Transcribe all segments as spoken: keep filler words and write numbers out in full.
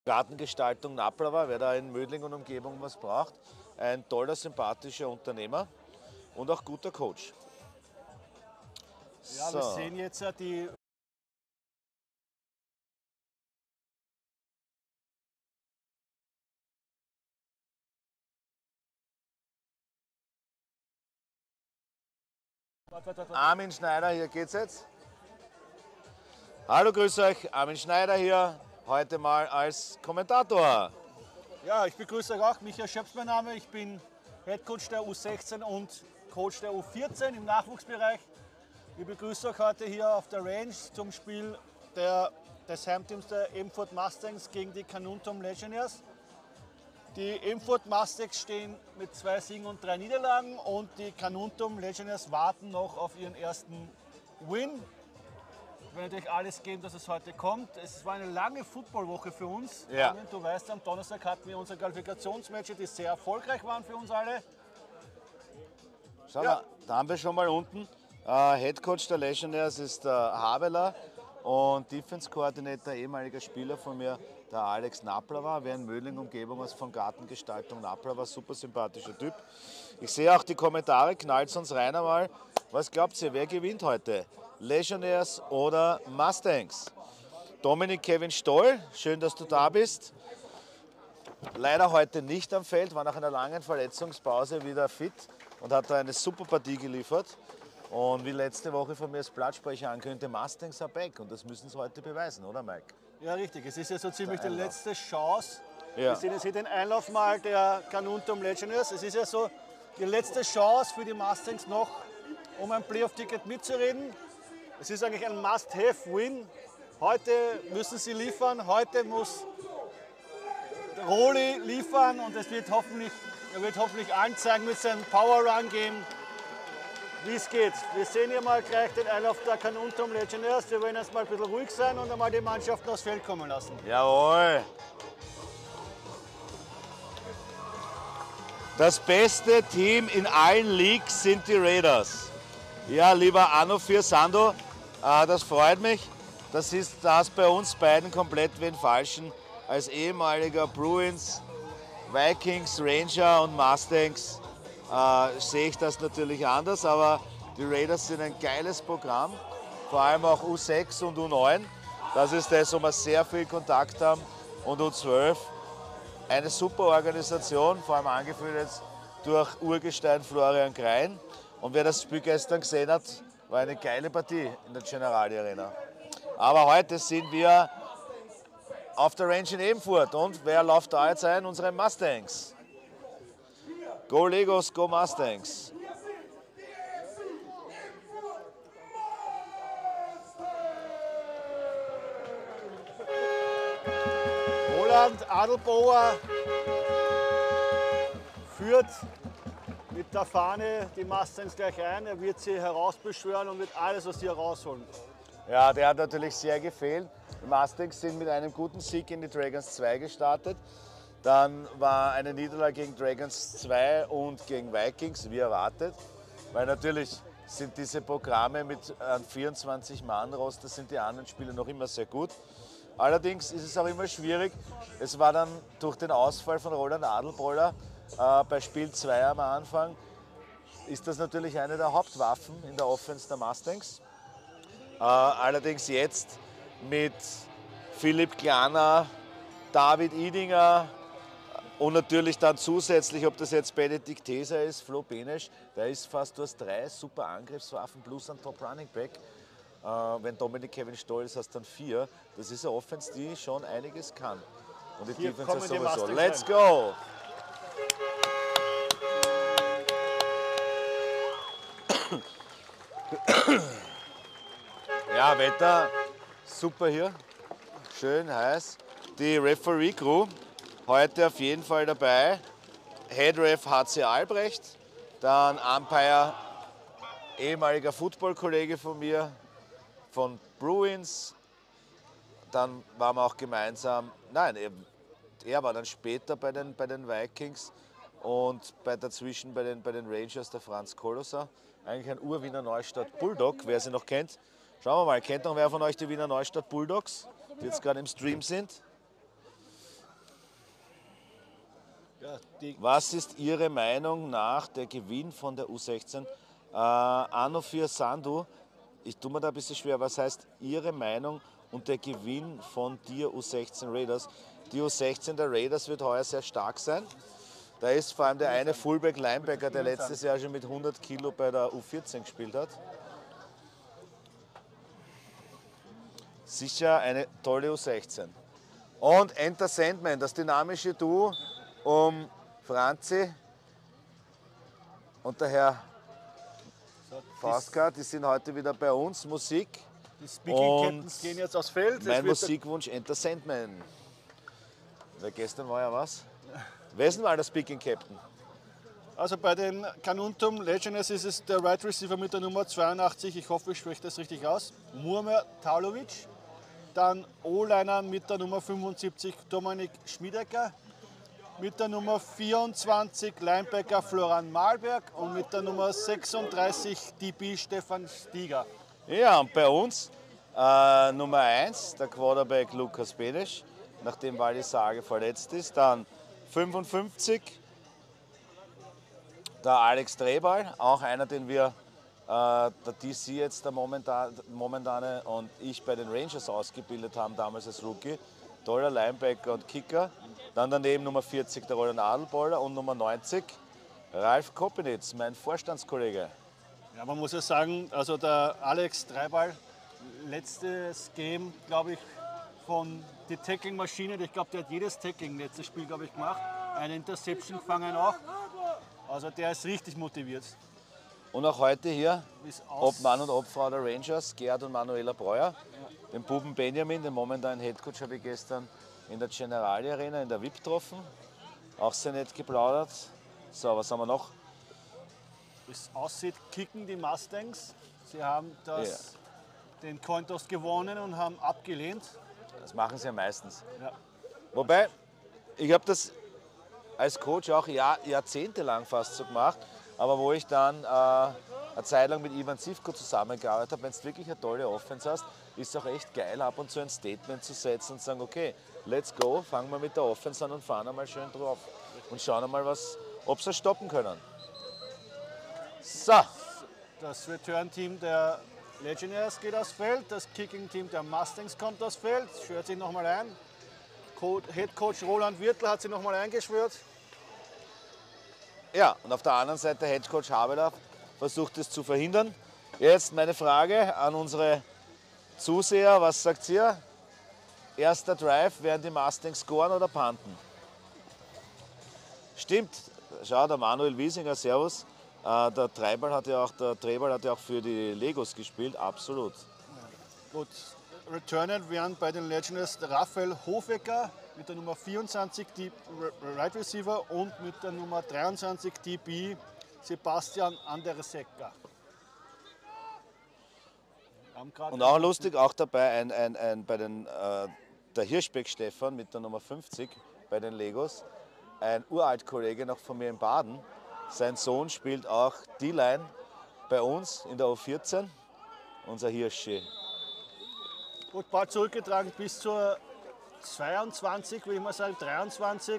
Gartengestaltung Naplava, wer da in Mödling und Umgebung was braucht. Ein toller, sympathischer Unternehmer und auch guter Coach. Ja, So. wir sehen jetzt ja die Armin Schneider, hier geht's jetzt. Hallo, grüß euch, Armin Schneider hier, heute mal als Kommentator. Ja, ich begrüße euch auch. Michael Schöps mein Name. Ich bin Headcoach der U sechzehn und Coach der U vierzehn im Nachwuchsbereich. Ich begrüße euch heute hier auf der Range zum Spiel der, des Heimteams der Ebenfurt Mustangs gegen die Carnuntum Legionnaires. Die Ebenfurt Mustangs stehen mit zwei Siegen und drei Niederlagen und die Carnuntum Legionnaires warten noch auf ihren ersten Win. Ich werde natürlich alles geben, dass es heute kommt. Es war eine lange Footballwoche für uns. Ja. Armin, du weißt, am Donnerstag hatten wir unsere Qualifikationsmatches, die sehr erfolgreich waren für uns alle. Schau Ja. mal, da haben wir schon mal unten. Äh, Head Coach der Legionnaires ist der Habeler und Defense Coordinator, ehemaliger Spieler von mir, der Alex Naplava. Wer in Mödling Umgebung ist von Gartengestaltung Naplava, super sympathischer Typ. Ich sehe auch die Kommentare, knallt uns rein einmal. Was glaubt ihr, wer gewinnt heute? Legionnaires oder Mustangs? Dominik Kevin Stoll, schön, dass du da bist. Leider heute nicht am Feld, war nach einer langen Verletzungspause wieder fit und hat da eine super Partie geliefert. Und wie letzte Woche von mir als Blattsprecher ankündigte, Mustangs are back und das müssen sie heute beweisen, oder Mike? Ja, richtig. Es ist ja so ziemlich die Einlauf. letzte Chance. Ja. Wir sehen jetzt hier den Einlauf mal der Carnuntum Legionnaires. Es ist ja so die letzte Chance für die Mustangs noch, um ein Playoff-Ticket mitzureden. Es ist eigentlich ein Must-Have-Win. Heute müssen sie liefern, heute muss Roli liefern und es wird hoffentlich, er wird hoffentlich allen zeigen mit seinem Power-Run-Game, wie es geht. Wir sehen hier mal gleich den Einlauf der Carnuntum Legionnaires. Wir werden jetzt mal ein bisschen ruhig sein und einmal die Mannschaften aufs Feld kommen lassen. Jawohl! Das beste Team in allen Leagues sind die Raiders. Ja, lieber Arno Sando, äh, das freut mich. Das ist das bei uns beiden komplett wie ein Falschen. Als ehemaliger Bruins, Vikings, Ranger und Mustangs äh, sehe ich das natürlich anders, aber die Raiders sind ein geiles Programm, vor allem auch U sechs und U neun. Das ist das, wo wir sehr viel Kontakt haben, und U zwölf. Eine super Organisation, vor allem angeführt jetzt durch Urgestein Florian Grein. Und wer das Spiel gestern gesehen hat, war eine geile Partie in der Generali Arena. Aber heute sind wir auf der Range in Ebenfurt. Und wer läuft da jetzt ein? Unsere Mustangs. Go Legos, go Mustangs. Roland Adelbauer führt mit der Fahne die Mustangs gleich ein. Er wird sie herausbeschwören und wird alles aus ihr rausholen. Ja, der hat natürlich sehr gefehlt. Die Mustangs sind mit einem guten Sieg in die Dragons zwei gestartet. Dann war eine Niederlage gegen Dragons zwei und gegen Vikings, wie erwartet. Weil natürlich sind diese Programme mit einem vierundzwanzig Mann Roster, sind die anderen Spiele noch immer sehr gut. Allerdings ist es auch immer schwierig. Es war dann durch den Ausfall von Roland Adelbroller äh, bei Spiel zwei am Anfang, ist das natürlich eine der Hauptwaffen in der Offense der Mustangs. Äh, allerdings jetzt mit Philipp Klaner, David Idinger und natürlich dann zusätzlich, ob das jetzt Benedikt Teser ist, Flo Benesch, der ist fast, du hast drei super Angriffswaffen plus ein Top Running Back. Äh, wenn Dominik Kevin Stoll ist, hast du dann vier. Das ist eine Offense, die schon einiges kann. Und die Hier Defense kommen ist die sowieso. Mustangs Let's rein. go! Ja, Wetter super hier. Schön heiß. Die Referee Crew heute auf jeden Fall dabei. Head Ref H C Albrecht, dann Umpire, ehemaliger Football-Kollege von mir, von Bruins. Dann waren wir auch gemeinsam, nein, er, er war dann später bei den, bei den Vikings und bei dazwischen bei den, bei den Rangers der Franz Kolosser. Eigentlich ein Ur-Wiener Neustadt Bulldog, wer sie noch kennt. Schauen wir mal, kennt noch wer von euch die Wiener Neustadt Bulldogs, die jetzt gerade im Stream sind? Ja, die, Was ist Ihre Meinung nach der Gewinn von der U sechzehn? Äh, Anofir Sandu, ich tue mir da ein bisschen schwer, was heißt Ihre Meinung und der Gewinn von der U sechzehn Raiders? Die U sechzehn der Raiders wird heuer sehr stark sein. Da ist vor allem der eine Fullback-Linebacker, der letztes Jahr schon mit hundert Kilo bei der U vierzehn gespielt hat. Sicher eine tolle U sechzehn. Und Enter Sandman, das dynamische Duo um Franzi und der Herr Faustka, die sind heute wieder bei uns. Musik. die Speaking Captains gehen jetzt aufs Feld. Es Mein wird Musikwunsch Enter Sandman. Weil gestern war ja was? Wer ist denn mal der Speaking Captain? Also bei den Canuntum Legionnaires ist es der Right Receiver mit der Nummer zweiundachtzig, ich hoffe, ich spreche das richtig aus, Muamer Taulovic. Dann O-Liner mit der Nummer fünfundsiebzig, Dominik Schmiedecker. Mit der Nummer vierundzwanzig, Linebacker Florian Malberg. Und mit der Nummer sechsunddreißig, D B Stefan Stieger. Ja, und bei uns äh, Nummer eins, der Quarterback Lukas Benesch, nachdem Wally Sage verletzt ist. Dann fünfundfünfzig, der Alex Trebal, auch einer, den wir, äh, der D C jetzt der momentan, momentane und ich bei den Rangers ausgebildet haben, damals als Rookie. Toller Linebacker und Kicker. Dann daneben Nummer vierzig, der Roland Adelboller und Nummer neunzig, Ralf Koppenitz, mein Vorstandskollege. Ja, man muss ja sagen, also der Alex Treibal, letztes Game, glaube ich, von die Tackling-Maschine, ich glaube, der hat jedes Tackling, letztes Spiel, glaube ich, gemacht. Eine Interception gefangen auch. Also der ist richtig motiviert. Und auch heute hier, Ist aus- ob Mann und ob Frau der Rangers, Gerd und Manuela Breuer. Den Buben Benjamin, den momentanen Headcoach, habe ich gestern in der Generali Arena in der V I P getroffen. Auch sehr nett geplaudert. So, was haben wir noch? Wie es aussieht, kicken die Mustangs. Sie haben das, den Coin Toss gewonnen und haben abgelehnt. Das machen sie ja meistens. Ja. Wobei, ich habe das als Coach auch Jahr, jahrzehntelang fast so gemacht. Aber wo ich dann äh, eine Zeit lang mit Ivan Zivko zusammengearbeitet habe, wenn du wirklich eine tolle Offense hast, ist es auch echt geil, ab und zu ein Statement zu setzen und zu sagen, okay, let's go, fangen wir mit der Offense an und fahren einmal schön drauf. Und schauen einmal, was, ob sie stoppen können. So, Das Return-Team der Legionnaires geht aufs Feld, das Kicking-Team der Mustangs kommt aufs Feld, schwört sich nochmal ein. Co- Head Coach Roland Wirtl hat sich nochmal eingeschwört. ja, und auf der anderen Seite Headcoach Habeler versucht es zu verhindern. Jetzt meine Frage an unsere Zuseher, was sagt ihr? Erster Drive, werden die Mustangs scoren oder punten? Stimmt, schau, der Manuel Wiesinger, servus. Äh, der Treibal hat ja auch, der Trebal hat ja auch für die Legos gespielt, absolut. Gut, Returner wären bei den Legionnaires der Raphael Hofecker mit der Nummer vierundzwanzig, die Right Receiver, und mit der Nummer dreiundzwanzig, D B Sebastian Andersecka. Und auch lustig, auch dabei ein, ein, ein, bei den, äh, der Hirschbeck Stefan mit der Nummer fünfzig bei den Legos, ein Uralt-Kollege noch von mir in Baden. Sein Sohn spielt auch D-Line bei uns in der U vierzehn, unser Hirschi. Gut, Ball zurückgetragen bis zur zweiundzwanzig, will ich mal sagen, dreiundzwanzig.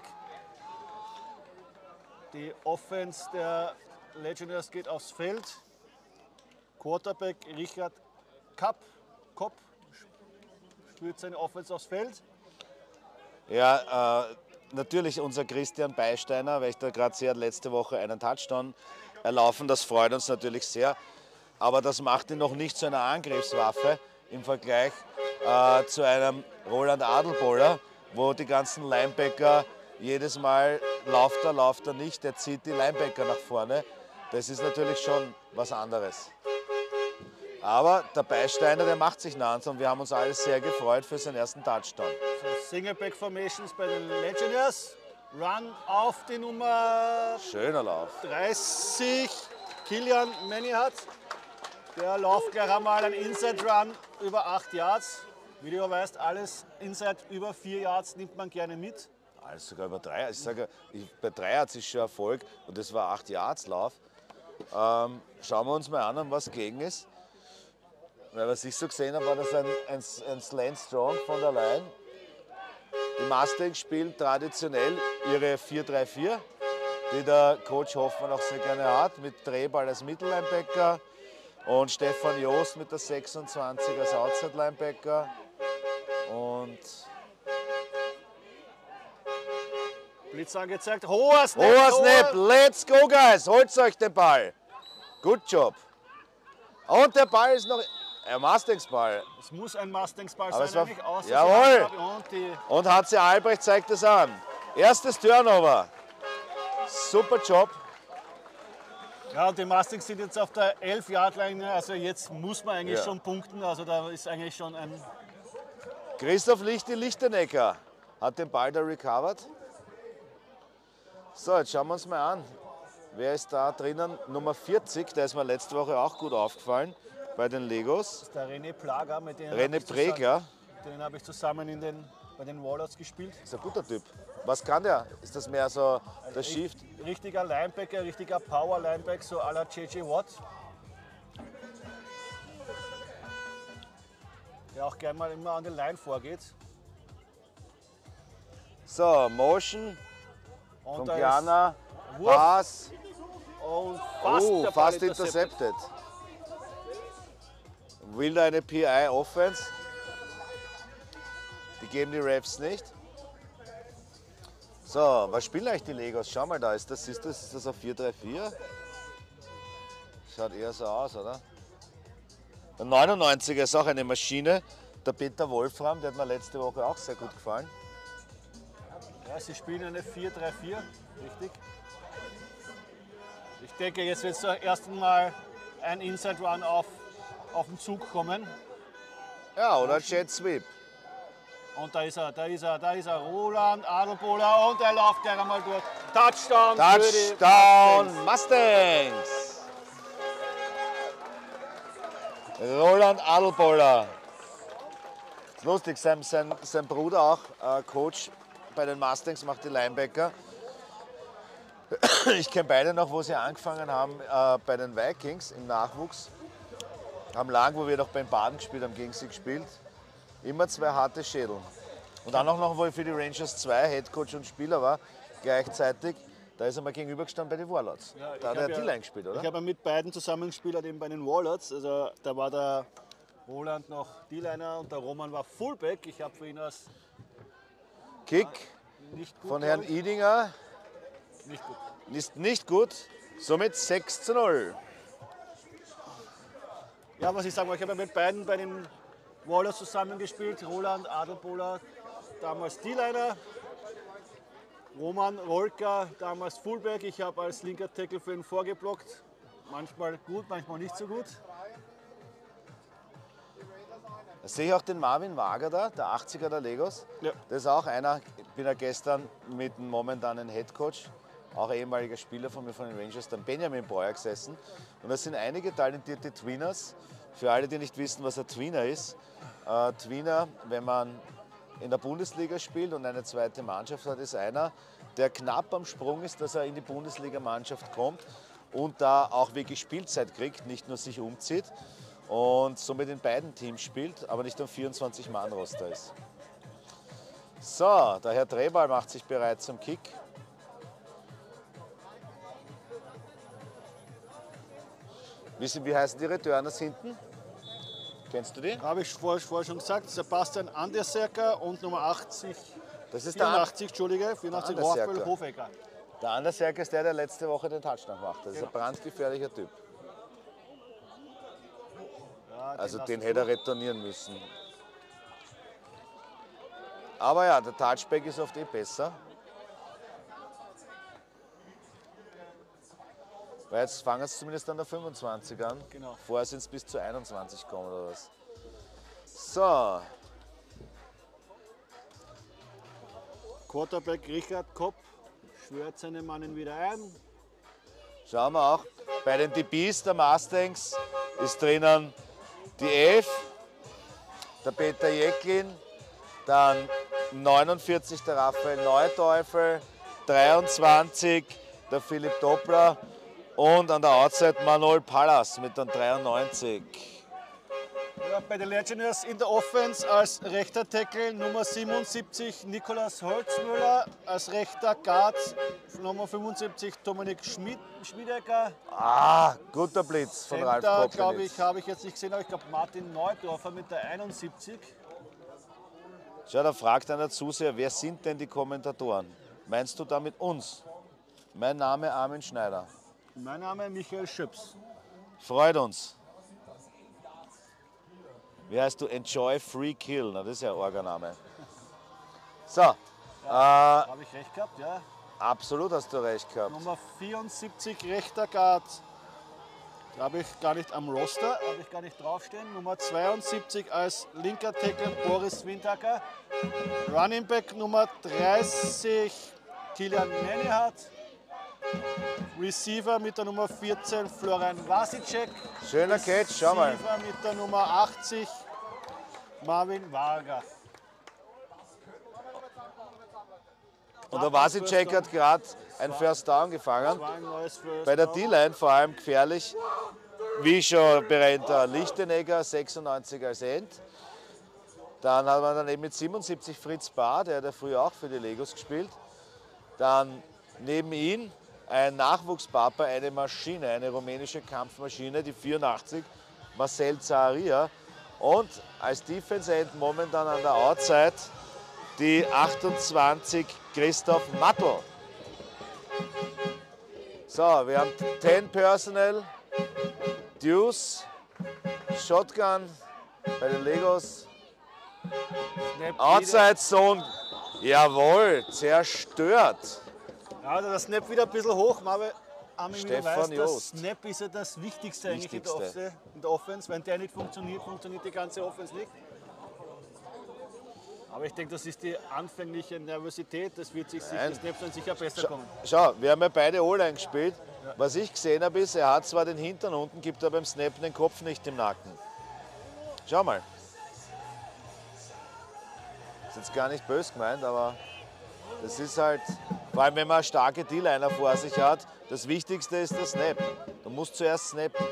Die Offense der Legionnaires geht aufs Feld. Quarterback Richard Kapp, Kopp spielt seine Offense aufs Feld. Ja, äh, natürlich unser Christian Beisteiner, weil ich da gerade sehe, hat letzte Woche einen Touchdown erlaufen. Das freut uns natürlich sehr. Aber das macht ihn noch nicht zu einer Angriffswaffe im Vergleich äh, zu einem Roland Adelboller, wo die ganzen Linebacker jedes Mal lauft er, lauft er nicht, der zieht die Linebacker nach vorne. Das ist natürlich schon was anderes. Aber der Beisteiner, der macht sich nah und wir haben uns alle sehr gefreut für seinen ersten Touchdown. So, Singleback Formations bei den Legionnaires. Run auf die Nummer Schöner Lauf. dreißig, Kilian Menihat. Der läuft gleich einmal ein Inside Run über acht Yards. Wie du ja weißt, alles Inside über vier Yards nimmt man gerne mit. Alles sogar über drei. Ich sage, ich, bei drei Yards ist schon Erfolg und das war acht Yards Lauf. Ähm, schauen wir uns mal an, was gegen ist. Weil was ich so gesehen habe, war das ein, ein, ein Slant Strong von der Line. Die Mustangs spielen traditionell ihre vier drei vier, die der Coach Hoffmann auch sehr gerne hat, mit Drehball als Mittellinebacker und Stefan Joost mit der sechsundzwanzig als Outside-Linebacker. Und Blitz angezeigt. Hoher Snap. hoher Snap, let's go guys, holt euch den Ball. Good job. Und der Ball ist noch ein Mustangs-Ball. Es muss ein Mustangs-Ball Aber sein, es war- eigentlich. Außer Jawohl. sie haben- Und die Und H C Albrecht zeigt es an. Erstes Turnover. Super Job. Ja, und die Mustangs sind jetzt auf der elf Yard Line, also jetzt muss man eigentlich Ja. schon punkten, also da ist eigentlich schon ein... Christoph Lichti-Lichtenecker hat den Ball da recovered. So, jetzt schauen wir uns mal an. Wer ist da drinnen? Nummer vierzig, der ist mir letzte Woche auch gut aufgefallen bei den Legos. Der René Plager, mit dem René Pregler, den habe ich zusammen in den, bei den Warlords gespielt. ist ein guter Typ. Was kann der? Ist das mehr so der Shift? Richtiger Linebacker, richtiger Power-Linebacker, so à la J J Watt. Der auch gerne mal immer an die Line vorgeht. So, Motion Und von da Piana, ist Wurf Pass. und fast, Oh, der Ball fast intercepted. Will da eine P I Offense? Die geben die Refs nicht. So, was spielen eigentlich die Legos? Schau mal da, ist das, ist das, ist das auf vier drei vier? Schaut eher so aus, oder? Der neunundneunziger ist auch eine Maschine. Der Peter Wolfram, der hat mir letzte Woche auch sehr gut gefallen. Ja, sie spielen eine vier drei vier, richtig. Ich denke, jetzt wird zum ersten Mal ein Inside Run auf, auf den Zug kommen. Ja, oder Jet Sweep. Und da ist er, da ist er, da ist er, Roland Adelbohler und er läuft gleich einmal durch. Touchdown, für die Touchdown Mustangs. Mustangs! Roland Adelboller. Ist lustig, sein, sein, sein Bruder auch, äh, Coach bei den Mustangs, macht die Linebacker. Ich kenne beide noch, wo sie angefangen haben äh, bei den Vikings im Nachwuchs. Haben lang, wo wir noch beim Baden gespielt haben, gegen sie gespielt. Immer zwei harte Schädel. Und dann auch noch, wo ich für die Rangers zwei Headcoach und Spieler war, gleichzeitig, da ist er mal gegenübergestanden bei den Warlords. Ja, ich da hat er hab ja ja- D-Line gespielt, oder? Ich habe mit beiden zusammengespielt eben bei den Warlords. Also da war der Roland noch D-Liner und der Roman war Fullback. Ich habe für ihn als Kick nicht gut. von Herrn glaub ich. Idinger Nicht gut. ist nicht gut, somit sechs zu null. Ja, was ich sagen wollte, ich habe mit beiden bei den Warlords zusammengespielt. Roland Adelbohler, damals D-Liner. Roman Rolka, damals Fullback. Ich habe als linker Tackle für ihn vorgeblockt. Manchmal gut, manchmal nicht so gut. Da sehe ich auch den Marvin Wager da, der achtziger der Legos. Ja. Das ist auch einer, ich bin ja gestern mit dem momentanen Headcoach, auch ehemaliger Spieler von mir von den Rangers, dann Benjamin Breuer gesessen. Und das sind einige talentierte Tweeners. Für alle, die nicht wissen, was ein Tweener ist. Äh, Tweener, wenn man in der Bundesliga spielt und eine zweite Mannschaft hat, ist einer, der knapp am Sprung ist, dass er in die Bundesliga-Mannschaft kommt und da auch wirklich Spielzeit kriegt, nicht nur sich umzieht und somit in beiden Teams spielt, aber nicht am vierundzwanzig-Mann-Roster ist. So, der Herr Drehball macht sich bereit zum Kick. Wie, wie heißen die Returners hinten? Kennst du die? Habe ich vorher, vorher schon gesagt, Sebastian Anderserker und Nummer achtzig, Das ist der, An vierundachtzig, Entschuldige, vierundachtzig Anderserker. Rafael Hofegger. der Anderserker ist der, der letzte Woche den Touchdown gemacht hat. Das ist ein Genau. brandgefährlicher Typ. Ja, Also hast den du hätte er durch. retournieren müssen. Aber ja, der Touchback ist oft eh besser. Weil jetzt fangen sie zumindest an der fünfundzwanzig an. Genau. Vorher sind es bis zu einundzwanzig gekommen oder was. So, Quarterback Richard Kopp schwört seine Mannen wieder ein. schauen wir auch. Bei den D Bs der Mustangs ist drinnen die elf, der Peter Jäcklin, dann neunundvierzig der Raphael Neuteufel, dreiundzwanzig der Philipp Doppler und an der Outside Manuel Pallas mit dann dreiundneunzig. Ja, bei den Legionnaires in der Offense als rechter Tackle Nummer siebenundsiebzig Nikolaus Holzmüller, als rechter Guard Nummer fünfundsiebzig Dominik Schmid, Schmiedecker. Ah, guter Blitz von Ralf Center, glaube Koppenitz. ich, habe ich jetzt nicht gesehen, aber ich glaube Martin Neudorfer mit der einundsiebzig. Schau, da fragt einer Zuseher, wer sind denn die Kommentatoren? Meinst du damit uns? Mein Name Armin Schneider. Mein Name Michael Schöps. Freut uns. Wie heißt du? Enjoy Free Kill. Na, das ist ja ein Organame. So. Äh, Habe ich recht gehabt, ja. absolut hast du recht gehabt. Nummer vierundsiebzig rechter Guard. Da habe ich gar nicht am Roster, habe ich gar nicht draufstehen. Nummer zweiundsiebzig als linker Tackle Boris Wintacker. Running Back Nummer dreißig Kilian Menehat. Receiver mit der Nummer vierzehn Florian Vasicek. Schöner Catch, schau mal. Receiver mit der Nummer achtzig Marvin Varga. Und der Vasicek hat gerade ein First Down gefangen. War ein neues First Bei der Down. D-Line vor allem gefährlich. Wie schon bereit der Lichtenegger, sechsundneunzig als End. Dann hat man dann eben mit siebenundsiebzig Fritz Bahr, der hat ja früher auch für die Legos gespielt. Dann neben ihm ein Nachwuchspapa, eine Maschine, eine rumänische Kampfmaschine, die vierundachtzig, Marcel Zaharia. Und als Defense End momentan an der Outside die achtundzwanzig Christoph Mattl. So, wir haben zehn Personnel, Deuce, Shotgun bei den Legos, Snap Outside Zone, jawohl, zerstört. Ja, der Snap wieder ein bisschen hoch, aber Armin wieder Stefan weiß, das Jost. Snap ist ja das Wichtigste eigentlich in der, Wichtigste. Offense, in der Offense. Wenn der nicht funktioniert, funktioniert die ganze Offense nicht. Aber ich denke, das ist die anfängliche Nervosität, das wird sich sicher, Nein. Snap dann sicher besser kommen. Schau, wir haben ja beide O-Line gespielt. Was ich gesehen habe, ist, er hat zwar den Hintern unten, gibt aber beim Snap den Kopf nicht im Nacken. Schau mal. Ist jetzt gar nicht böse gemeint, aber das ist halt, vor allem wenn man eine starke D-Liner vor sich hat, das Wichtigste ist der Snap. Du musst zuerst snappen.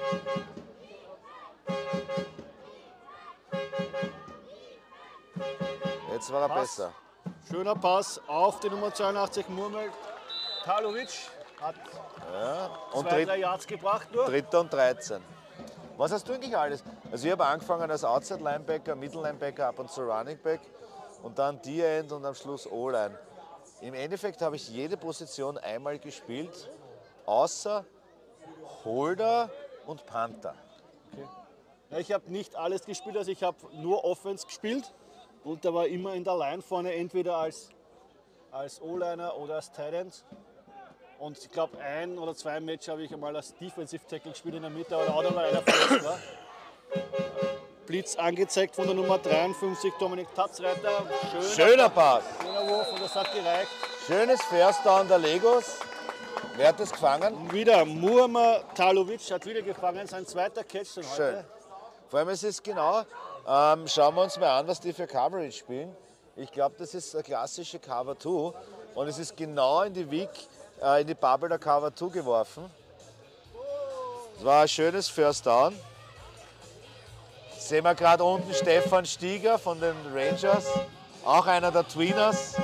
Jetzt war er Pass. besser. Schöner Pass auf die Nummer zweiundachtzig Murmel Talovic. Hat Und zwei, dritt, drei Yards gebracht nur. Dritter und dreizehn. Was hast du eigentlich alles? Also ich habe angefangen als Outside-Linebacker, Middle-Linebacker, ab und zu Running Back und dann D-End und am Schluss O-Line. Im Endeffekt habe ich jede Position einmal gespielt, außer Holder und Panther. Ja, ich habe nicht alles gespielt, also ich habe nur Offense gespielt und da war immer in der Line vorne entweder als, als O-Liner oder als Tight End. Und ich glaube, ein oder zwei Match habe ich einmal als Defensive Tackle gespielt in der Mitte, aber auch da war einer verletzt war. Blitz angezeigt von der Nummer dreiundfünfzig Dominik Tatzreiter. Schöner, Schöner Pass. schöner Wurf und das hat gereicht. Schönes First Down der Legos. Wer hat das gefangen? Und wieder Murma Talovic hat wieder gefangen, sein zweiter Catch schon Schön. heute. Vor allem es ist genau, ähm, schauen wir uns mal an, was die für Coverage spielen. Ich glaube, das ist eine klassische Cover zwei und es ist genau in die Weak, äh, in die Bubble der Cover zwei geworfen. Das war ein schönes First Down. Sehen wir gerade unten Stefan Stieger von den Rangers, auch einer der Tweeners,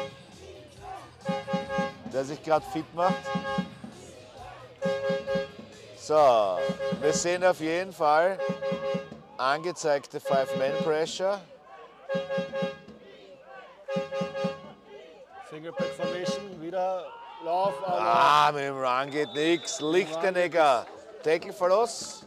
der sich gerade fit macht. So, wir sehen auf jeden Fall angezeigte Five-Man-Pressure. Fingerback Formation, wieder Lauf, aber Ah, mit dem Run geht nichts. Lichtenegger, Tackle verlost.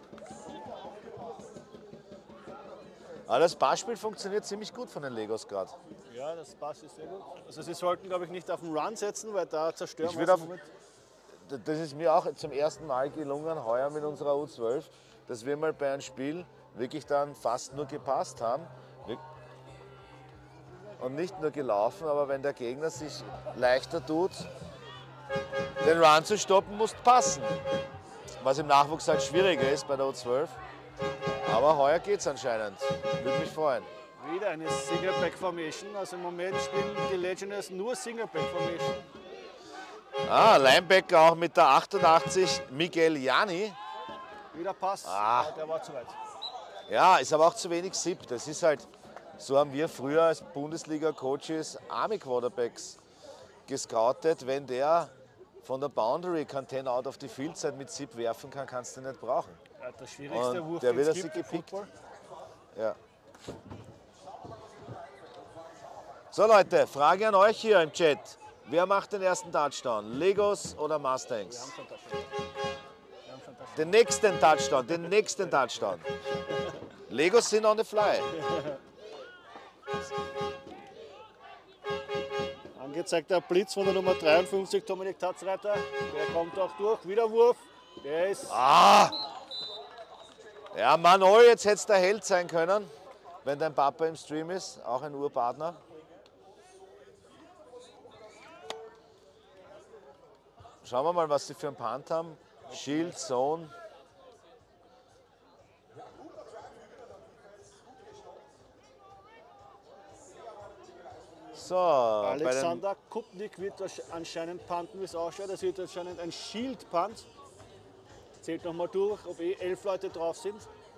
Aber das Passspiel funktioniert ziemlich gut von den Legos gerade. ja, das passt sehr gut. Also sie sollten, glaube ich, nicht auf den Run setzen, weil da zerstören Ich wir würd es auf- im Moment. Das ist mir auch zum ersten Mal gelungen, heuer mit unserer U zwölf, dass wir mal bei einem Spiel wirklich dann fast nur gepasst haben. Wir- Und nicht nur gelaufen, aber wenn der Gegner sich leichter tut, den Run zu stoppen, muss passen. Was im Nachwuchs halt schwieriger ist bei der U zwölf. Aber heuer geht's anscheinend. Würde mich freuen. Wieder eine Singleback Formation. Also im Moment spielen die Legionnaires nur Singleback Formation. Ah, Linebacker auch mit der achtundachtzig, Miguel Jani. Wieder Pass, Ah. aber der war zu weit. Ja, ist aber auch zu wenig S I P. Das ist halt, so haben wir früher als Bundesliga-Coaches Army Quarterbacks gescoutet. Wenn der von der Boundary kein ten out of the field Side mit S I P werfen kann, kannst du den nicht brauchen. Ja, der schwierigste Und Wurf, der den wird es er gibt sich im gepickt. Football. Ja. So Leute, Frage an euch hier im Chat. Wer macht den ersten Touchdown? Legos oder Mustangs? Wir haben schon Touchdown. Wir haben schon Touchdown. Den nächsten Touchdown, den nächsten Touchdown. Legos sind on the fly. Angezeigt der Blitz von der Nummer dreiundfünfzig, Dominik Tatzreiter. Der kommt auch durch. Wieder Wurf. Der ist. Ah! Ja, Manol, jetzt hätte es der Held sein können, wenn dein Papa im Stream ist, auch ein Urpartner. Schauen wir mal, was sie für einen Punt haben. Shield, Zone. So, Alexander Kupnik wird anscheinend punten, wie es ausschaut. Das wird anscheinend ein Shield-Punt. Zählt nochmal durch, ob eh elf Leute drauf sind.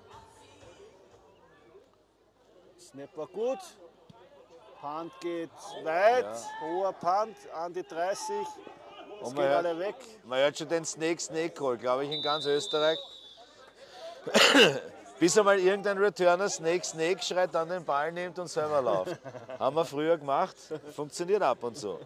Snap war gut. Punt geht weit. Ja. Hoher Punt an die dreißig. Es Und gehen man hört- alle weg. Man hört schon den Snake Snake Call, glaube ich, in ganz Österreich. Bis einmal irgendein Returner Snake Snake schreit, dann den Ball nimmt und selber läuft. Haben wir früher gemacht, funktioniert ab und zu.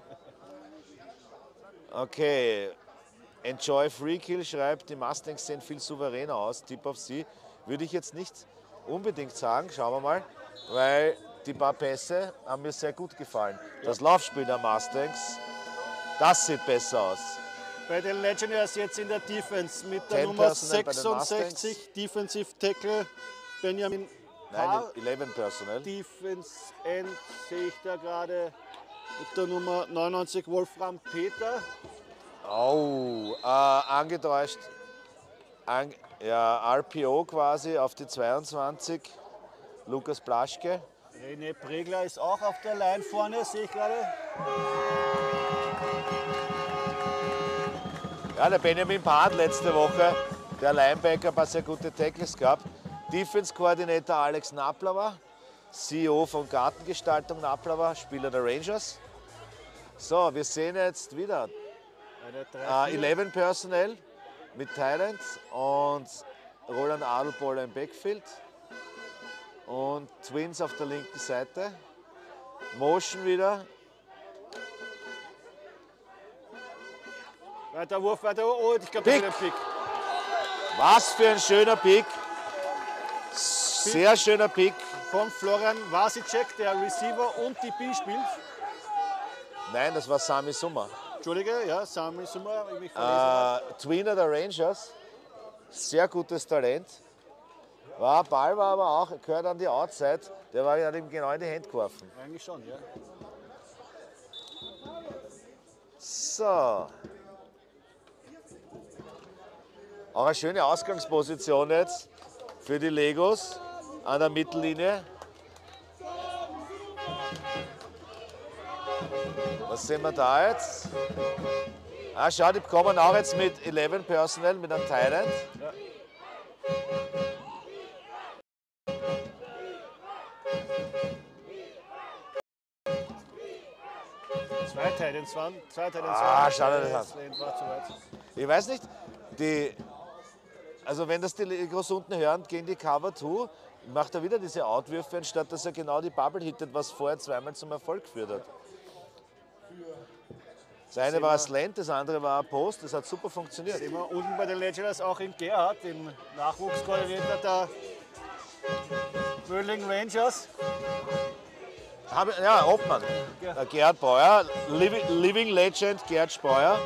Okay, Enjoy Free Kill schreibt, die Mustangs sehen viel souveräner aus, Tipp auf sie. Würde ich jetzt nicht unbedingt sagen, schauen wir mal, weil die paar Pässe haben mir sehr gut gefallen. Das Laufspiel der Mustangs, das sieht besser aus. Bei den Legionnaires jetzt in der Defense mit der Ten Nummer Personnel bei den sechsundsechzig, Defensive Tackle Benjamin Nein, Paar. elf Personal. Defense End sehe ich da gerade mit der Nummer neunundneunzig Wolfram Peter. Oh, äh, angetäuscht. An, ja, R P O quasi auf die zweiundzwanzig. Lukas Plaschke. René Pregler ist auch auf der Line vorne, sehe ich gerade. Ja, der Benjamin Part letzte Woche, der Linebacker, ein paar sehr gute Tackles gehabt. Defense-Koordinator Alex Naplava, C E O von Gartengestaltung Naplava, Spieler der Rangers. So, wir sehen jetzt wieder Eine drei, äh, vier. elf Personnel mit Thailand und Roland Adelboller im Backfield. Und Twins auf der linken Seite. Motion wieder. Weiter Wurf, weiter Wurf. Oh, ich glaube, das Pick. wird ein Pick. Was für ein schöner Pick. Sehr schöner Pick. Von Florian Vasicek, der Receiver und die B spielt. Nein, das war Sami Summer. Entschuldige, ja, Sami Summer, ich mich verlesen habe. Äh, Tweener der Rangers. Sehr gutes Talent. War, Ball war aber auch, gehört an die Outside. Der war ja ihm genau in die Hände geworfen. Eigentlich schon, ja. So. Auch eine schöne Ausgangsposition jetzt für die Legos an der Mittellinie. Was sehen wir da jetzt? Ah, schau, die kommen auch jetzt mit elf Personnel, mit einem Thailand. Ja. Zwei Titans waren, zwei Titans Ah, waren. schau dir das Das Lane war zu weit. Ich weiß nicht, die, also wenn das die Legos unten hören, gehen die Cover zwei, macht er wieder diese Outwürfe, anstatt dass er genau die Bubble hittet, was vorher zweimal zum Erfolg geführt hat. Das eine war ein Slant, das andere war ein Post, das hat super funktioniert. Sehen wir unten bei den Legionnaires auch in Gerhard, dem Nachwuchskoordinator der Böhling Rangers. Hab, ja, Obmann, Ja. der Gerhard Beuer, Living, Living Legend Gerhard Speuer.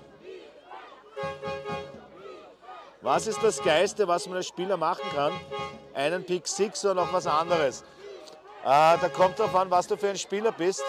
Was ist das Geilste, was man als Spieler machen kann? Einen Pick Six oder noch was anderes? Äh, da kommt drauf an, was du für ein Spieler bist.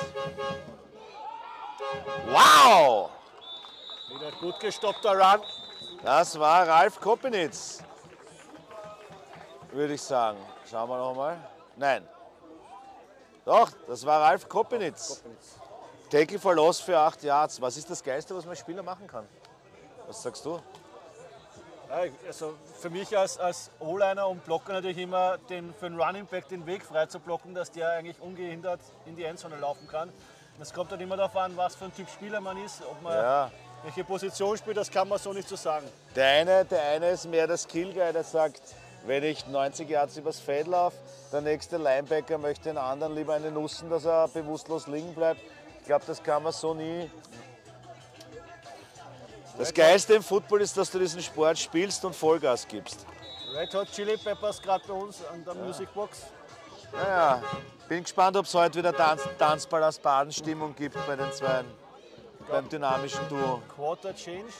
Wow! Wieder gut gestoppter Run. Das war Ralf Kopinitz, würde ich sagen. Schauen wir noch mal. Nein. Doch, das war Ralf Kopinitz. Tackle for Loss für acht Yards. Was ist das Geilste, was man als Spieler machen kann? Was sagst du? Ja, also für mich als, als O-Liner und Blocker natürlich immer den, für den Running Back den Weg frei zu blocken, dass der eigentlich ungehindert in die Endzone laufen kann. Das kommt dann immer darauf an, was für ein Typ Spieler man ist, ob man Ja. welche Position spielt, das kann man so nicht so sagen. Der eine, der eine ist mehr der Skill-Guy, der sagt, wenn ich neunzig Yards übers Feld laufe, der nächste Linebacker möchte den anderen lieber eine Nussen, dass er bewusstlos liegen bleibt. Ich glaube, das kann man so nie. Das Geilste im Football ist, dass du diesen Sport spielst und Vollgas gibst. Red Hot Chili Peppers gerade bei uns an der ja. Musicbox. Naja, bin gespannt, ob es heute wieder Tanz, Tanzball aus Baden-Stimmung gibt bei den zwei, beim dynamischen Duo. Quarter Change.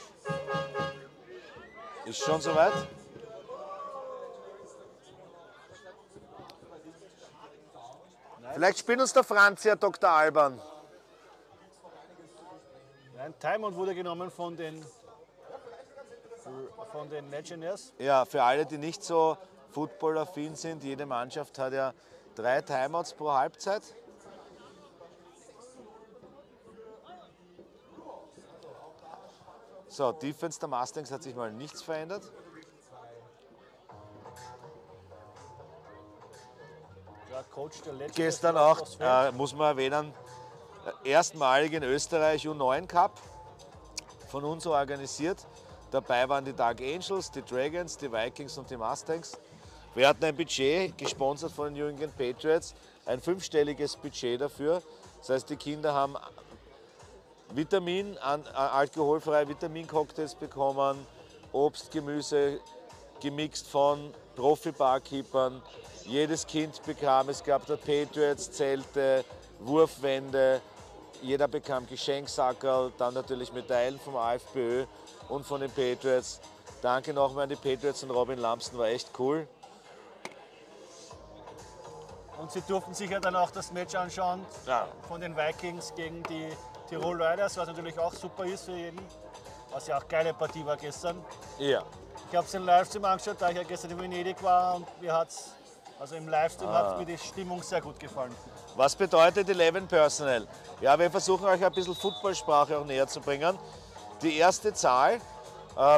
Ist schon soweit? Vielleicht spielt uns der Franz ja Doktor Alban. Ein Timeout wurde genommen von den, von den Legionnaires. Ja, für alle, die nicht so footballaffin sind, jede Mannschaft hat ja drei Timeouts pro Halbzeit. So, Defense der Mustangs hat sich mal nichts verändert. Ja, Coach der Legionnaires Gestern auch, äh, muss man erwähnen, erstmalig in Österreich U neun Cup, von uns organisiert. Dabei waren die Dark Angels, die Dragons, die Vikings und die Mustangs. Wir hatten ein Budget, gesponsert von den New England Patriots, ein fünfstelliges Budget dafür. Das heißt, die Kinder haben Vitamin, an, alkoholfreie Vitamincocktails bekommen, Obst, Gemüse, gemixt von Profi-Barkeepern. Jedes Kind bekam, es gab dort Patriots, Zelte, Wurfwände, jeder bekam Geschenksackerl, dann natürlich Medaillen vom A F B Ö und von den Patriots. Danke nochmal an die Patriots und Robin Lamson, war echt cool. Und Sie durften sich ja dann auch das Match anschauen Ja. von den Vikings gegen die Tirol Riders, was natürlich auch super ist für jeden. Was ja auch geile Partie war gestern. Ja. Ich habe es im Livestream angeschaut, da ich ja gestern in Venedig war und mir hat's, also im Livestream Ah. hat mir die Stimmung sehr gut gefallen. Was bedeutet elf Personnel? Ja, wir versuchen euch ein bisschen Footballsprache auch näher zu bringen. Die erste Zahl äh,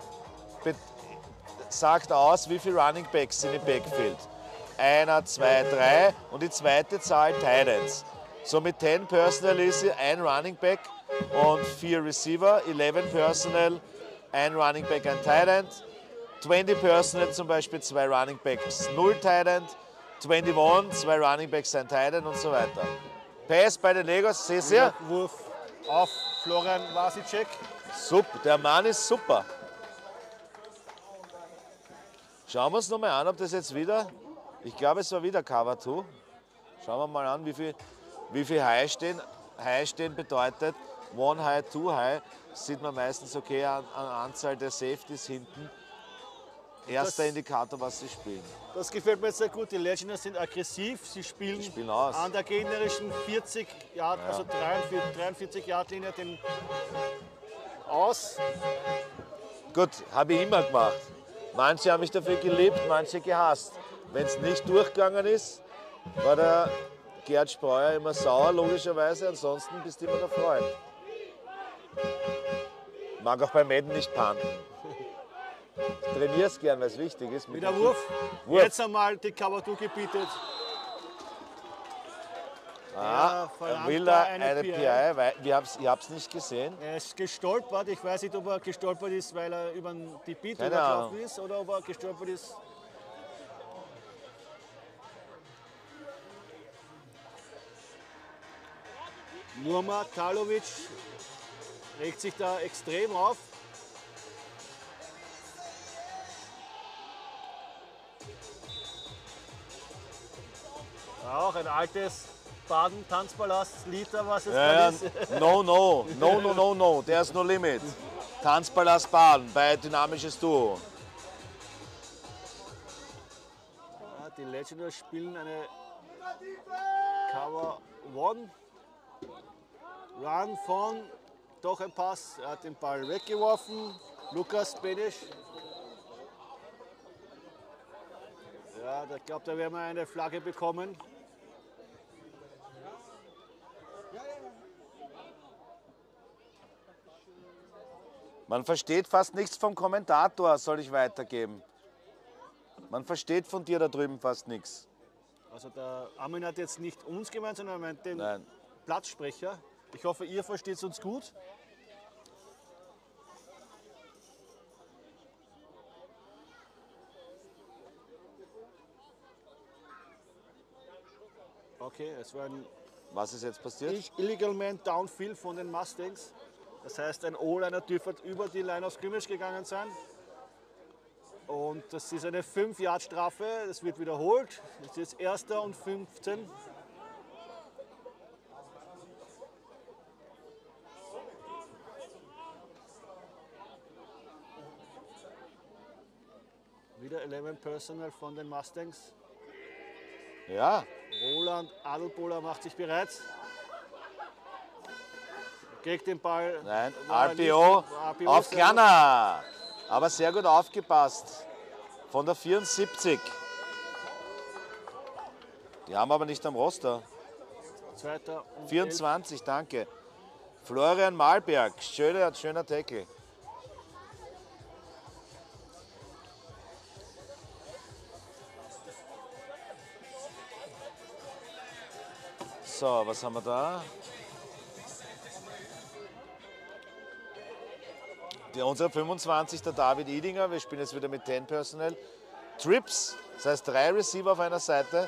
sagt aus, wie viele Running Backs sind im Backfield. Einer, zwei, drei und die zweite Zahl Tight Ends. So mit zehn Personnel ist ein Running Back und vier Receiver, elf Personnel, ein Running Back, ein Tight End, zwanzig Personnel zum Beispiel zwei Running Backs, null Tight End, einundzwanzig, zwei Running Backs, ein Tight End und so weiter. Pass bei den Legos, seht ihr? Wurf auf Florian Wasicek. Super, der Mann ist super. Schauen wir uns nochmal an, ob das jetzt wieder, ich glaube es war wieder Cover zwei. Schauen wir mal an, wie viel, wie viel High stehen. High stehen bedeutet One High, Two High. Das sieht man meistens okay an der Anzahl der Safeties hinten. Erster Das- Indikator, was sie spielen. Das gefällt mir jetzt sehr gut. Die Legionnaires sind aggressiv. Sie spielen, Die spielen aus. an der gegnerischen vierzig Yard, also dreiundvierzig Yard Linie den aus. Gut, habe ich immer gemacht. Manche haben mich dafür geliebt, manche gehasst. Wenn es nicht durchgegangen ist, war der Gerd Spreuer immer sauer, logischerweise. Ansonsten bist du immer der Freund. Mag auch bei Madden nicht panten. Ich trainiere es gern, weil es wichtig ist. mit Wieder dem Wurf. Wurf. Jetzt einmal die Cover zwei gebietet. Ah, Ja, verlangt will da er eine eine P I. P I, weil wir haben's, ich habe es nicht gesehen. Er ist gestolpert. Ich weiß nicht, ob er gestolpert ist, weil er über die Beat Keine übergelaufen Ahnung. ist oder ob er gestolpert ist. Nurma Talovic regt sich da extrem auf. Auch ein altes Baden-Tanzpalast-Lied, was es Ja, da ja, ist. no, no, no, no, no, no, there's no limit. Tanzpalast Baden bei Dynamisches Duo. Ja, die Legionnaires spielen eine Cover One. Run von, doch ein Pass, er hat den Ball weggeworfen. Lukas Benisch. Ja, ich glaube, da werden wir eine Flagge bekommen. Man versteht fast nichts vom Kommentator, soll ich weitergeben. Man versteht von dir da drüben fast nichts. Also der Armin hat jetzt nicht uns gemeint, sondern er meint den Nein. Platzsprecher. Ich hoffe, ihr versteht uns gut. Okay, es war ein Was ist jetzt passiert? Illegal Man Downfield von den Mustangs. Das heißt, ein O-Liner dürfte über die Line of Scrimmage gegangen sein. Und das ist eine fünf Yard Strafe, das wird wiederholt. Das ist jetzt erster und fünfzehn. Wieder elf Personal von den Mustangs. Ja, Roland Adelbohler macht sich bereit. Kriegt den Ball. nein, War R P O nicht- R P O auf sehr Glarner. Aber sehr gut aufgepasst. Von der vierundsiebzig. Die haben aber nicht am Roster. gut. Zweiter und vierundzwanzig, danke. Florian Malberg, schöner, schöner Tackle. So, was haben wir da? Der, unser fünfundzwanzig, der David Idinger. Wir spielen jetzt wieder mit zehn Personal. Trips, das heißt drei Receiver auf einer Seite.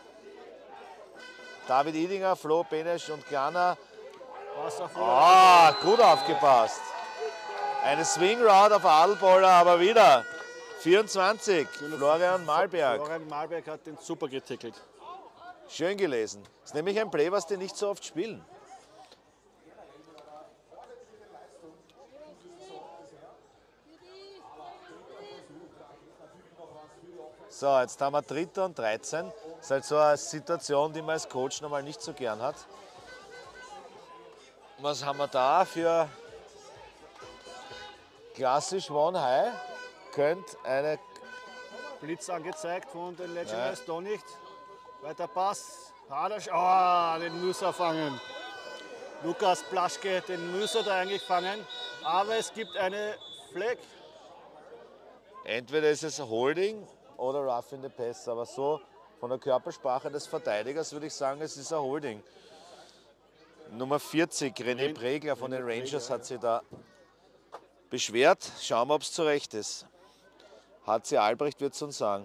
David Idinger, Flo Benesch und Glarner. elf. Wasser vor. Ah, gut aufgepasst. Eine Swing Route auf Adelbohler, aber wieder. vierundzwanzig, Florian Malberg. Florian Malberg hat den super getackelt. Schön gelesen. Das ist nämlich ein Play, was die nicht so oft spielen. So, jetzt haben wir Dritter und dreizehn. Das ist halt so eine Situation, die man als Coach normal nicht so gern hat. Was haben wir da für klassisch One High? Könnte eine. Blitz angezeigt von den Legionnaires, doch nicht. Weiter Pass. Hadasch, oh, den muss er fangen. Lukas Plaschke, den muss er da eigentlich fangen. Aber es gibt eine Flag. Entweder ist es Holding oder Rough in the Pass, aber so von der Körpersprache des Verteidigers würde ich sagen, es ist ein Holding. Nummer vierzig, René Pregler von den Rangers hat sich da beschwert. Schauen wir, ob es zu Recht ist. H C Albrecht wird es uns sagen.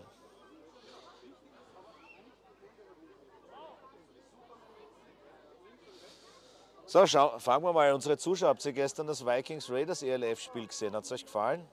So, schau, fragen wir mal unsere Zuschauer. Habt ihr gestern das Vikings-Raiders E L F-Spiel gesehen? Hat es euch gefallen?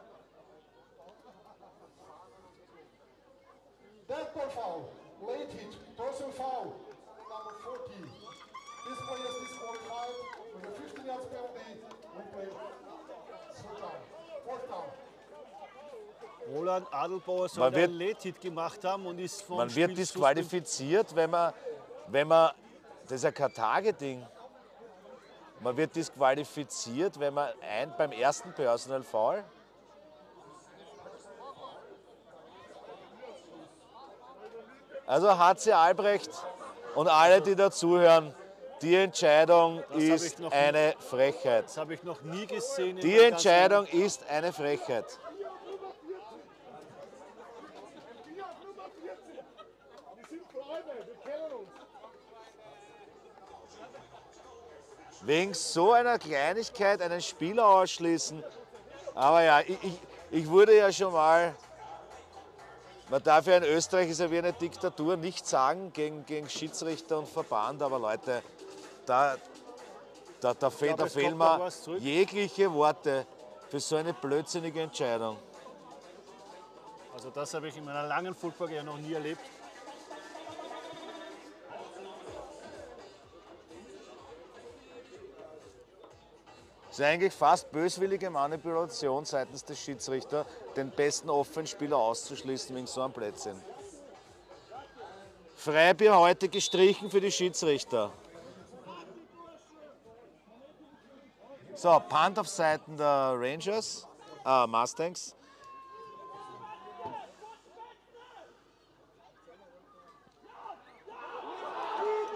Deadball foul, late hit, dorsal foul, number fourteen. This player is disqualified with a fifteen yards penalty. We play third down, fourth down. Roland Adelbauer soll Man wird- einen Late-Hit gemacht haben und ist vom Man Spiel wird disqualifiziert, wenn man, wenn man, das ist ja kein Targeting. Man wird disqualifiziert, wenn man ein, beim ersten Personal Foul. Also H C Albrecht und alle, die dazuhören, die Entscheidung hab ich ist noch eine Frechheit. Das habe ich noch nie gesehen. in Die meinem ganzen Entscheidung ist eine Frechheit. Wegen so einer Kleinigkeit einen Spieler ausschließen. Aber ja, ich, ich, ich wurde ja schon mal, man darf ja in Österreich, ist ja wie eine Diktatur, nichts sagen gegen, gegen Schiedsrichter und Verband. Aber Leute, da, da, da, fehl, glaube, da es fehlen kommt noch mir was zurück. jegliche Worte für so eine blödsinnige Entscheidung. Also das habe ich in meiner langen Football-Karriere noch nie erlebt. Es ist eigentlich fast böswillige Manipulation seitens des Schiedsrichters, den besten Offenspieler auszuschließen wegen so einem Blödsinn. Freibier heute gestrichen für die Schiedsrichter. So, Punt auf Seiten der Rangers, äh, Mustangs.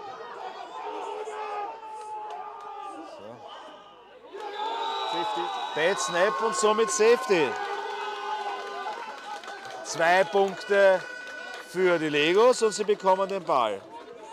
Safety. Bad Snap und somit Safety. Zwei Punkte für die Legos und sie bekommen den Ball.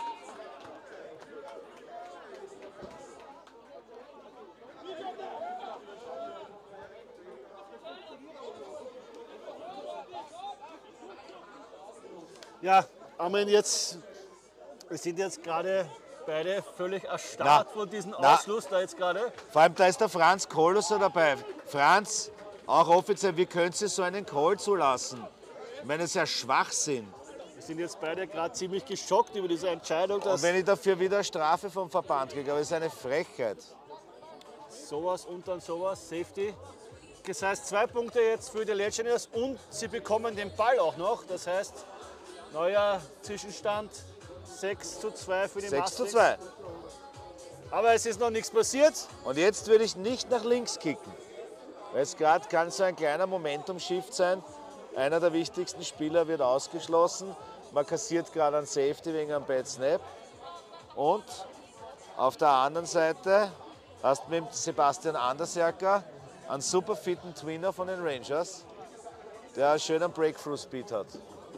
Ja, Armin, jetzt, wir sind jetzt gerade beide völlig erstarrt Na, von diesem na. Ausschluss da jetzt gerade. Vor allem da ist der Franz Kolosser dabei. Franz, auch offiziell, wie können Sie so einen Call zulassen? Ich meine, das ist ja Schwachsinn. Wir sind jetzt beide gerade ziemlich geschockt über diese Entscheidung, Und dass wenn ich dafür wieder Strafe vom Verband kriege, aber das ist eine Frechheit. sowas und dann sowas, Safety. Das heißt, zwei Punkte jetzt für die Legionnaires und sie bekommen den Ball auch noch. Das heißt, neuer Zwischenstand sechs zu zwei für die sechs zu Mustangs. zwei. Aber es ist noch nichts passiert. Und jetzt würde ich nicht nach links kicken. Weil es gerade kann so ein kleiner Momentum-Shift sein. Einer der wichtigsten Spieler wird ausgeschlossen. Man kassiert gerade einen Safety wegen einem Bad Snap. Und auf der anderen Seite hast du mit Sebastian Andersjacker einen super fitten Twinner von den Rangers, der einen schönen Breakthrough-Speed hat.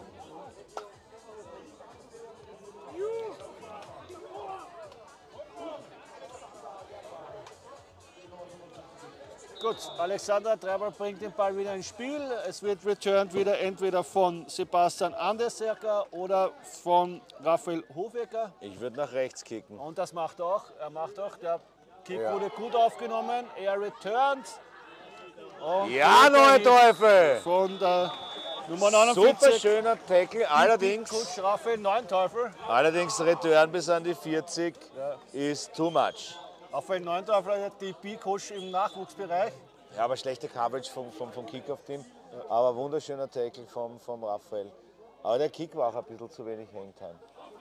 Gut, Alexander Treiber bringt den Ball wieder ins Spiel. Es wird returned wieder entweder von Sebastian Andersjacker oder von Raphael Hofecker. Ich würde nach rechts kicken. Und das macht er auch. Er macht auch. Der Kick Ja. wurde gut aufgenommen. Er returnt. Und Ja, geht Neunteufel! von der Nummer Super neunundvierzig. schöner Tackle, allerdings, Coach Raphael Neunteufel. allerdings Return bis an die vierzig ist too much. Raphael Neunteufel hat die B-Coach im Nachwuchsbereich. Ja, aber schlechte Coverage vom, vom, vom Kickoff-Team, aber wunderschöner Tackle vom, vom Raphael. Aber der Kick war auch ein bisschen zu wenig Hangtime.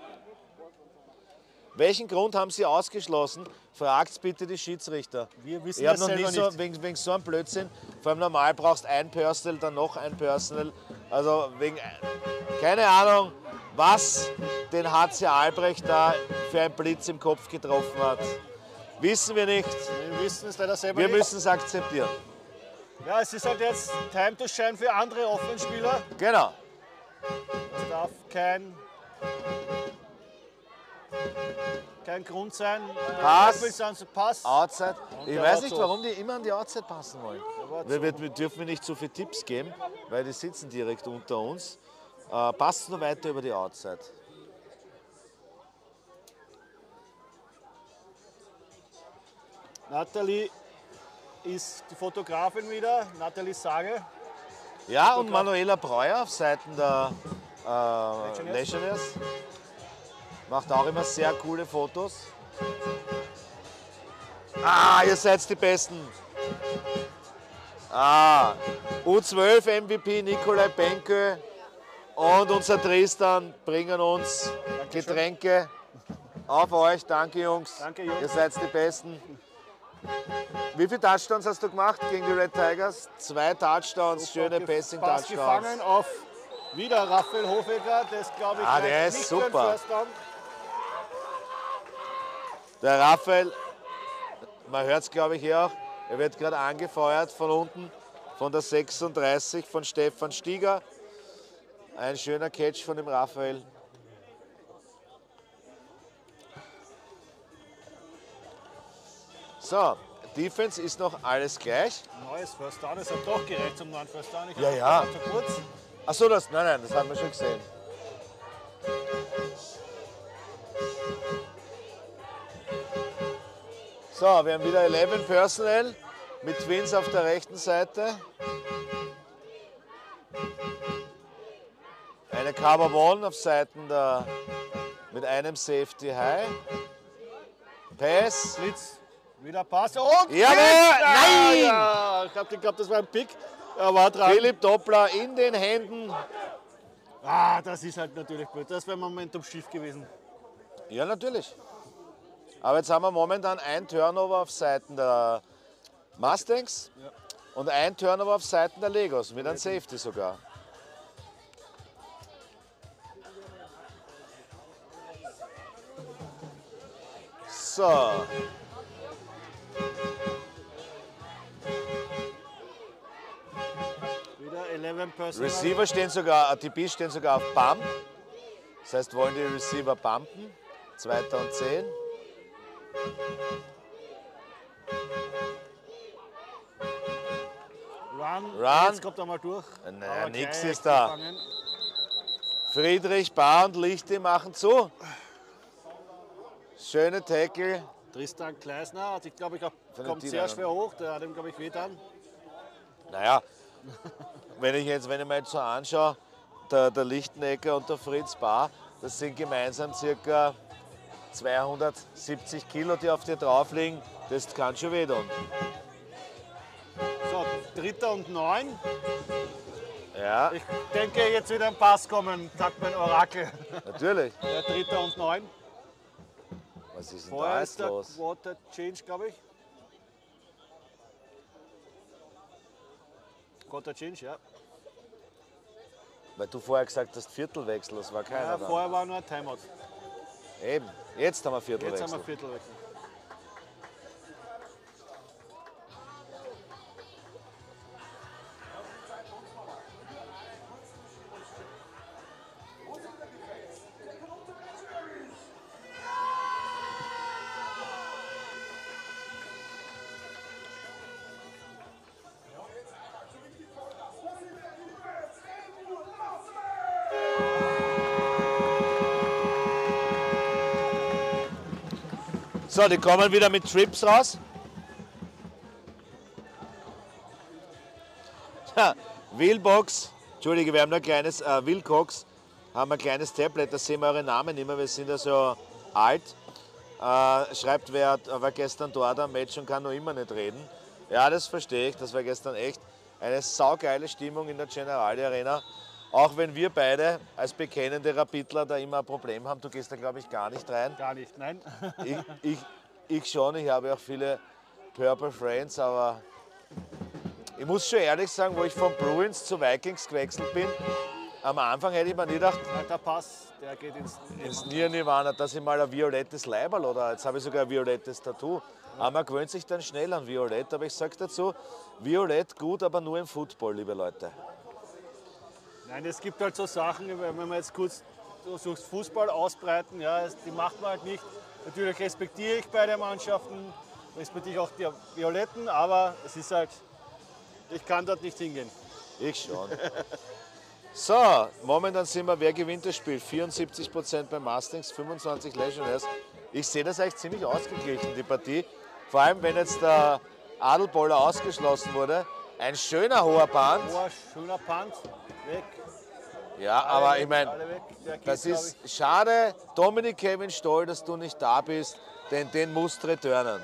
Welchen Grund haben Sie ausgeschlossen? Fragt bitte die Schiedsrichter. Wir wissen Ich habe das noch nie selber so, nicht. wegen, wegen so einem Blödsinn, vor allem normal brauchst ein Personal, dann noch ein Personal. Also wegen, keine Ahnung, was den H C Albrecht da für einen Blitz im Kopf getroffen hat. Wissen wir nicht. Wir wissen es leider selber Wir nicht. müssen es akzeptieren. Ja, es ist halt jetzt Time to shine für andere Offenspieler. Genau. Es darf kein, kein Grund sein. Pass. Pass. Pass. Outside. Ich der weiß war nicht, so. warum die immer an die Outside passen wollen. war Wir, wir, wir dürfen nicht zu viele Tipps geben, weil die sitzen direkt unter uns. Äh, passt nur weiter über die Outside. Nathalie ist die Fotografin wieder, Nathalie Sage. Ja, und Manuela Breuer auf Seiten der äh, Legionnaires. Legionnaires. Macht auch immer sehr coole Fotos. Ah, ihr seid die Besten. Ah, U zwölf M V P Nikolai Benke und unser Tristan bringen uns Getränke auf euch. Danke, Jungs. Danke, Jungs. Ihr seid die Besten. Wie viele Touchdowns hast du gemacht gegen die Red Tigers? Zwei Touchdowns, schöne Pass Passing-Touchdowns. gefangen auf wieder Raphael Hofecker. Das glaube ich Ah, reicht der ist nicht für einen super. First Down. Der Raphael, man hört es glaube ich hier auch, er wird gerade angefeuert von unten, von der sechsunddreißig von Stefan Stieger. Ein schöner Catch von dem Raphael. So, Defense ist noch alles gleich. Neues First Down, es hat doch gereicht zum neuen First Down. Ich Ja, hab ja. gedacht, Zu kurz. Achso, das, nein, nein, das haben wir schon gesehen. So, wir haben wieder elf Personnel mit Twins auf der rechten Seite. Eine Cover One auf Seiten der mit einem Safety High. Pass. Blitz, wieder Pass und Jawohl! Kick! Ah, Nein! Ja, ich habe geglaubt, das war ein Pick. Er war dran. Philipp Doppler in den Händen. Ah, das ist halt natürlich blöd. Das wäre Momentum schief gewesen. Ja, natürlich. Aber jetzt haben wir momentan ein Turnover auf Seiten der Mustangs und ein Turnover auf Seiten der Legos mit einem Safety sogar. So. elf Personal. Receiver stehen sogar, A T P stehen sogar auf Bump. Das heißt, wollen die Receiver bumpen. Zweiter und zehn. Run. Run. Jetzt kommt er mal durch. Naja, Aber nix gleich ist da. gefangen. Friedrich, Bar und Lichti machen zu. Schöne Tackle. Tristan Kleisner, hat sich, glaube ich, auch, Von den kommt sehr Dienern. schwer hoch. Der hat ihm, glaube ich, wehgetan. Naja, wenn ich jetzt, wenn ich mir jetzt so anschaue, der, der Lichtenecker und der Fritz Bar, das sind gemeinsam circa zweihundertsiebzig Kilo, die auf dir drauf liegen. Das kann schon wehtun. So, dritter und neun. Ja, Ich denke, jetzt wird ein Pass kommen, sagt mein Orakel. natürlich. Der dritter und neun. Was ist denn da Vorher jetzt ist der los? Quarter Change, glaube ich. Quarter Change, ja. Weil du vorher gesagt hast, Viertelwechsel, das war keiner ja da. vorher war nur ein Timeout. Eben, jetzt haben wir Jetzt Viertelwechsel. haben wir Viertelwechsel. So, die kommen wieder mit Trips raus. Ja, Willbox, Entschuldige, wir haben ein kleines, äh, Wilcox, haben ein kleines Tablet, da sehen wir eure Namen immer, wir sind ja so alt. Äh, schreibt, wer war gestern dort am Match und kann noch immer nicht reden. Ja, das verstehe ich, das war gestern echt eine saugeile Stimmung in der Generali Arena. Auch wenn wir beide als bekennende Rapidler da immer ein Problem haben, du gehst da glaube ich gar nicht rein. Gar nicht, nein. Ich, ich, ich schon, ich habe auch viele Purple Friends, aber ich muss schon ehrlich sagen, wo ich von Bruins zu Vikings gewechselt bin, am Anfang hätte ich mir nie gedacht, Der Pass, der geht ins, ins Nirnirvana, dass ich mal ein violettes Leiberl oder jetzt habe ich sogar ein violettes Tattoo. Aber man gewöhnt sich dann schnell an Violett, aber ich sage dazu, Violett gut, aber nur im Football, liebe Leute. Nein, es gibt halt so Sachen, wenn man jetzt kurz so suchst, Fußball ausbreiten, ja, es- die macht man halt nicht. Natürlich respektiere ich beide Mannschaften, respektiere ich auch die Violetten, aber es ist halt, ich kann dort nicht hingehen. Ich schon. So, momentan sind wir, wer gewinnt das Spiel? vierundsiebzig Prozent bei Mustangs, fünfundzwanzig Legionnaires. Ich sehe das eigentlich ziemlich ausgeglichen, die Partie. Vor allem, wenn jetzt der Adelboller ausgeschlossen wurde. Ein schöner hoher Band. Hoher, schöner Punt, weg. Ja, Alle aber weg, ich meine, alle weg. Der geht, das glaub ist schade, Dominik Kevin Stoll, dass du nicht da bist, denn den musst du returnen.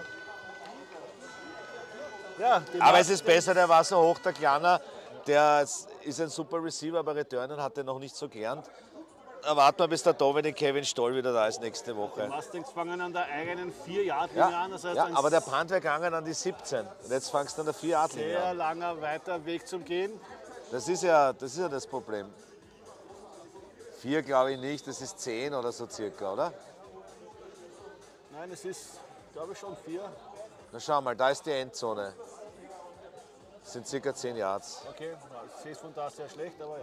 ich. Ja, den Aber es Must- ist besser, der war so hoch, der Kleiner, der ist ein super Receiver, aber returnen hat er noch nicht so gelernt. Warten wir, bis der Dominik Kevin Stoll wieder da ist nächste Die Woche. Mustangs fangen an der eigenen vier Yard Linie Ja, an. Das heißt, ja, ein aber der Punt wäre gegangen an die siebzehn. Und jetzt fangst du an der vier Yard Linie sehr an. langer weiter Weg zum Gehen. Das ist ja das, ist ja das Problem. vier glaube ich nicht, das ist zehn oder so circa, oder? Nein, es ist, glaube ich, schon vier. Na schau mal, da ist die Endzone. Das sind circa zehn Yards. Okay, ja, ich sehe es von da sehr schlecht, aber ja.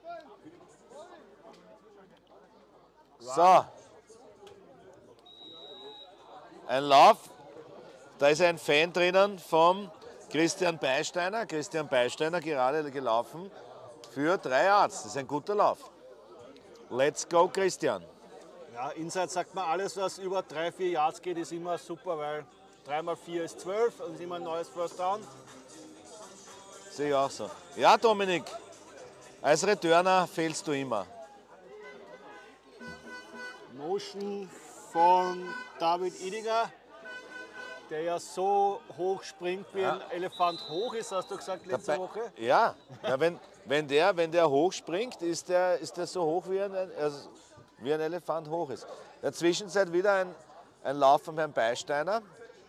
So. Ein Lauf. Da ist ein Fan drinnen vom Christian Beisteiner. Christian Beisteiner gerade gelaufen für drei Yards. Das ist ein guter Lauf. Let's go, Christian. Ja, Inside sagt man, alles, was über drei, vier Yards geht, ist immer super, weil drei mal vier ist zwölf und ist immer ein neues First Down. Sehe ich auch so. Ja, Dominik, als Returner fehlst du immer. Motion von David Idiger, der ja so hoch springt, wie ein Elefant hoch ist, hast du gesagt letzte Dabei- Woche. Ja, ja wenn, wenn, der, wenn der hoch springt, ist der, ist der so hoch, wie ein, also wie ein Elefant hoch ist. In der Zwischenzeit wieder ein, ein Lauf von Herrn Beisteiner.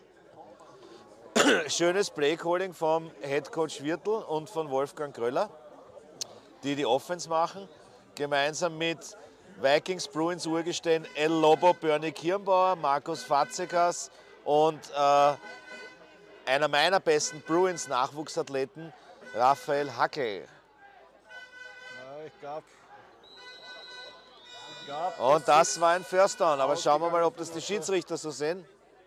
Schönes Playcalling vom Headcoach Wirtl und von Wolfgang Kröller, die die Offense machen, gemeinsam mit Vikings Bruins Urgestein El Lobo, Bernie Kirnbauer, Markus Fatzekas und äh, einer meiner besten Bruins Nachwuchsathleten, Raphael Hackel. gab, gab Und das war ein First Down. Aber schauen wir mal, ob das die Schiedsrichter so sehen.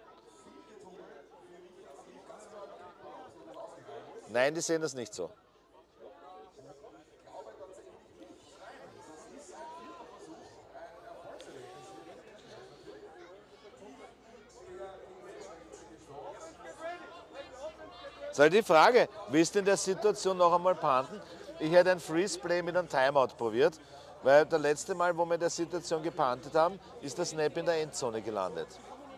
Nein, die sehen das nicht so. So, die Frage, willst du in der Situation noch einmal panten? Ich hätte ein Freeze-Play mit einem Timeout probiert, weil das letzte Mal, wo wir in der Situation gepantet haben, ist der Snap in der Endzone gelandet.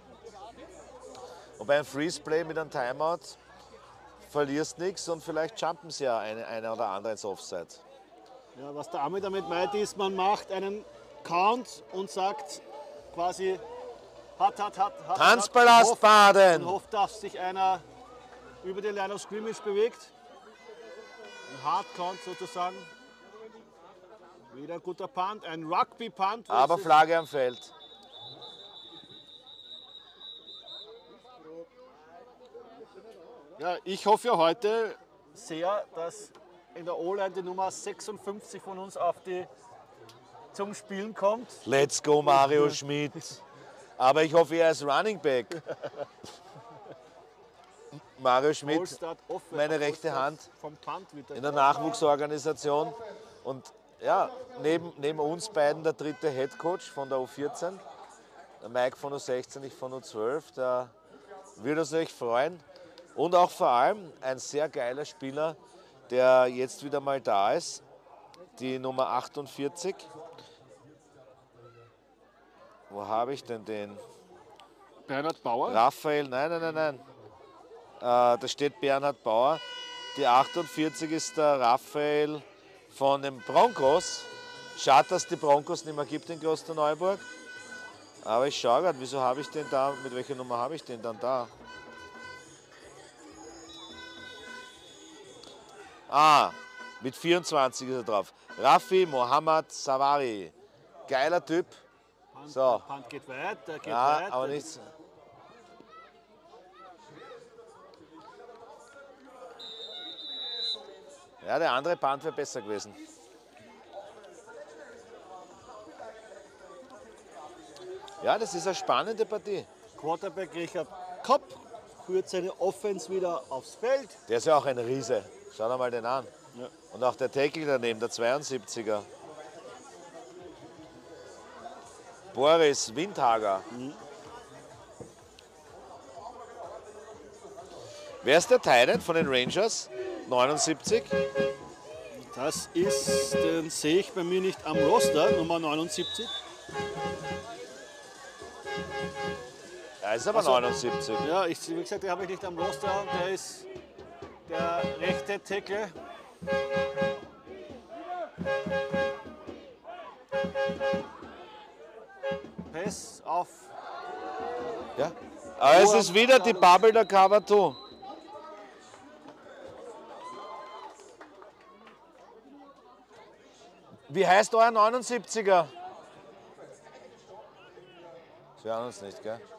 Und bei einem Freeze-Play mit einem Timeout verlierst nichts und vielleicht jumpen sie ja eine, eine oder andere ins Offside. Ja, was der Arme damit meint, ist, man macht einen Count und sagt quasi, hat, hat, hat, hat. Tanzballast hofft, baden! und hofft, dass sich einer über die Line of Scrimmage bewegt. Ein Hard Count sozusagen. Wieder ein guter Punt, ein Rugby-Punt. Aber Flagge am Feld. Ja, ich hoffe ja heute sehr, dass in der O-Line die Nummer sechsundfünfzig von uns auf die, zum Spielen kommt. Let's go Mario Schmidt. Aber ich hoffe, er ist Running Back. Mario Schmidt, Allstart offen, meine rechte Allstart Hand vom Punt wieder. in der Nachwuchsorganisation. Und ja, neben, neben uns beiden der dritte Head Coach von der U vierzehn. Der Mike von U sechzehn, ich von U zwölf. Der würde uns euch freuen. Und auch vor allem ein sehr geiler Spieler, der jetzt wieder mal da ist. Die Nummer achtundvierzig. Wo habe ich denn den? Bernhard Bauer. Raphael, nein, nein, nein, nein. Äh, da steht Bernhard Bauer. Die achtundvierzig ist der Raphael von den Broncos. Schade, dass es die Broncos nicht mehr gibt in Klosterneuburg. Aber ich schaue gerade, wieso habe ich den da, mit welcher Nummer habe ich den dann da? Ah, mit vierundzwanzig ist er drauf. Rafi Mohammed Savari. Geiler Typ. Punt, So. Der Punt geht weit, der geht Ja, weit. aber nichts. Ja, der andere Punt wäre besser gewesen. Ja, das ist eine spannende Partie. Quarterback Richard Kopp führt seine Offense wieder aufs Feld. Der ist ja auch ein Riese. Schau dir mal den an. Ja. Und auch der Tackle daneben, der zweiundsiebziger. Boris Windhager. Mhm. Wer ist der Titan von den Rangers? neunundsiebzig. Das ist, den sehe ich bei mir nicht am Roster, Nummer neunundsiebzig. Er ist aber Also- neunundsiebzig. Ja, ich, wie gesagt, den habe ich nicht am Roster. Der ist der rechte Tackle. Pass auf. Ja. Aber es ist wieder die Bubble der Cover zwei. Wie heißt euer neunundsiebziger? Sie hören uns nicht, gell?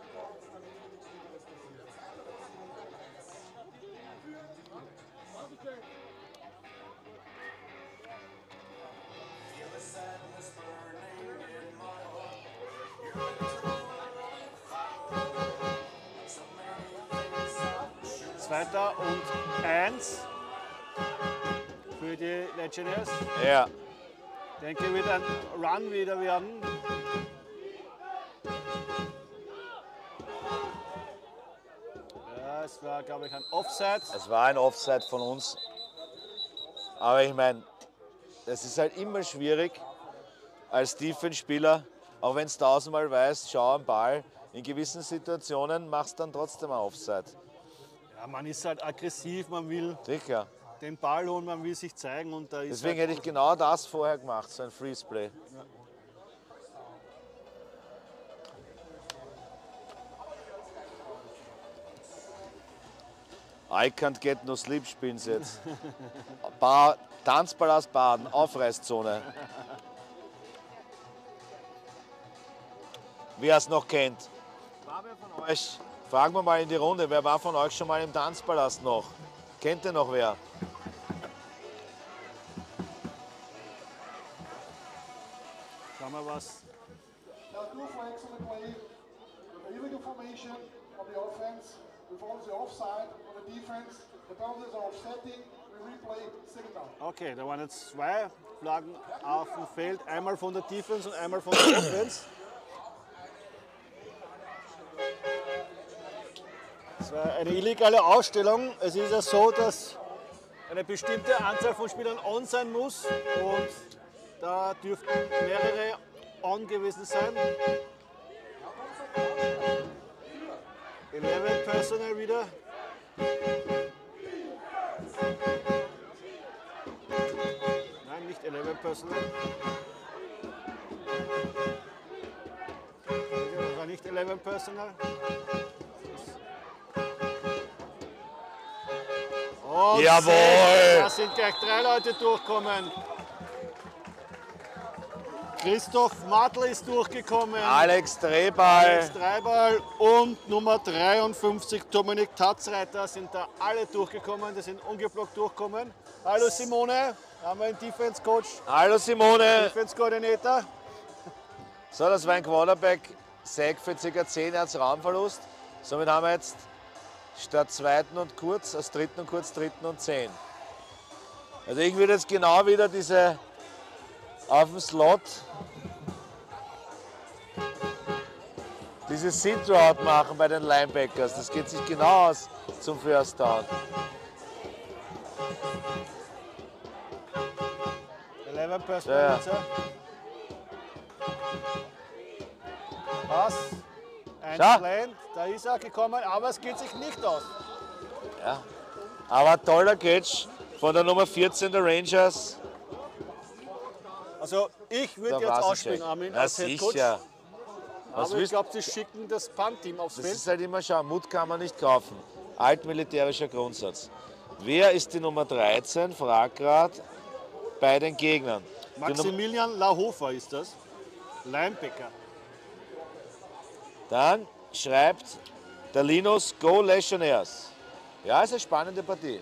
Zweiter und eins für die Legionnaires. Ja. Ich denke, wird ein Run wieder werden. Ja, es war, glaube ich, ein Offside. Es war ein Offside von uns. Aber ich meine, es ist halt immer schwierig als Defense-Spieler, auch wenn es tausendmal weißt, schau am Ball. In gewissen Situationen machst du dann trotzdem ein Offside. Ja, man ist halt aggressiv, man will Sicher. den Ball holen, man will sich zeigen. Und da ist Deswegen halt hätte ich genau das vorher gemacht, so ein Freeze-Play. I can't get no sleep spielen sie jetzt. Bar, Tanzball aus Baden, Aufreißzone. Wer es noch kennt. Wer von euch, fragen wir mal in die Runde, wer war von euch schon mal im Tanzpalast noch? Kennt ihr noch wer? Schauen wir was. Now two flags on the play. The illegal formation on the offense. We follow the offside on the defense. The penalties are offsetting. We replay second down. Okay, da waren jetzt zwei Flaggen auf dem Feld. Einmal von der Defense und einmal von der Offense. Das war eine illegale Ausstellung. Es ist ja so, dass eine bestimmte Anzahl von Spielern on sein muss und da dürften mehrere on gewesen sein. elf Personal wieder. Nein, nicht elf Personal. Das war nicht elf Personal. Und Jawohl! da sind gleich drei Leute durchgekommen. Christoph Matl ist durchgekommen. Alex Treball. Alex Treball und Nummer dreiundfünfzig Dominik Tatzreiter sind da alle durchgekommen. Die sind ungeblockt durchgekommen. Hallo Simone, haben wir einen Defense Coach, Hallo Simone. Defense Koordinator. So, das war ein Quarterback-Sack für ca. zehn Yards Raumverlust. Somit haben wir jetzt statt zweiten und kurz, als dritten und kurz, dritten und zehn. Also ich würde jetzt genau wieder diese auf dem Slot diese Sit-Route machen bei den Linebackers. Das geht sich genau aus zum First Down. elf Personal. Ja. Jetzt, ja. Pass. Ein Schau. Slant, da ist er gekommen, aber es geht sich nicht aus. Ja. Aber toller Catch von der Nummer vierzehn der Rangers. Also ich würde Da jetzt war's ausspringen, ein Armin, Ja, als Head Coach. sicher. Was Aber ich willst glaube, sie schicken das Punt-Team aufs Das Feld. ist halt immer schauen, Mut kann man nicht kaufen. Altmilitärischer Grundsatz. Wer ist die Nummer dreizehn, frag grad, bei den Gegnern? Die Num- Maximilian Lahofer ist das. Linebacker. Dann schreibt der Linus Go Legionnaires. Ja, ist eine spannende Partie.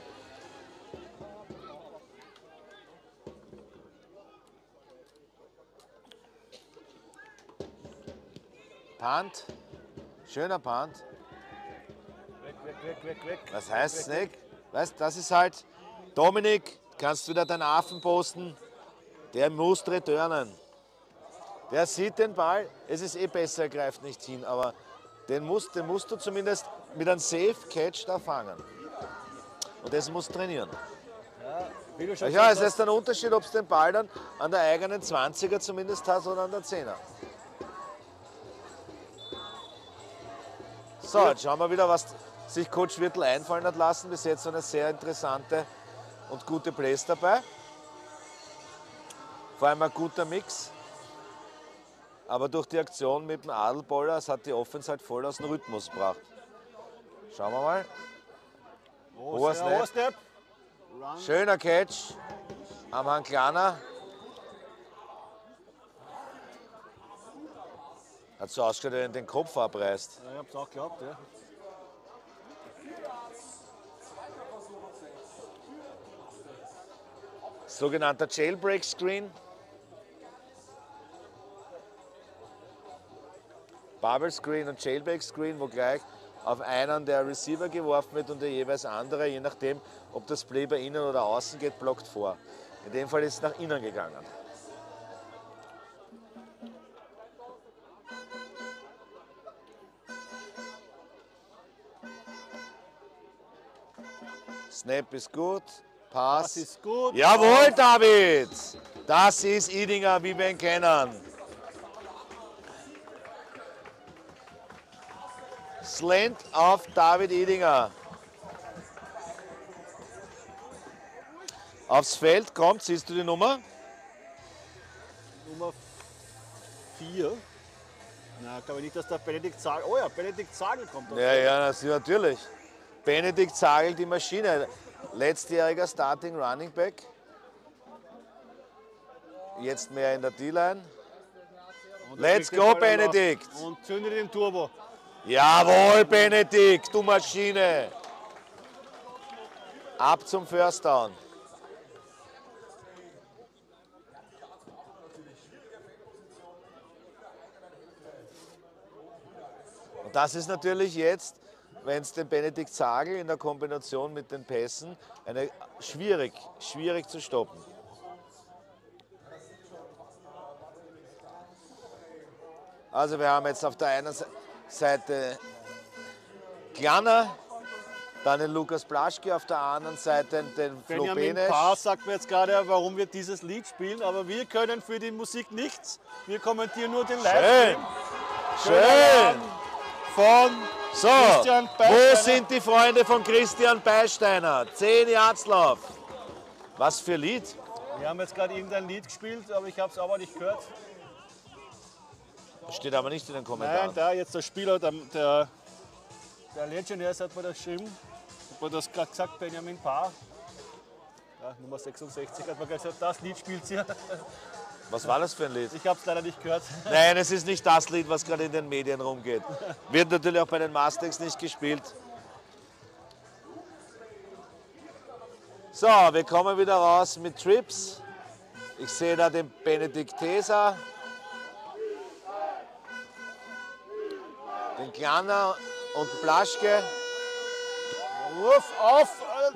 Punt, schöner Punt. Weg, weg, weg, weg, weg. Was heißt Snake? Weißt, das ist halt, Dominik, kannst du wieder deinen Affen posten, der muss returnen. Der sieht den Ball, es ist eh besser, er greift nicht hin, aber den musst, den musst du zumindest mit einem Safe Catch da fangen. Und das musst du trainieren. Wie du schon Ja, es gesagt ist ein Unterschied, ob du den Ball dann an der eigenen zwanziger zumindest hast oder an der zehner. So, jetzt schauen wir wieder, was sich Coach Wirtl einfallen hat lassen. Bis jetzt eine sehr interessante und gute Plays dabei. Vor allem ein guter Mix. Aber durch die Aktion mit dem Adelboller, das hat die Offense halt voll aus dem Rhythmus gebracht. Schauen wir mal. Oh, Hoher sehr Snap. hoher Step. Run. Schöner Catch am Herrn Kleiner. Hat so ausgeschaut, dass er den Kopf abreißt. Ja, ich hab's auch geglaubt, ja. Sogenannter Jailbreak Screen. Bubble Screen und Jailbreak Screen, wo gleich auf einen der Receiver geworfen wird und der jeweils andere, je nachdem, ob das Play bei innen oder außen geht, blockt vor. In dem Fall ist es nach innen gegangen. Snap ist gut, Pass. Das ist gut. Jawohl, David! Das ist Idinger, wie wir ihn kennen. Slant auf David Idinger. Aufs Feld kommt, siehst du die Nummer? Nummer vier. Na, glaube ich nicht, dass der Benedikt Zagel. Oh ja, Benedikt Zagel kommt. Ja, ja, das- natürlich. Benedikt Zagel, die Maschine. Letztjähriger Starting Running Back. Jetzt mehr in der D-Line. Und Let's kriegt den go, Ball dann noch Benedikt. Und zündet den Turbo. Jawohl, Benedikt, du Maschine. Ab zum First Down. das ist natürlich jetzt, wenn es den Benedikt Zagel in der Kombination mit den Pässen, eine, schwierig, schwierig zu stoppen. Also wir haben jetzt auf der einen Seite Glanner, dann den Lukas Blaschke, auf der anderen Seite den Flo Benjamin Benesch. Paar sagt mir jetzt gerade, warum wir dieses Lied spielen, aber wir können für die Musik nichts. Wir kommentieren nur den Schön, Livestream. schön. Von So, Christian wo Beisteiner. sind die Freunde von Christian Beisteiner? Zehn Jahrslauf. Was für Lied? Wir haben jetzt gerade irgendein Lied gespielt, aber ich habe es aber nicht gehört. Steht aber nicht in den Kommentaren. Nein, da jetzt der Spieler, der, der, der Legionnaires hat mir das geschrieben. Hat mir das gerade gesagt, Benjamin Paar. Ja, Nummer sechsundsechzig hat mir gesagt, das Lied spielt sie. Was war das für ein Lied? Ich habe es leider nicht gehört. Nein, es ist nicht das Lied, was gerade in den Medien rumgeht. Wird natürlich auch bei den Masters nicht gespielt. So, wir kommen wieder raus mit Trips. Ich sehe da den Benedikt Teser, den Glanner und Blaschke. Ruf auf!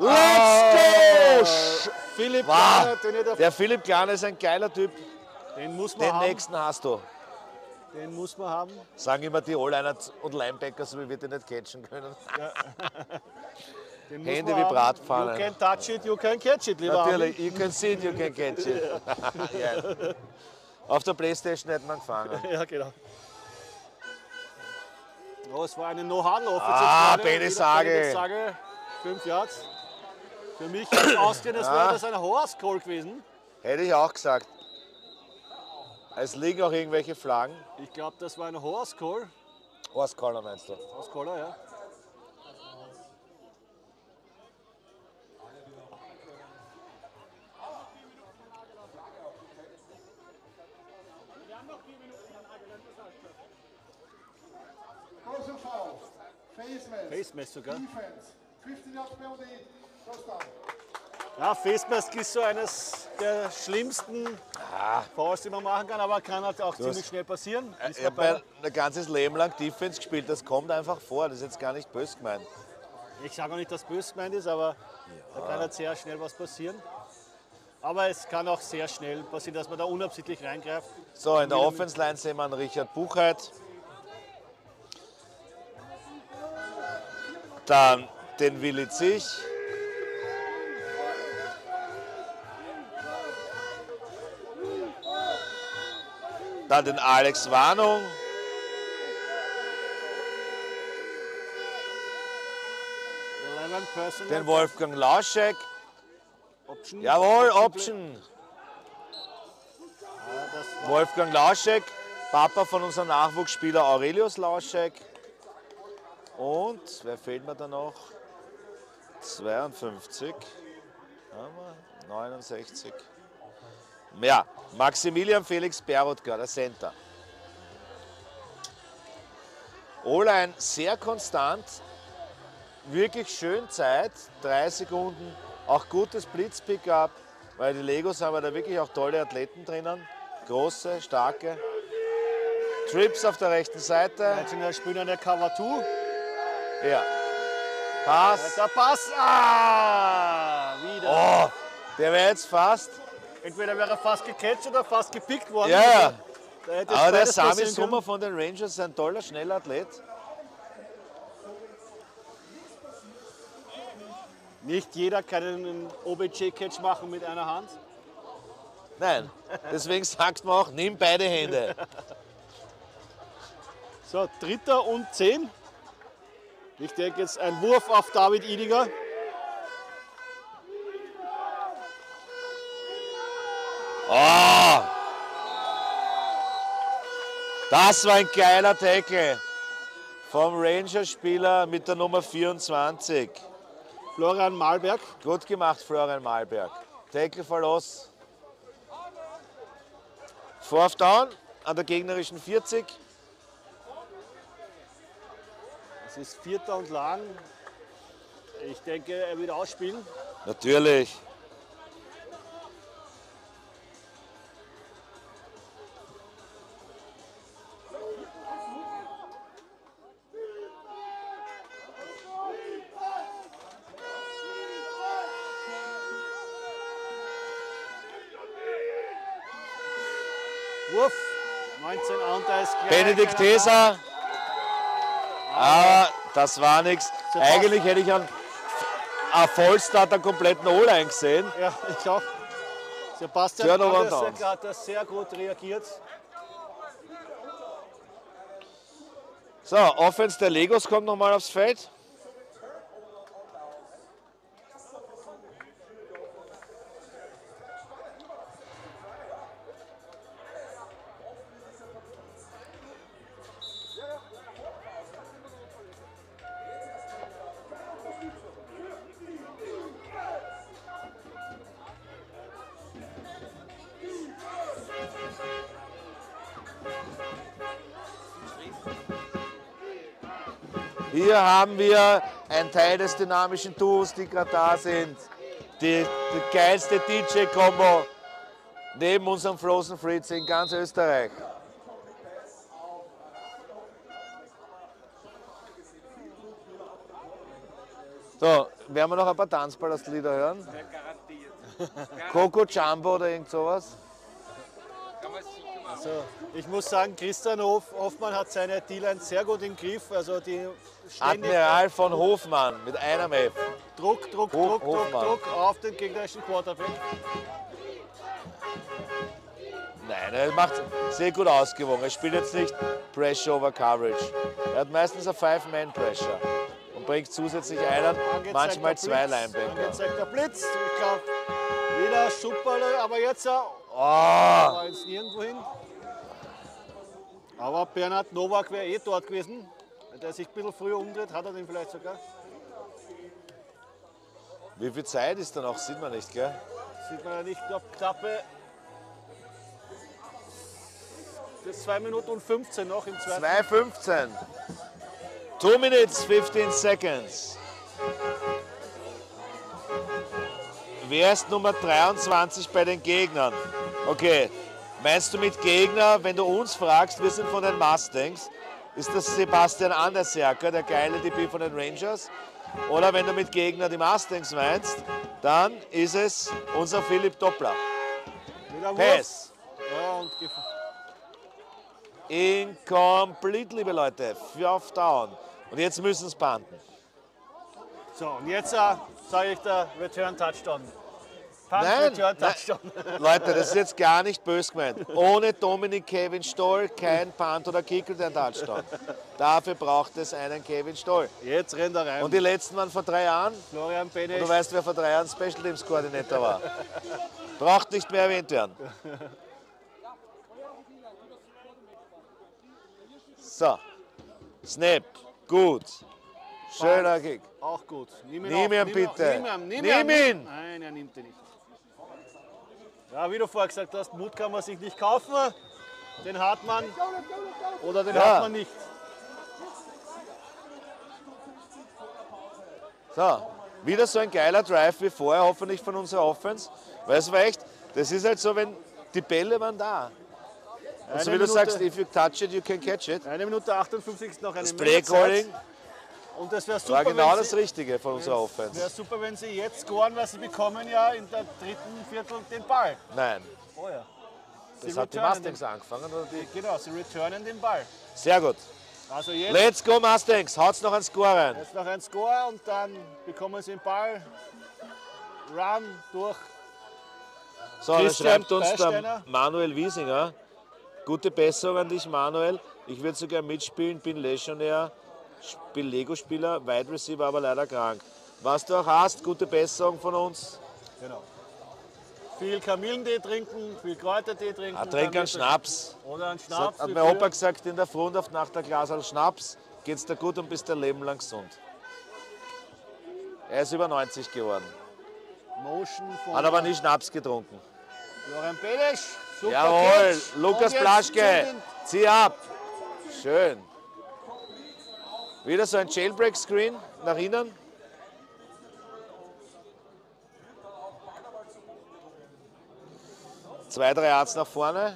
Let's go! Philipp Wow. Glanner, den, ich da- Der Philipp Glanner ist ein geiler Typ. den muss man Den haben. nächsten hast du. Den muss man haben. Sagen immer die O-Liner und Linebacker, so wie wir den nicht catchen können. Den muss Hände man wie haben. Bratpfannen. You can touch it, you can catch it, lieber Natürlich, you can see it, you can catch it. Ja. Auf der Playstation hätte man gefangen. Armin. Ja, genau. Oh, es war eine No-Huddle-Offensive. Ah, gerade. Benny Wieder Sage. Benny Sage. Fünf Yards. Für mich als Austrian, das wäre das ein Horse Call gewesen. Hätte ich auch gesagt. Es liegen auch irgendwelche Flaggen. Ich glaube, das war ein Horse Call. Horse Collar meinst du? Horse Caller, ja. Personal foul. Face mask. Face Mask sogar. Defense. fifteen yards penalty. First down. Ja, Face Mask ist so eines der schlimmsten Fouls, die man machen kann, aber kann halt auch ziemlich schnell passieren. Ist Ich habe dabei. mein ganzes Leben lang Defense gespielt. Das kommt einfach vor. Das ist jetzt gar nicht böse gemeint. Ich sage auch nicht, dass böse gemeint ist, aber da kann halt sehr schnell was passieren. Aber es kann auch sehr schnell passieren, dass man da unabsichtlich reingreift. So, in der Offense Line sehen wir einen Richard Buchheit. Dann den Willi Zich. Dann den Alex Warnung. eleven Personal Den Wolfgang Lauschek. Option. Jawohl, Option Option. Play. Ja, das war Wolfgang Lauschek, Papa von unserem Nachwuchsspieler Aurelius Lauschek. Und, wer fehlt mir da noch? zweiundfünfzig. Haben wir? neunundsechzig. Ja, Maximilian Felix Berotger, der Center. O-Line sehr konstant, wirklich schön Zeit, drei Sekunden, auch gutes Blitz-Pickup, weil die Legos haben da wirklich auch tolle Athleten drinnen, große, starke. Trips auf der rechten Seite, Leitner spielt an der Cover zwei. ja, Pass, Der Pass. Ah, wieder. oh, der wäre jetzt fast, Entweder wäre er fast gecatcht oder fast gepickt worden. ja, ja. Da hätte Aber der beides Sami passieren können. Sommer von den Rangers ist ein toller, schneller Athlet. Nicht jeder kann einen O B J-Catch machen mit einer Hand. Nein, deswegen sagt man auch, nimm beide Hände. So, dritter und zehn. Ich denke jetzt ein Wurf auf David Idiger. Oh, das war ein geiler Tackle vom Ranger-Spieler mit der Nummer vierundzwanzig. Florian Malberg. Gut gemacht, Florian Malberg. Tackle verlost. Fourth Down an der gegnerischen vierzig. Es ist vierter und lang. Ich denke, er wird ausspielen. Natürlich. Wurf. neunzehn Under ist gleich. Benedikt Heser. Aber das war nichts. Eigentlich hätte ich einen Vollstart der kompletten O-Line gesehen. Ja, ich auch. Sebastian Turnover hat und das, hat das sehr gut reagiert. So, Offense der Legos kommt nochmal aufs Feld. Hier haben wir einen Teil des dynamischen Duos, die gerade da sind. Die, die geilste D J-Kombo neben unserem Frozen Fritz in ganz Österreich. So, werden wir noch ein paar Tanzballastlieder hören? Coco Jumbo oder irgend sowas? Also, ich muss sagen, Christian Hof, Hoffmann hat seine D-Line sehr gut im Griff. Also die ständig Admiral von Hofmann mit einem F. Druck, Druck, Hof- Druck, Druck, Hofmann. Druck auf den gegnerischen Quarterback. Nein, er macht sehr gut ausgewogen. Er spielt jetzt nicht Pressure over Coverage. Er hat meistens ein Five-Man-Pressure und bringt zusätzlich einen, manchmal zwei Linebacker. Angezeigter Blitz. Ich glaube, wieder super, aber jetzt ja, Oh, war jetzt nirgendwo hin. Aber Bernhard Nowak wäre eh dort gewesen. Wenn der sich ein bisschen früher umdreht, hat er den vielleicht sogar. wie viel Zeit ist da noch? Sieht man nicht, gell? Sieht man ja nicht, ich glaube, knappe das ist zwei Minuten und fünfzehn noch im zweiten. zwei fünfzehn. two minutes, fifteen seconds. Wer ist Nummer dreiundzwanzig bei den Gegnern? Okay, meinst du mit Gegner, wenn du uns fragst, wir sind von den Mustangs, ist das Sebastian Anderserker, der geile D B von den Rangers? Oder wenn du mit Gegner die Mustangs meinst, dann ist es unser Philipp Doppler. Wieder Wurf. Pass. Ja, und gef- Incomplete, liebe Leute. Fourth down. Und jetzt müssen es panten. So, und jetzt äh, sage ich der Return Touchdown. Punt Nein, Return nein. Touchdown. Leute, das ist jetzt gar nicht böse gemeint. Ohne Dominik Kevin Stoll kein Punt oder Kick oder ein Touchdown. Dafür braucht es einen Kevin Stoll. Jetzt rennt er rein. Und die letzten waren vor drei Jahren. Florian Und Benesch. du weißt, wer vor drei Jahren Special Teams Koordinator war. Braucht nicht mehr erwähnt werden. So. Snap. Gut. Schöner Kick. Auch gut. Nimm ihn, Nimm auf, ihn bitte. Nimm ihn, nimm Nimm ihn. ihn. Nein, er nimmt ihn nicht. Ja, wie du vorher gesagt hast, Mut kann man sich nicht kaufen. Den hat man oder den Ja. hat man nicht. So, wieder so ein geiler Drive wie vorher, hoffentlich von unserer Offense. Weil es war echt, das ist halt so, wenn die Bälle waren da. Und so Eine wie du Minute- sagst, if you touch it, you can catch it. Eine Minute achtundfünfzig ist noch eine Das Menge Zeit. Play-Calling Und das wäre war super, genau wenn das sie, Richtige von unserer wäre Offense. super, wenn sie jetzt scoren, weil sie bekommen ja in der dritten Viertel den Ball. Nein, Oh ja. das Sie hat die returnen Mustangs angefangen. Oder die? den, genau, sie returnen den Ball. Sehr gut. Also jetzt, Let's go Mustangs, haut's noch einen Score rein. jetzt noch ein Score und dann bekommen sie den Ball. Run durch. So, dann Christian schreibt uns Beisteiner. der Manuel Wiesinger. Gute Besserung an dich, Manuel. Ich würde sogar mitspielen, bin Legionär, spiel Lego-Spieler, Wide Receiver, aber leider krank. Was du auch hast, gute Besserung von uns. Genau. Viel Kamillentee trinken, viel Kräutertee trinken. Ah, trink einen damit- Schnaps. Oder einen Das Schnaps. hat wie mein Opa früher. gesagt, in der Freundschaft nach der Glasal Schnaps geht's dir gut und bist dein Leben lang gesund. Er ist über neunzig geworden, Motion von hat aber nie Schnaps getrunken. Florian Benesch. Super Jawohl, Catch. Lukas Und jetzt Plaschke, zu den- zieh ab. Schön. Wieder so ein Jailbreak-Screen nach innen. Zwei, drei Yards nach vorne.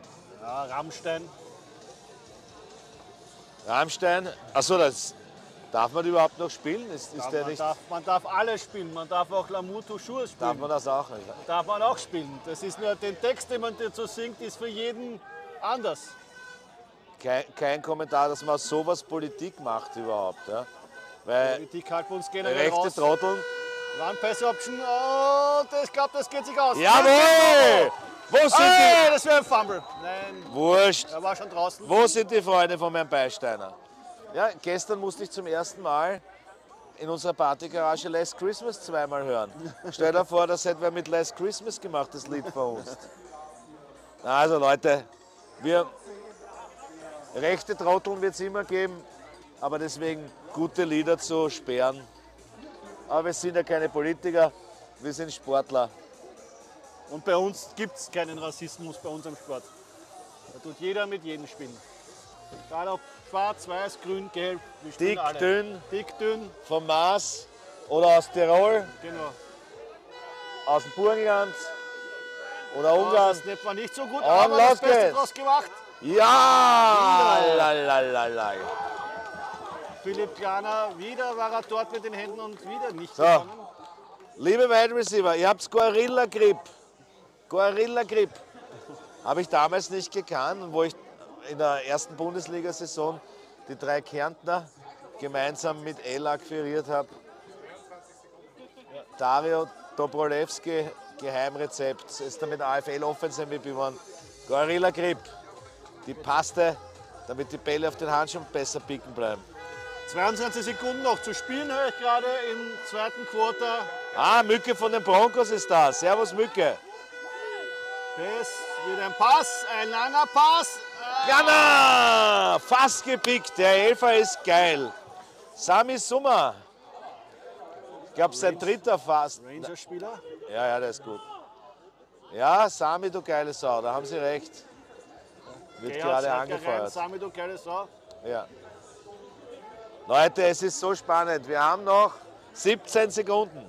Ja, Rammstein. Rammstein, achso, das, Darf man die überhaupt noch spielen? Ist, ist Darf, der man, nicht, darf, man darf alle spielen, man darf auch L'amour toujours spielen. darf man das auch nicht? Darf man auch spielen. Das ist nur, den Text, den man dazu singt, ist für jeden anders. Kein, kein Kommentar, dass man aus sowas Politik macht überhaupt. Ja? Weil Politik halten wir uns generell rechte raus. Trotteln. Run Pass Option. Oh, ich glaube, das geht sich aus. Jawohl! Wo sind Hey, das wäre ein Fumble. Nein, die? Wurscht. er war schon draußen. Wo sind die Freunde von Herrn Beisteiner? Ja, gestern musste ich zum ersten Mal in unserer Partygarage Last Christmas zweimal hören. Stell dir vor, das hätte wer mit Last Christmas gemacht, das Lied von uns. Also Leute, wir rechte Trotteln wird es immer geben, aber deswegen gute Lieder zu sperren. Aber wir sind ja keine Politiker, wir sind Sportler. Und bei uns gibt es keinen Rassismus bei unserem Sport. Da tut jeder mit jedem spielen. Egal ob schwarz, weiß, grün, gelb, wir spielen Dick, alle. dünn, Dick, dünn, vom Mars oder aus Tirol, genau. aus dem Burgenland oder Ah, Ungarn. das Snap war nicht so gut, Und aber los das Beste geht's. draus gemacht. Ja! Wieder. Lalalala. Philipp Jana, wieder war er dort mit den Händen und wieder nicht So. gegangen. Liebe Wide Receiver, ihr habt Gorilla Grip. Gorilla Grip. Habe ich damals nicht gekannt, wo ich in der ersten Bundesliga-Saison die drei Kärntner gemeinsam mit El akquiriert habe. Dario Dobrolewski, Geheimrezept, ist damit A F L Offense M V P geworden. Gorilla Grip. Die Paste, damit die Bälle auf den Handschuhen besser picken bleiben. zweiundzwanzig Sekunden noch zu spielen, höre ich gerade im zweiten Quarter. Ah, Mücke von den Broncos ist da. Servus Mücke. Pass, wieder ein Pass, ein langer Pass. Jana! Fast gepickt. Der Elfer ist geil. Sami Summer. Ich glaube, sein dritter fast. Ranger-Spieler. Ja, ja, der ist gut. Ja, Sami, du geile Sau, da haben Sie recht. Wird gerade angefeuert. Sami, du geile Sau. Ja. Leute, es ist so spannend. Wir haben noch siebzehn Sekunden.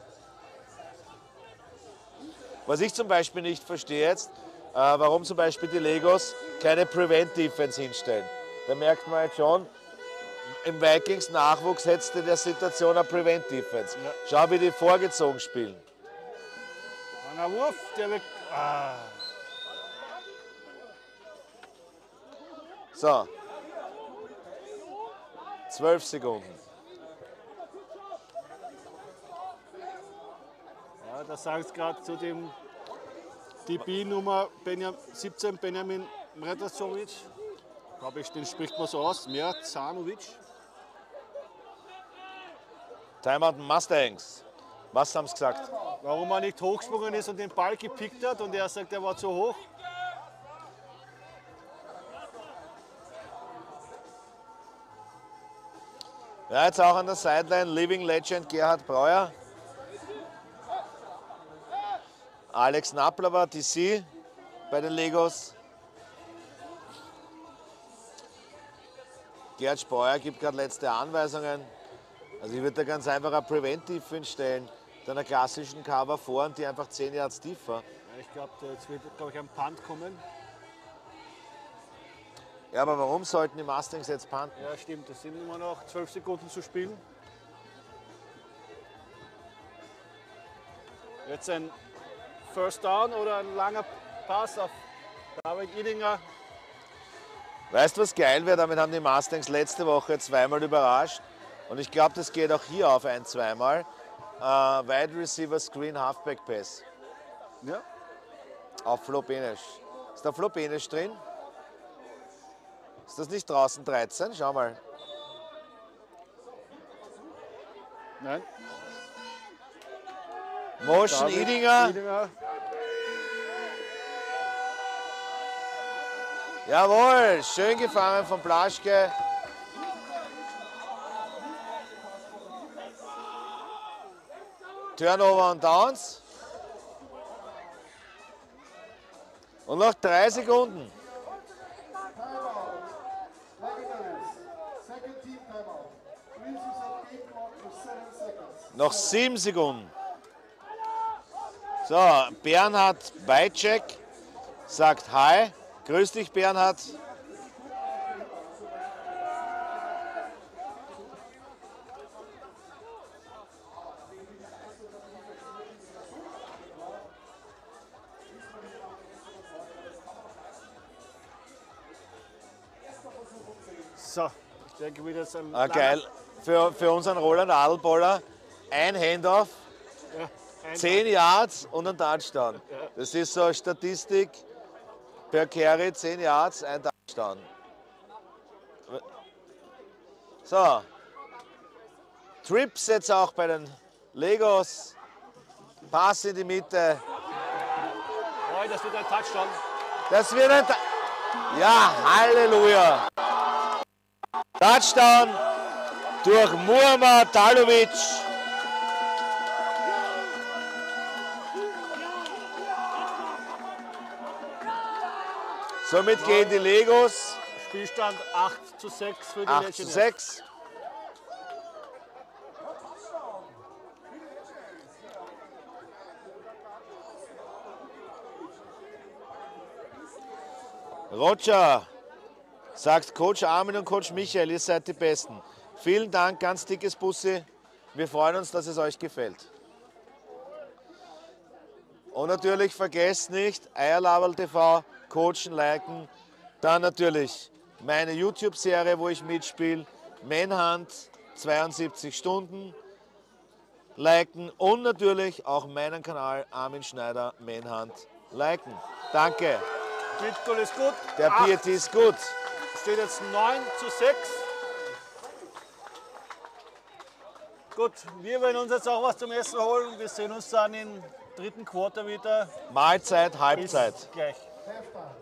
Was ich zum Beispiel nicht verstehe jetzt, äh, warum zum Beispiel die Legos keine Prevent Defense hinstellen. Da merkt man jetzt schon, im Vikings Nachwuchs hättest du in der Situation eine Prevent Defense. Ja. Schau, wie die vorgezogen spielen. Langer Wurf, der wird. Ah. So. Zwölf Sekunden. Ja, da sagt es gerade zu dem D B-Nummer siebzehn, Benjamin Mretazovic. Glaube ich, den spricht man so aus. Mretazovic. Timeout Mustangs. Was haben sie gesagt? Warum er nicht hochgesprungen ist und den Ball gepickt hat und er sagt, er war zu hoch. Ja, jetzt auch an der Sideline Living Legend Gerhard Breuer. Alex Nappler war D C bei den Legos. Gerhard Breuer gibt gerade letzte Anweisungen. Also ich würde da ganz einfach eine Prevent-Defense stellen, dann einen klassischen Cover vor und die einfach zehn Yards tiefer. Ja, ich glaube, jetzt wird glaub ich, ein Punt kommen. Ja, aber warum sollten die Mustangs jetzt punten? Ja, stimmt. Es sind immer noch zwölf Sekunden zu spielen. Jetzt ein First Down oder ein langer Pass auf David Idinger. Weißt du, was geil wäre? Damit haben die Mustangs letzte Woche zweimal überrascht. Und ich glaube, das geht auch hier auf ein, zweimal. Äh, Wide Receiver Screen Halfback Pass. Ja. Auf Flo Benesch. Ist da Flo Benesch drin? Ist das nicht draußen dreizehn? Schau mal. Nein. Motion David Idinger. Idinger. Jawohl, schön gefangen von Plaschke. Turnover und Downs. Und noch drei Sekunden. Timeout. Legendaries. Second team timeout. Please use a game clock for seven seconds. Noch sieben Sekunden. So, Bernhard Bajcek sagt Hi. Grüß dich, Bernhard. So, ich denke wieder so ein Ah, geil. Für, für unseren Roland Adelboller ein Handoff, Ja, ein zehn Yards und ein Touchdown. Das ist so eine Statistik per Carry, zehn Yards, ein Touchdown. So, Trips jetzt auch bei den Legos. Pass in die Mitte. Oh, das wird ein Touchdown. Das wird ein... Ta ja, Halleluja. Touchdown durch Muammar Talovic. Somit gehen die Legos Spielstand acht zu sechs für die acht zu Legionnaires. sechs. Roger sagt Coach Armin und Coach Michael, ihr seid die Besten. Vielen Dank, ganz dickes Bussi. Wir freuen uns, dass es euch gefällt. Und natürlich vergesst nicht, Eierlaberl T V, coachen, liken. Dann natürlich meine YouTube-Serie, wo ich mitspiele, Manhunt, zweiundsiebzig Stunden, liken. Und natürlich auch meinen Kanal Armin Schneider, Manhunt, liken. Danke, Pitbull ist gut. der Acht. P T ist gut. Steht jetzt neun zu sechs. Gut, wir werden uns jetzt auch was zum Essen holen. Wir sehen uns dann im dritten Quarter wieder. Mahlzeit, Halbzeit. Bis gleich. Halftime.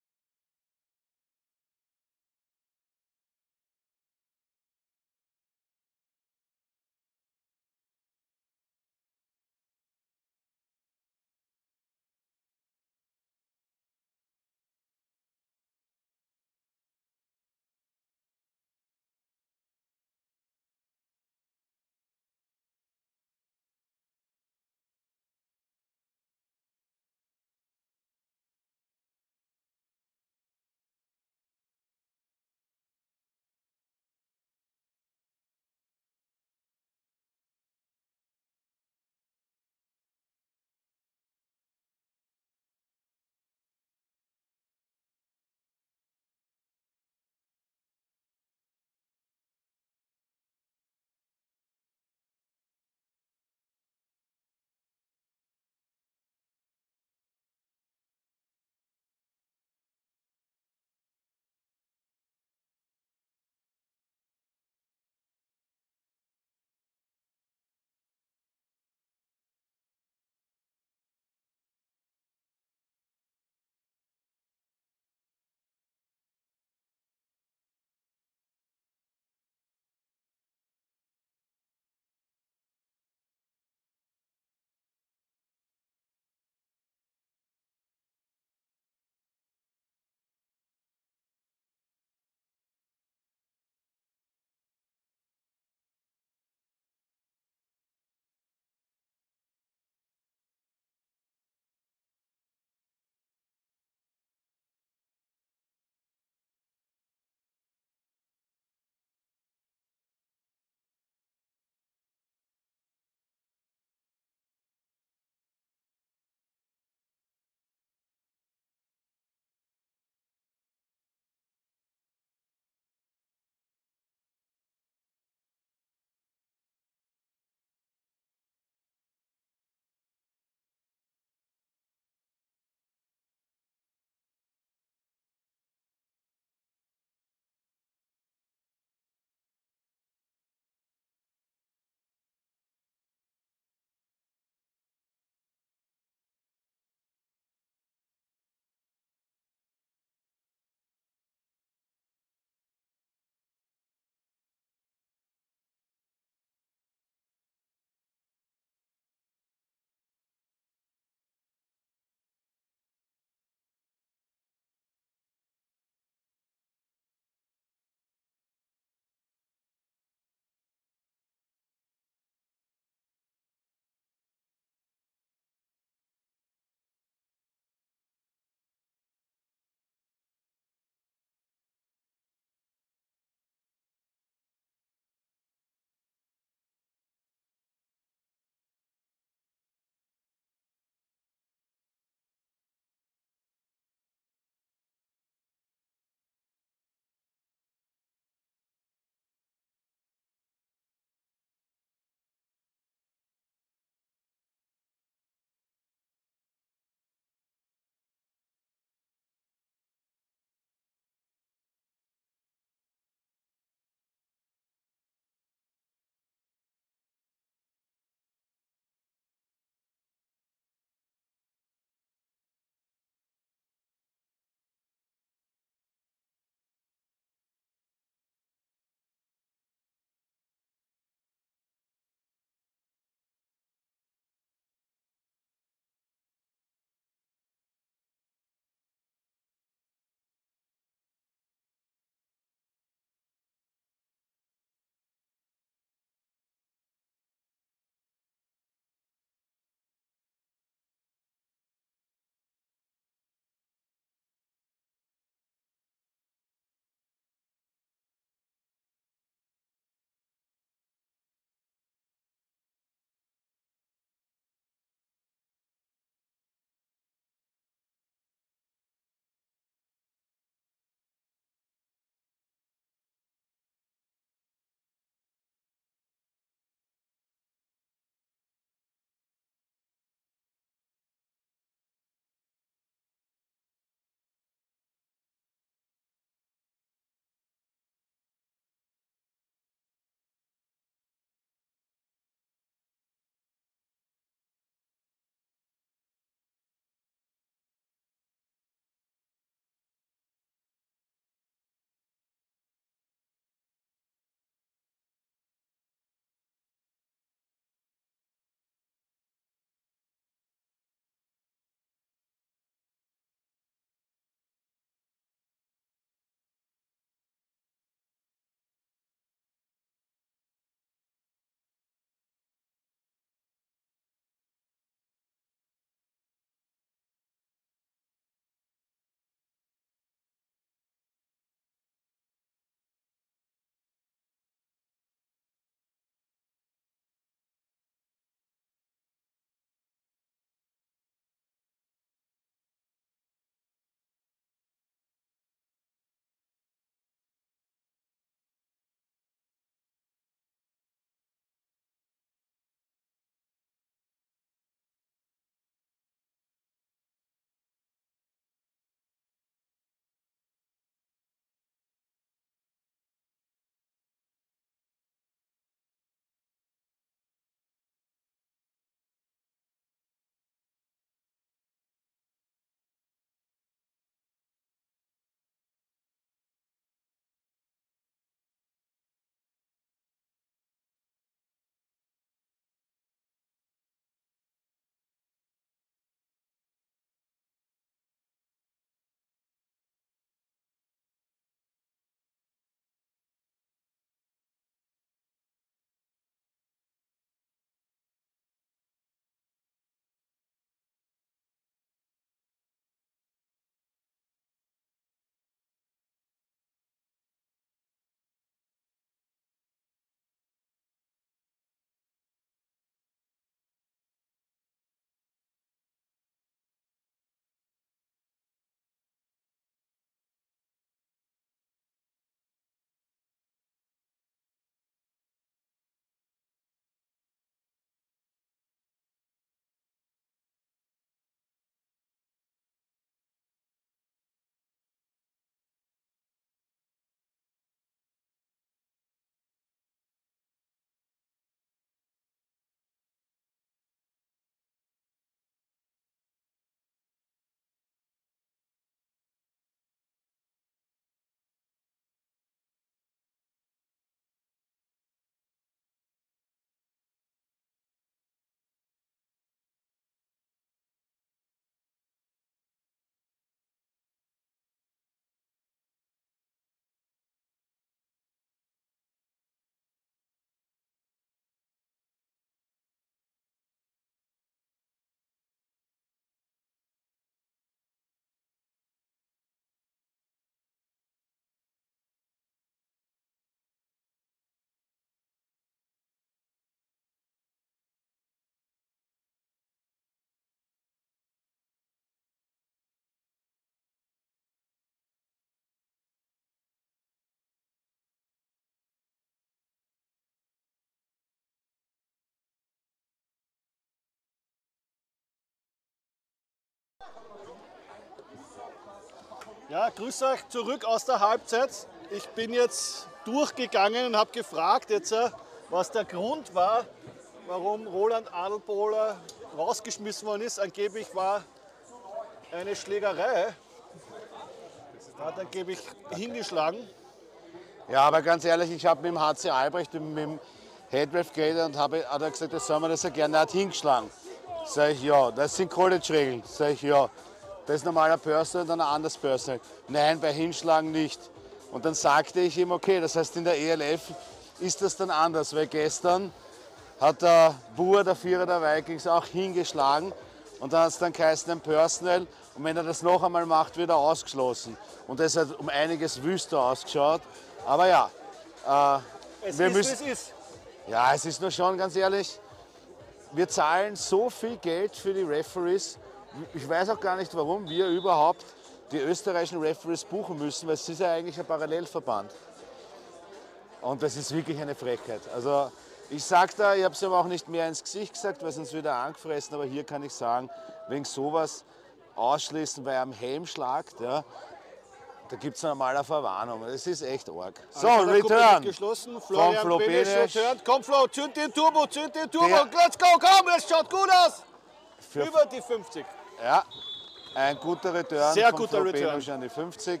Ja, grüß euch zurück aus der Halbzeit. Ich bin jetzt durchgegangen und habe gefragt, jetzt, was der Grund war, warum Roland Adelbohler rausgeschmissen worden ist. Angeblich war eine Schlägerei. Er hat angeblich hingeschlagen. Ja, aber ganz ehrlich, ich habe mit dem H C Albrecht, mit dem Headref geredet und habe, hat er gesagt, das soll man das ja gerne, er hat hingeschlagen. Sag ich, ja, das sind College-Regeln. Sag ich, ja, das ist normaler Personal und dann ein anderes Personal. Nein, bei Hinschlagen nicht. Und dann sagte ich ihm, okay, das heißt in der E L F ist das dann anders, weil gestern hat der Bur, der Vierer der Vikings, auch hingeschlagen und dann hat es dann geheißen, ein Personal und wenn er das noch einmal macht, wird er ausgeschlossen. Und das hat um einiges wüster ausgeschaut. Aber ja, äh, Es wir ist, müssen, wie es ist. ja, es ist nur schon, ganz ehrlich, wir zahlen so viel Geld für die Referees. Ich weiß auch gar nicht, warum wir überhaupt die österreichischen Referees buchen müssen, weil es ist ja eigentlich ein Parallelverband. Und das ist wirklich eine Frechheit. Also ich sage da, ich habe es aber auch nicht mehr ins Gesicht gesagt, weil sonst wieder angefressen, aber hier kann ich sagen, wegen sowas ausschließen bei einem Helmschlag, ja, da gibt es normal eine Verwarnung. Das ist echt arg. So, Also, Return geschlossen. von Florian Flo Benesch Benesch. returnt. Komm Flo, zünd den Turbo, zünd den Turbo. Der- Let's go, komm, es schaut gut aus. Für, Über die fünfzig. ja, ein guter Return Sehr von guter Flo Return. Benesch an die fünfzig.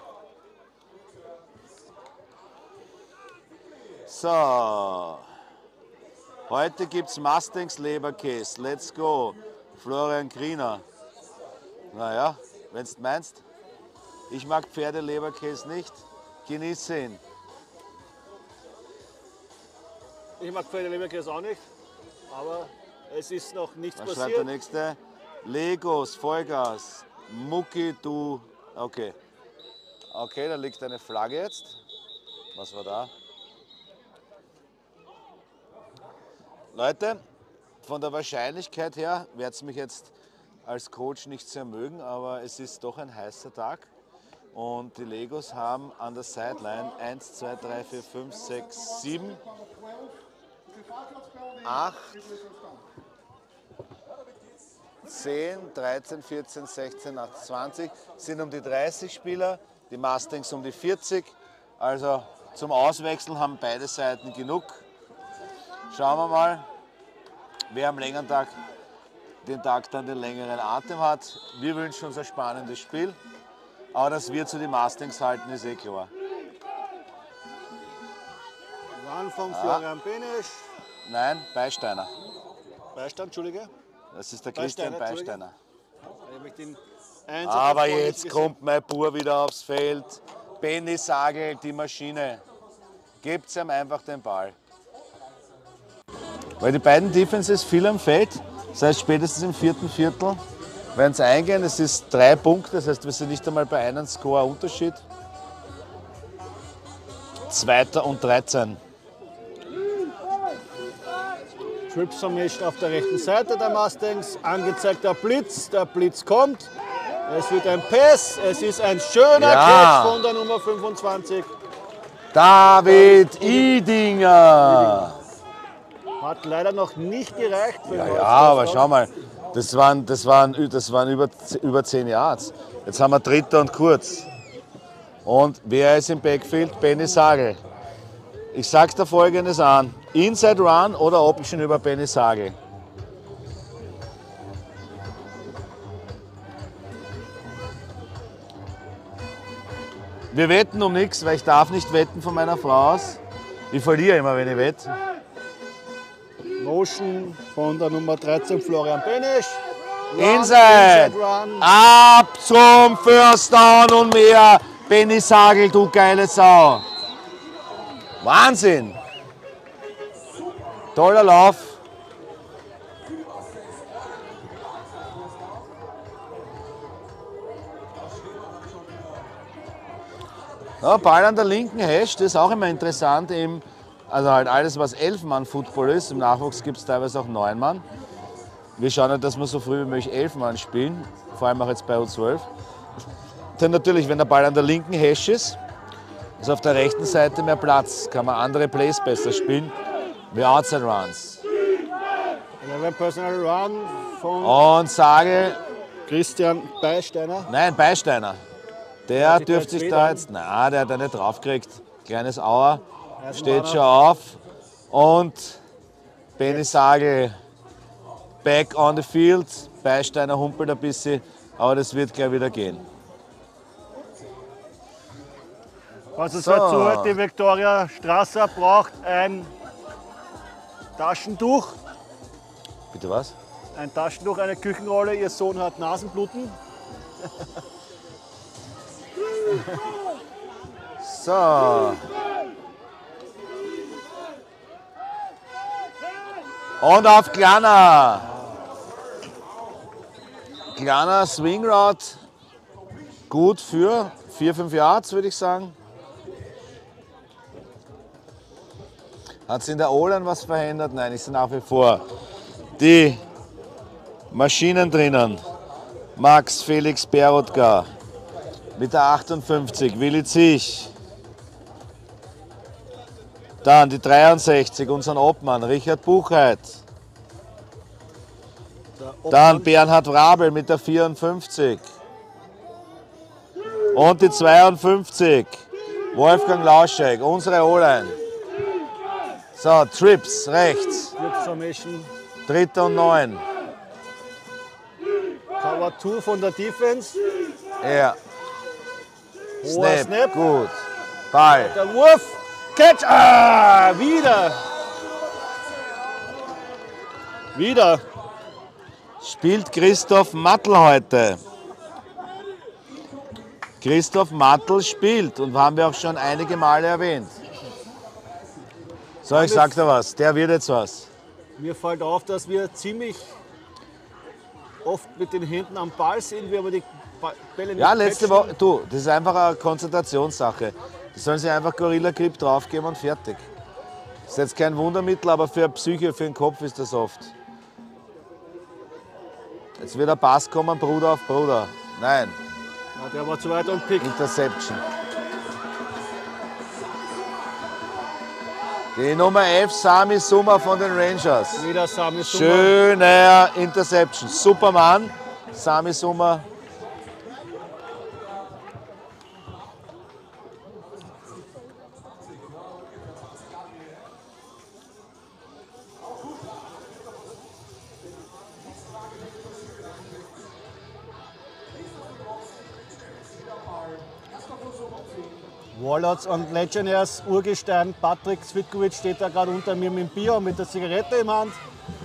So, heute gibt es Mustangs Leberkäse. Let's go. Florian Griener. Naja, wenn du meinst. Ich mag Pferdeleberkäse nicht. Genieße ihn. Ich mag Pferdeleberkäse auch nicht, aber es ist noch nichts Was schreibt der passiert. nächste? Legos, Vollgas. Mucki, du. Okay. Okay, da liegt eine Flagge jetzt. Was war da? Leute, von der Wahrscheinlichkeit her werdet ihr mich jetzt als Coach nicht sehr mögen, aber es ist doch ein heißer Tag. Und die Legos haben an der Sideline eins, zwei, drei, vier, fünf, sechs, sieben, acht, zehn, dreizehn, vierzehn, sechzehn, achtzehn, zwanzig, sind um die dreißig Spieler, die Mustangs um die vierzig. Also zum Auswechseln haben beide Seiten genug. Schauen wir mal, wer am längeren Tag den Tag dann den längeren Atem hat. Wir wünschen uns ein spannendes Spiel, aber dass wir zu den Mustangs halten, ist eh klar. Run von Florian Benesch. Nein, Beisteiner. Beistand, Entschuldige. Das ist der Christian Beisteiner, Beisteiner. Ich möchte den Einsatz Aber davor nicht jetzt gesehen. kommt mein Bur wieder aufs Feld. Benny Sagel, die Maschine. Gebt ihm einfach den Ball. Weil die beiden Defenses viel am Feld, das heißt spätestens im vierten Viertel werden sie eingehen. Es ist drei Punkte, das heißt wir sind nicht einmal bei einem Score-Unterschied. Zweiter und dreizehn. Trips vermischt auf der rechten Seite der Mustangs. Angezeigt der Blitz. Der Blitz kommt. Es wird ein Pass. Es ist ein schöner Ja. Catch von der Nummer fünfundzwanzig. David Idinger. Hat leider noch nicht gereicht. Für Ja, den ja, aber Touchdown. schau mal, das waren, das waren, das waren über, über zehn Yards. Jetzt haben wir Dritter und kurz. Und wer ist im Backfield? Benny Sagel. Ich sage dir Folgendes an. Inside Run oder Option über Benny Sagel. Wir wetten um nichts, weil ich darf nicht wetten von meiner Frau aus. Ich verliere immer, wenn ich wette. Motion von der Nummer dreizehn, Florian Benesch. Run, Inside. Run. Ab zum First Down und mehr. Benny Sagel, du geile Sau. Wahnsinn. Toller Lauf. Ja, Ball an der linken Hash, das ist auch immer interessant. Im, also halt alles, was elf Mann Football ist. Im Nachwuchs gibt es teilweise auch neun Mann. Wir schauen halt, dass wir so früh wie möglich elf Mann spielen, vor allem auch jetzt bei U zwölf. Dann natürlich, wenn der Ball an der linken Hash ist, ist auf der rechten Seite mehr Platz, kann man andere Plays besser spielen, wie Outside Runs. Ein Personal Run von Und sage, Christian Beisteiner. Nein, Beisteiner. Der Hat sich dürfte da sich jetzt da weh jetzt. Nein, der hat da nicht draufgekriegt. Kleines Auer. Eisenbahner. Steht schon auf. Und Benny Sagel back on the field. Beisteiner humpelt ein bisschen, aber das wird gleich wieder gehen. Was es So. dazu hat, die Viktoria Strasser braucht ein Taschentuch. Bitte was? Ein Taschentuch, eine Küchenrolle. Ihr Sohn hat Nasenbluten. So. Und auf Kleiner. Kleiner Swing Route. Gut für vier, fünf Yards, würde ich sagen. Hat sich in der O-Line was verändert? Nein, ist nach wie vor die Maschinen drinnen. Max Felix Berotka mit der achtundfünfzig, Willi Zich. Dann die dreiundsechzig, unseren Obmann, Richard Buchheit. Dann Bernhard Wrabel mit der vierundfünfzig. Und die zweiundfünfzig, Wolfgang Lauschek, unsere O-Line. So, Trips rechts, Formation. dritter und neun. Cover zwei von der Defense. Ja. Hoher Snap, Snap. gut. Ball. Der Wurf. Catch. Ah, wieder. Wieder. Spielt Christoph Mattl heute. Christoph Mattl spielt und haben wir auch schon einige Male erwähnt. So, ich sag dir was, der wird jetzt was. Mir fällt auf, dass wir ziemlich oft mit den Händen am Ball sind, wir aber die Ba- Bälle nicht Ja, letzte catchen. Woche, du, das ist einfach eine Konzentrationssache. Die sollen sich einfach Gorilla Grip draufgeben und fertig. Das ist jetzt kein Wundermittel, aber für Psyche, für den Kopf ist das oft. Jetzt wird ein Pass kommen, Bruder auf Bruder. Nein, Ja, der war zu weit und Pick. Interception. Die Nummer elf, Sami Summer von den Rangers. Wieder Sami Summer. Schöner Interception. Superman, Sami Summer. Warlords und Legionnaires Urgestein Patrick Svitkovic steht da gerade unter mir mit dem Bier und mit der Zigarette im Hand.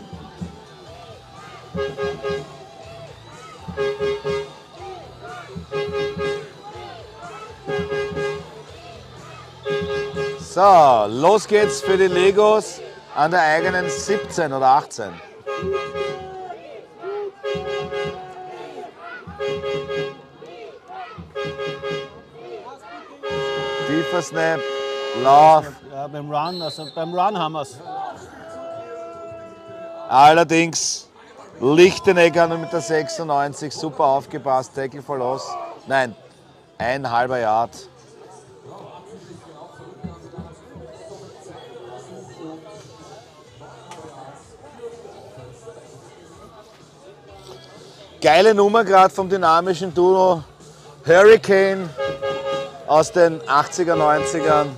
So, los geht's für die Legos an der eigenen siebzehn oder achtzehn. Tiefer Snap, Lauf. Ja, beim Run, also beim Run haben wir es. Allerdings Lichtenegger mit der sechsundneunzig, super aufgepasst, Tackle for Loss. Nein, ein halber Yard. Geile Nummer gerade vom dynamischen Duo Hurricane aus den achtziger, neunzigern.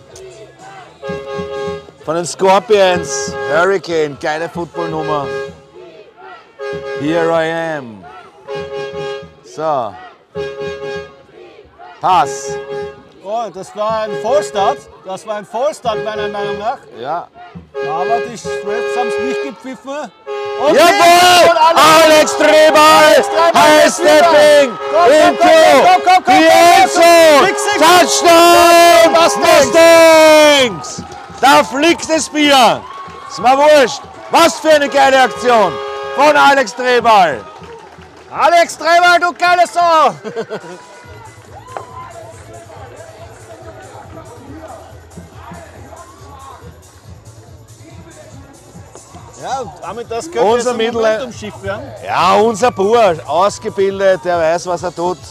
Von den Scorpions, Hurricane, geile Footballnummer. Here I am. So. Pass. Oh, das war ein Fallstart. Das war ein Fallstart meiner Meinung nach. Ja. Aber die Refs haben es nicht gepfiffen. Okay. Jawohl! Und alle- Alex Trebal! Trebal High ist wieder. stepping! Komm, komm, Into komm, komm, komm, komm, the komm, end komm. zone! Six, six. Touchdown! Mustangs. Mustangs! Da fliegt das Bier! Ist mir wurscht! Was für eine geile Aktion von Alex Trebal! Alex Trebal, du geile Sau! Ja, und damit das könnte Unser jetzt ein Mittel- Momentum-Schiff werden. Ja, unser Bur, ausgebildet, der weiß, was er tut.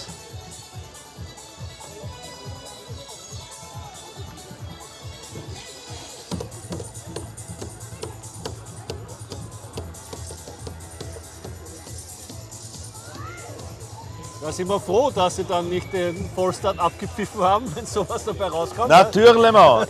Da sind wir froh, dass sie dann nicht den Vollstart abgepfiffen haben, wenn sowas dabei rauskommt. Natürlich mal.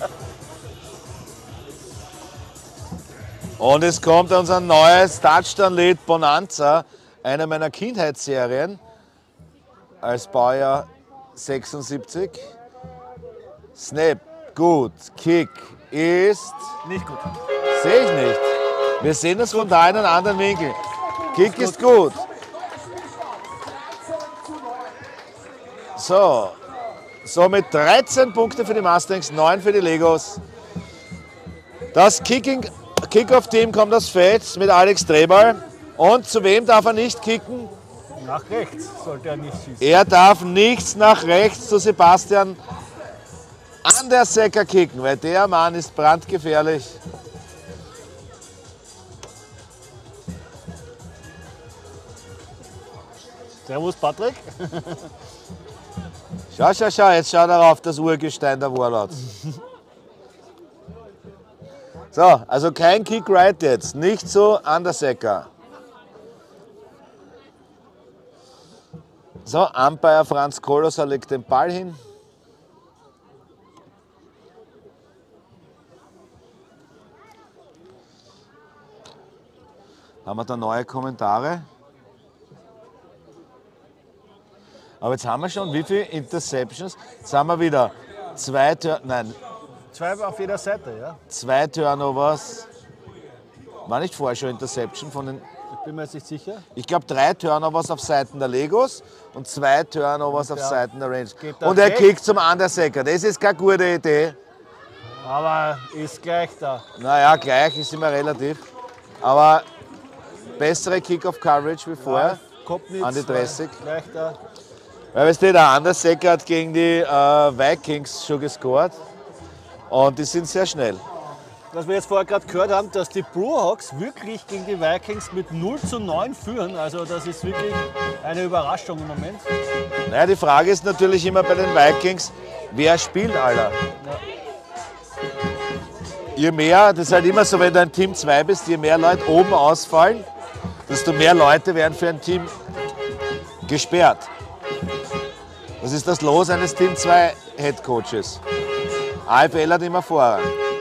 Und es kommt unser neues Touchdown-Lied Bonanza, eine meiner Kindheitsserien, als Baujahr sechsundsiebzig. Snap, gut, Kick ist... Nicht gut. Sehe ich nicht. Wir sehen das von da in einem anderen Winkel. Kick ist gut. So, somit dreizehn Punkte für die Mustangs, neun für die Legos. Das Kicking, Kickoff-Team kommt aufs Feld mit Alex Trebal. Und zu wem darf er nicht kicken? Nach rechts sollte er nicht schießen. Er darf nichts nach rechts zu Sebastian Andersecker kicken, weil der Mann ist brandgefährlich. Servus Patrick. Schau, schau, schau, jetzt schau darauf, das Urgestein der Warlords. So, also kein Kick right jetzt, nicht so Andersecker. So, Umpire Franz Kolosser legt den Ball hin. Haben wir da neue Kommentare? Aber jetzt haben wir schon wie viele Interceptions? Jetzt haben wir wieder zwei, Tur nein, Zwei auf jeder Seite, ja. zwei Turnovers. War nicht vorher schon Interception von den... Ich bin mir jetzt nicht sicher. Ich glaube drei Turnovers auf Seiten der Legos und zwei Turnovers auf ja, Seiten der Rangers. da Und er rechts. kickt zum Andersecker. Das ist keine gute Idee. Aber ist gleich da. Naja, gleich ist immer relativ. Aber bessere Kick-Off-Coverage wie vorher. Kopnitz, An die dreißig. Gleich da. Weil weißt du, der Andersecker hat gegen die äh, Vikings schon gescored. Und die sind sehr schnell. Was wir jetzt vorher gerade gehört haben, dass die Brewhawks wirklich gegen die Vikings mit null zu neun führen. Also das ist wirklich eine Überraschung im Moment. Naja, die Frage ist natürlich immer bei den Vikings, wer spielt aller? Je mehr, das ist halt immer so, wenn du ein Team zwei bist, je mehr Leute oben ausfallen, desto mehr Leute werden für ein Team gesperrt. Das ist das Los eines Team zwei Headcoaches. A F L hat immer Vorrang.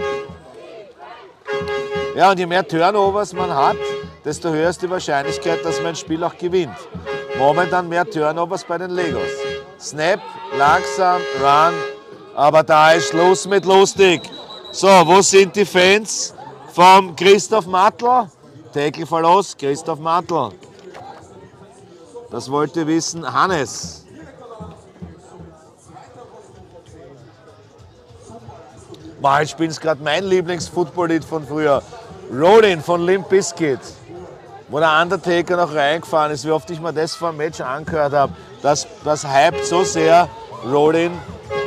Ja, und je mehr Turnovers man hat, desto höher ist die Wahrscheinlichkeit, dass man ein Spiel auch gewinnt. Momentan mehr Turnovers bei den Legos. Snap, langsam, Run, aber da ist Schluss mit lustig. So, wo sind die Fans vom Christoph Matl? Tackle verlos, Christoph Matl. Das wollte wissen Hannes. Mal spielen es gerade mein Lieblings-Football-Lied von früher. Rollin' von Limp Bizkit. Wo der Undertaker noch reingefahren ist, wie oft ich mir das vor dem Match angehört habe. Das, das hypt so sehr. Rollin'.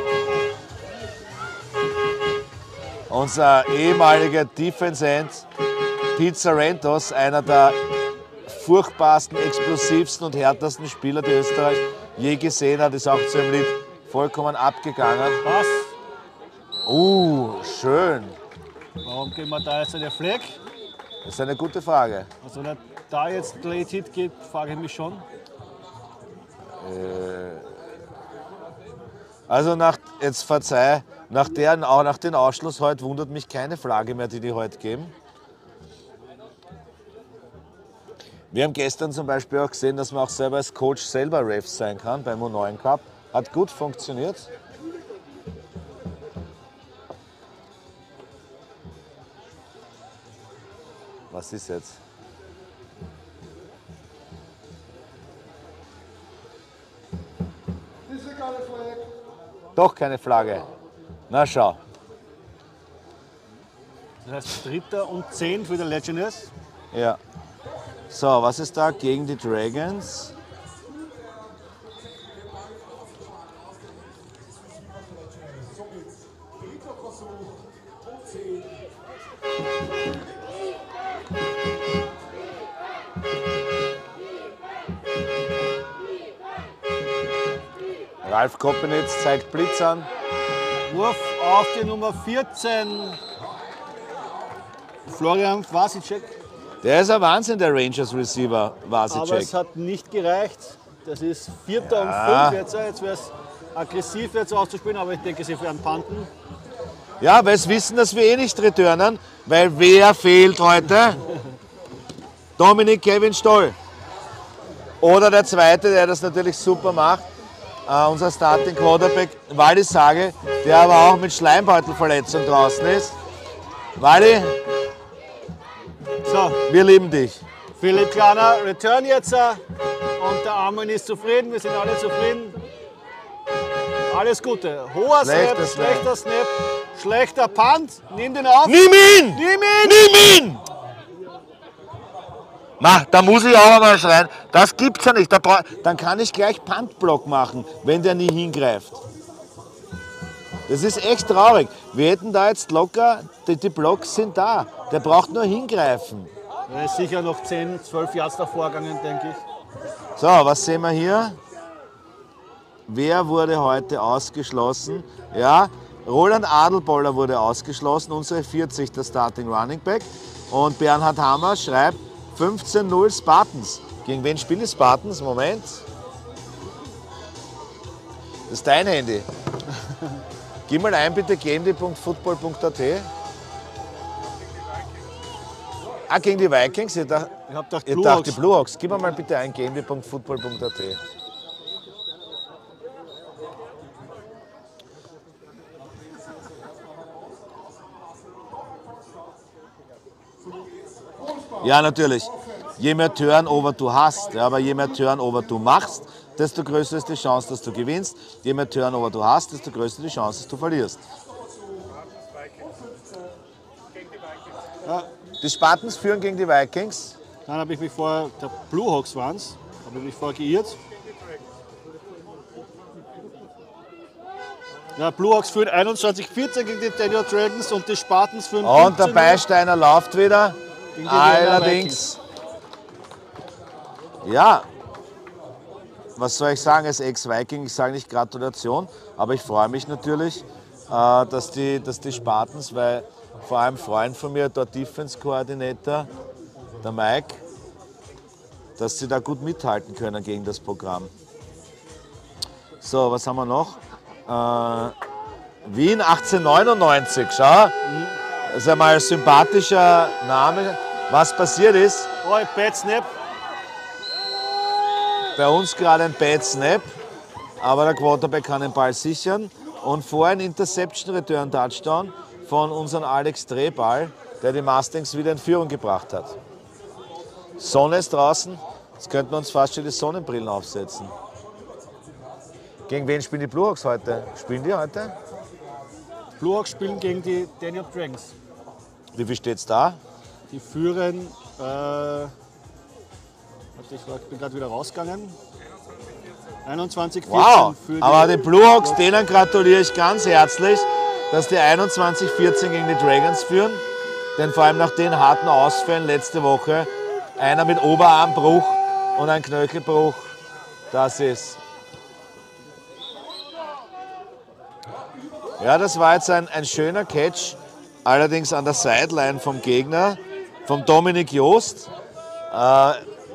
Unser ehemaliger Defense End, Pete Sarantos, einer der furchtbarsten, explosivsten und härtesten Spieler, die Österreich je gesehen hat, ist auch zu dem Lied vollkommen abgegangen. Was? Uh, schön. Warum gehen wir da jetzt in den Fleck? Das ist eine gute Frage. Also wenn da jetzt Late Hit geht, frage ich mich schon. Also nach, jetzt verzeih, nach, deren, auch nach dem Ausschluss heute wundert mich keine Flagge mehr, die die heute geben. Wir haben gestern zum Beispiel auch gesehen, dass man auch selber als Coach selber Ref sein kann beim U neun Cup. Hat gut funktioniert. Was ist jetzt? Doch keine Flagge. Na schau. Das heißt Dritter und zehn für die Legionnaires. Ja. So, was ist da gegen die Dragons? Ralf Koppenitz zeigt Blitz an. Wurf auf die Nummer vierzehn. Florian Vasicek. Der ist ein Wahnsinn, der Rangers Receiver Aber es Vasicek. hat nicht gereicht. Das ist Vierter und Fünf jetzt. Jetzt wäre es aggressiv jetzt auszuspielen, aber ich denke, sie werden panten. Ja, weil sie wissen, dass wir eh nicht returnen, weil wer fehlt heute? Dominik Kevin Stoll. Oder der Zweite, der das natürlich super macht, äh, unser Starting Quarterback, Wally Sage, der aber auch mit Schleimbeutelverletzung draußen ist. Wally, So, wir lieben dich. Philipp Kleiner, Return jetzt. äh, Und der Armin ist zufrieden, wir sind alle zufrieden. Alles Gute. Hoher Snap, Schlechter Snap. schlechter Snap, schlechter Punt. Nimm den auf. Nimm ihn! Nimm ihn! Nimm ihn! Ma, da muss ich auch mal schreien. Das gibt's ja nicht. Da bra- Dann kann ich gleich Puntblock machen, wenn der nie hingreift. Das ist echt traurig. Wir hätten da jetzt locker, die, die Blocks sind da. Der braucht nur hingreifen. Er ist sicher noch zehn, zwölf Yards davor gegangen, denke ich. So, was sehen wir hier? Wer wurde heute ausgeschlossen? Ja, Roland Adelboller wurde ausgeschlossen, unsere vierzig, der Starting Running Back. Und Bernhard Hammer schreibt fünfzehn null Spartans. Gegen wen spielen die Spartans? Moment. Das ist dein Handy. Gib mal ein bitte g m d punkt football punkt a t. Ah, gegen die Vikings? Ich dachte, Ich habe gedacht, ich Blue dachte Hawks. die Blue Hawks. Gib mir mal bitte ein g m d punkt football punkt a t. Ja, natürlich. Je mehr Turnover du hast, ja, aber je mehr Turnover du machst, desto größer ist die Chance, dass du gewinnst. Je mehr Turnover du hast, desto größer die Chance, dass du verlierst. Die Spartans führen gegen die Vikings. Dann habe ich mich vorher, der Blue Hawks waren es, habe ich mich vorher geirrt. Ja, Blue Hawks führen einundzwanzig vierzehn gegen die Daniel Dragons und die Spartans führen Und der fünfzehn Beisteiner läuft wieder. gegen die Vienna Allerdings, ja, was soll ich sagen als Ex-Viking? Ich sage nicht Gratulation, aber ich freue mich natürlich, äh, dass, die, dass die Spartans, weil vor allem ein Freund von mir, der Defense-Koordinator, der Mike, dass sie da gut mithalten können gegen das Programm. So, was haben wir noch? Äh, Wien achtzehnhundertneunundneunzig, schau. Das ist einmal ein sympathischer Name. Was passiert ist, Oh, Bad Snap. bei uns gerade ein Bad Snap, aber der Quarterback kann den Ball sichern. Und vor ein Interception Return Touchdown von unserem Alex Drehball, der die Mustangs wieder in Führung gebracht hat. Sonne ist draußen, jetzt könnten wir uns fast schon die Sonnenbrillen aufsetzen. Gegen wen spielen die Blue Hawks heute? Spielen die heute? Blue Hawks spielen gegen die Daniel Dragons. Wie viel steht's da? Die führen, äh, warte, ich war- bin gerade wieder rausgegangen. einundzwanzig vierzehn Wow, für die aber die Blue Hawks, denen gratuliere ich ganz herzlich, dass die einundzwanzig vierzehn gegen die Dragons führen. Denn vor allem nach den harten Ausfällen letzte Woche, einer mit Oberarmbruch und ein Knöchelbruch, das ist... Ja, das war jetzt ein, ein schöner Catch, allerdings an der Sideline vom Gegner, vom Dominik Joost. Äh,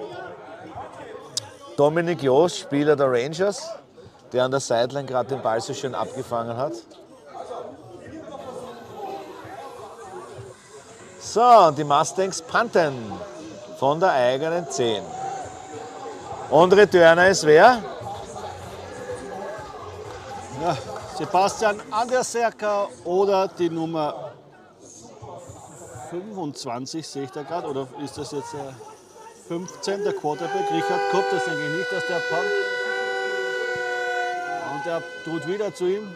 Dominik Joost, Spieler der Rangers, der an der Sideline gerade den Ball so schön abgefangen hat. So, die Mustangs punten von der eigenen zehn. Und Returner ist wer? Ja, Sebastian Anderserker oder die Nummer fünfundzwanzig, sehe ich da gerade, oder ist das jetzt der fünfzehn, der Quarterback, Richard Kopp, das denke ich nicht, dass der pumpt. Und er tut wieder zu ihm.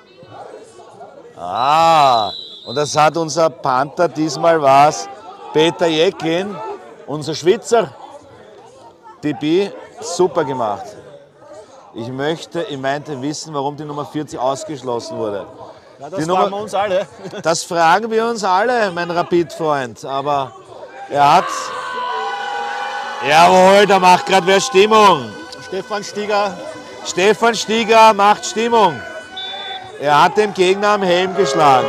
Ah, und das hat unser Panther, diesmal war es Peter Jeklin, unser Schweizer D B, super gemacht. Ich möchte, ich meinte wissen, warum die Nummer vierzig ausgeschlossen wurde. Ja, das Die fragen Nummer- wir uns alle. Das fragen wir uns alle, mein Rapid-Freund, aber er hat... Jawohl, da macht gerade wer Stimmung. Stefan Stieger, Stefan Stieger macht Stimmung. Er hat dem Gegner am Helm geschlagen.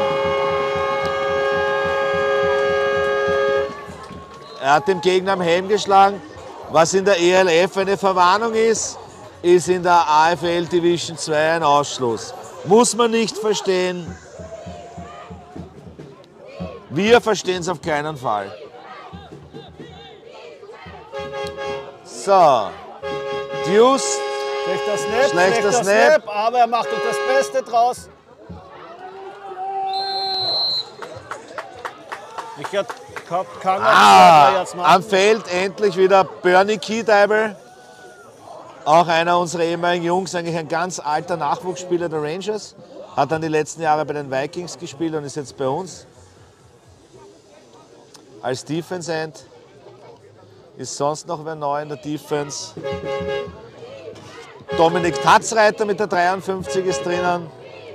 Er hat dem Gegner am Helm geschlagen, was in der E L F eine Verwarnung ist. ist in der A F L Division zwei ein Ausschluss. Muss man nicht verstehen. Wir verstehen es auf keinen Fall. So, Deuce. Schlechter Snap, Schlechter schlechter Snap. Snap, aber er macht doch das Beste draus. Ich hab, kann auch Ah, jetzt am machen. Feld endlich wieder Bernie Keydible. Auch einer unserer ehemaligen Jungs, eigentlich ein ganz alter Nachwuchsspieler der Rangers. Hat dann die letzten Jahre bei den Vikings gespielt und ist jetzt bei uns. Als Defense End. Ist sonst noch wer neu in der Defense? Dominik Tatzreiter mit der dreiundfünfzig ist drinnen.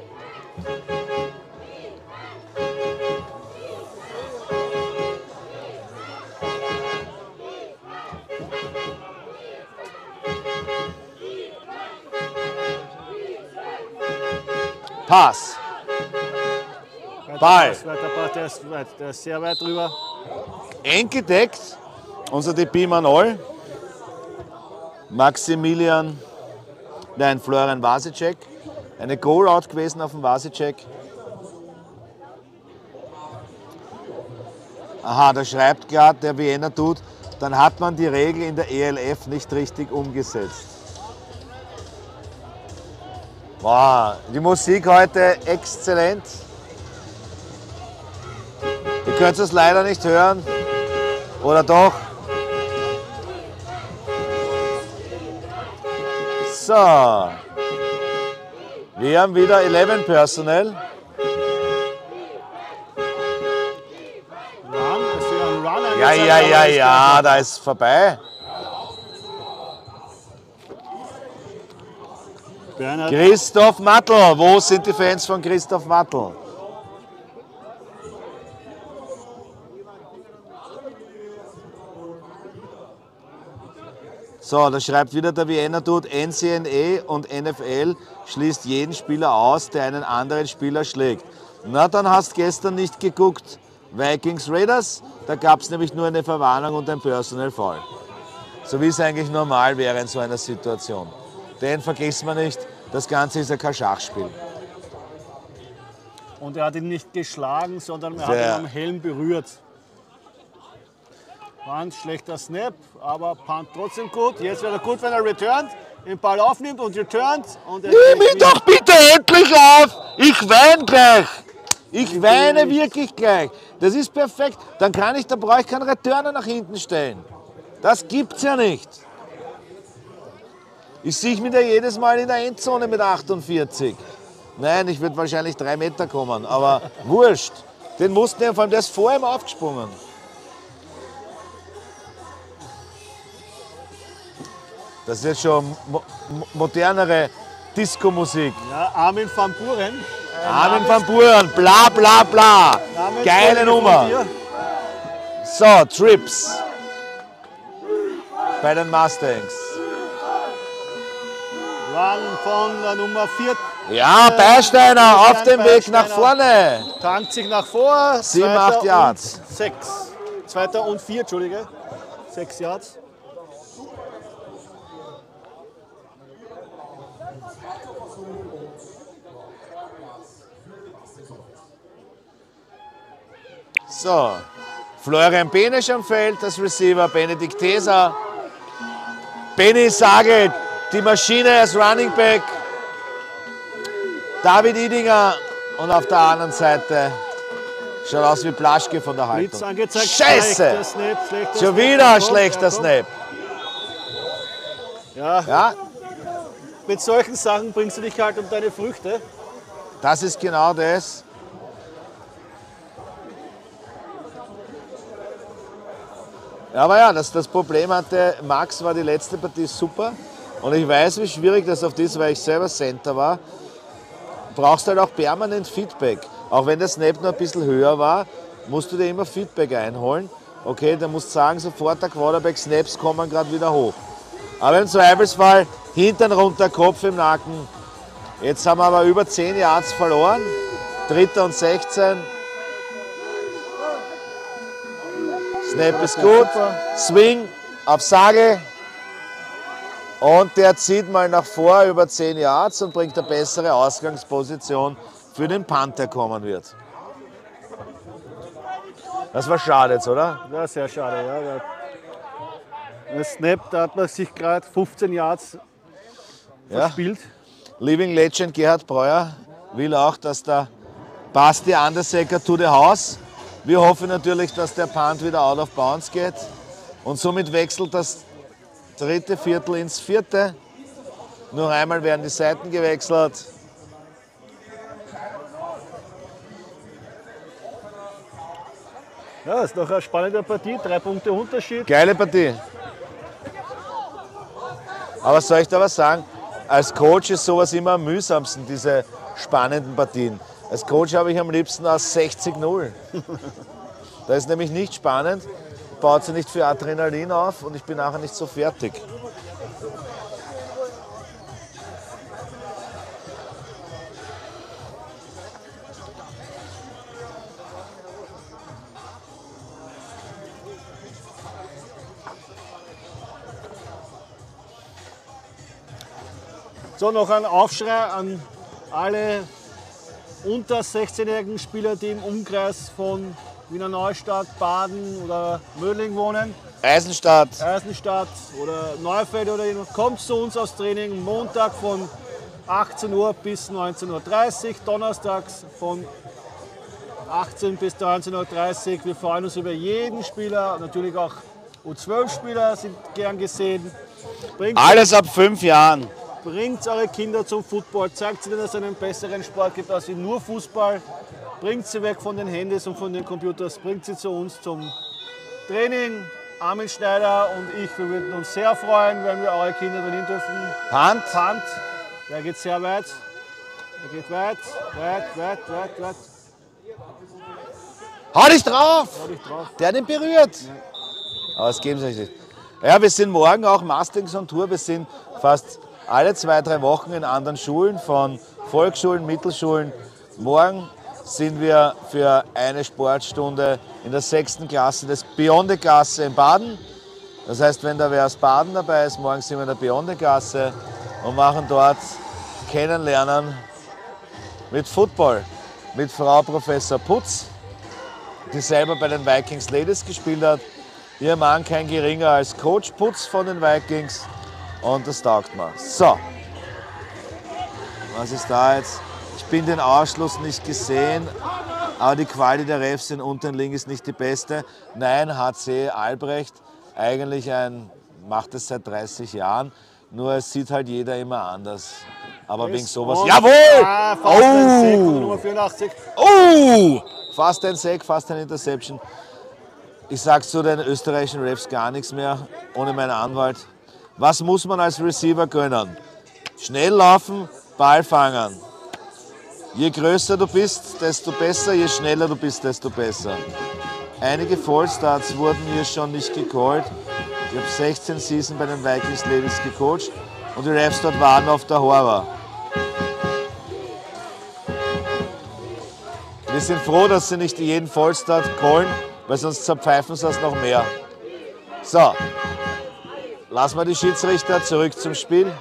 Pass. Ball. Weiter Pass, der ist, weit, der ist sehr weit drüber. Eng gedeckt. Unser D P Manol. Maximilian, nein, Florian Vasicek. Eine Goal-Out gewesen auf dem Vasicek. Aha, da schreibt gerade der Vienna Dude, dann hat man die Regel in der E L F nicht richtig umgesetzt. Wow, die Musik heute exzellent. Ihr könnt es leider nicht hören. Oder doch? So. Wir haben wieder elf Personnel. Run, ist wieder ein Run Ja, ja, ja, ja, da ist vorbei. Bernhard, Christoph Mattl. Wo sind die Fans von Christoph Mattl? So, da schreibt wieder der Vienna Dude, N C N A und N F L schließt jeden Spieler aus, der einen anderen Spieler schlägt. Na, dann hast gestern nicht geguckt. Vikings Raiders, da gab es nämlich nur eine Verwarnung und ein Personal Foul. So wie es eigentlich normal wäre in so einer Situation. Denn vergessen wir nicht, das Ganze ist ja kein Schachspiel. und er hat ihn nicht geschlagen, sondern er Sehr. hat ihn am Helm berührt. Ganz schlechter Snap, aber Punt trotzdem gut. Jetzt wäre er gut, wenn er returnt, den Ball aufnimmt und returnt. Und er Nimm ihn doch bitte endlich auf! Ich weine gleich! Ich weine wirklich gleich. Das ist perfekt. Dann kann ich, da brauche ich keinen Returner nach hinten stellen. Das gibt's ja nicht. Ich sehe mich da jedes Mal in der Endzone mit achtundvierzig. Nein, ich würde wahrscheinlich drei Meter kommen, aber wurscht. Den mussten ja, vor allem der ist vor ihm aufgesprungen. Das ist jetzt schon mo mo modernere Disco-Musik. Ja, Armin van Buuren. Armin van Buuren, bla bla bla. Geile Nummer. So, Trips bei den Mustangs. Run von der Nummer vier. Ja, Beisteiner auf dem Weg nach vorne. Tankt sich nach vor. Sieben, Zweiter acht Yards. und Sechs. Zweiter und vier, Entschuldige. Sechs Yards. So, Florian Benisch am Feld, das Receiver, Benedikt Teser. Benny Sage, die Maschine als Running Back. David Idinger und auf der anderen Seite schaut aus wie Plaschke von der Blitz Haltung. angezeigt. Scheiße! Schlechter Snap, schlechter Schon Snap. wieder ein Kommt, schlechter ja, kommt. Snap. Ja, Ja, mit solchen Sachen bringst du dich halt um deine Früchte. das ist genau das. Ja, aber ja, das, das Problem hatte, Max war die letzte Partie super. Und ich weiß, wie schwierig das oft ist, weil ich selber Center war. Brauchst halt auch permanent Feedback. Auch wenn der Snap noch ein bisschen höher war, musst du dir immer Feedback einholen. Okay, dann musst du sagen, sofort der Quarterback-Snaps kommen gerade wieder hoch. Aber im Zweifelsfall Hintern runter, Kopf im Nacken. Jetzt haben wir aber über zehn Yards verloren. Dritter und sechzehn. Snap ist gut. Swing auf Sage. Und der zieht mal nach vor über zehn Yards und bringt eine bessere Ausgangsposition für den Punt, der kommen wird. Das war schade jetzt, oder? Ja, sehr schade. Ja. Der, der Snap, da hat man sich gerade fünfzehn Yards Ja. verspielt. Living Legend Gerhard Breuer will auch, dass der Basti Andersecker to the house. Wir hoffen natürlich, dass der Punt wieder out of bounds geht. Und somit wechselt das dritte Viertel ins vierte. Noch einmal werden die Seiten gewechselt. Ja, das ist noch eine spannende Partie. Drei Punkte Unterschied. Geile Partie. Aber soll ich da was sagen? Als Coach ist sowas immer am mühsamsten, diese spannenden Partien. Als Coach habe ich am liebsten aus sechzig null. Da ist nämlich nicht spannend, baut sie nicht für Adrenalin auf und ich bin nachher nicht so fertig. So, noch ein Aufschrei an alle unter sechzehnjährigen Spieler, die im Umkreis von Wiener Neustadt, Baden oder Mödling wohnen. Eisenstadt. Eisenstadt oder Neufeld oder irgendwas. Kommt zu uns aufs Training Montag von achtzehn Uhr bis neunzehn Uhr dreißig, donnerstags von achtzehn bis neunzehn Uhr dreißig. Wir freuen uns über jeden Spieler, natürlich auch U zwölf Spieler sind gern gesehen. Bringt Alles ab fünf Jahren. Bringt eure Kinder zum Football, zeigt ihnen, dass es einen besseren Sport gibt als nur Fußball. Bringt sie weg von den Handys und von den Computers, bringt sie zu uns zum Training. Armin Schneider und ich, wir würden uns sehr freuen, wenn wir eure Kinder dahin dürfen. Punt. Punt, der geht sehr weit. Der geht weit, weit, weit, weit, weit. Hau dich drauf! Hau dich drauf. Der hat ihn berührt. Aber es geben sie nicht. Ja, wir sind morgen auch Mastings on Tour. Wir sind fast alle zwei, drei Wochen in anderen Schulen, von Volksschulen, Mittelschulen. Morgen sind wir für eine Sportstunde in der sechsten Klasse des Beyonde-Klasse in Baden. Das heißt, wenn da wer aus Baden dabei ist, morgen sind wir in der Beyonde-Klasse und machen dort Kennenlernen mit Football, mit Frau Professor Putz, die selber bei den Vikings Ladies gespielt hat. Ihr Mann kein geringer als Coach Putz von den Vikings. Und das taugt mir. So, was ist da jetzt? Ich bin den Ausschluss nicht gesehen, aber die Quali der Refs in Unterling ist nicht die beste. Nein, H C Albrecht, eigentlich ein, macht es seit dreißig Jahren, nur es sieht halt jeder immer anders. Aber wegen sowas. Und- Jawohl! Ah, fast ein Sack von der Nummer vierundachtzig. Oh! Fast ein Sack, fast ein Interception. Ich sage zu den österreichischen Refs gar nichts mehr, ohne meinen Anwalt. Was muss man als Receiver können? Schnell laufen, Ball fangen. Je größer du bist, desto besser, je schneller du bist, desto besser. Einige Fallstarts wurden hier schon nicht gecallt. Ich habe sechzehn Season bei den Vikings Ladies gecoacht und die Refs dort waren auf der Horror. Wir sind froh, dass sie nicht jeden Fallstart callen, weil sonst zerpfeifen sie das noch mehr. So, lassen wir die Schiedsrichter zurück zum Spiel.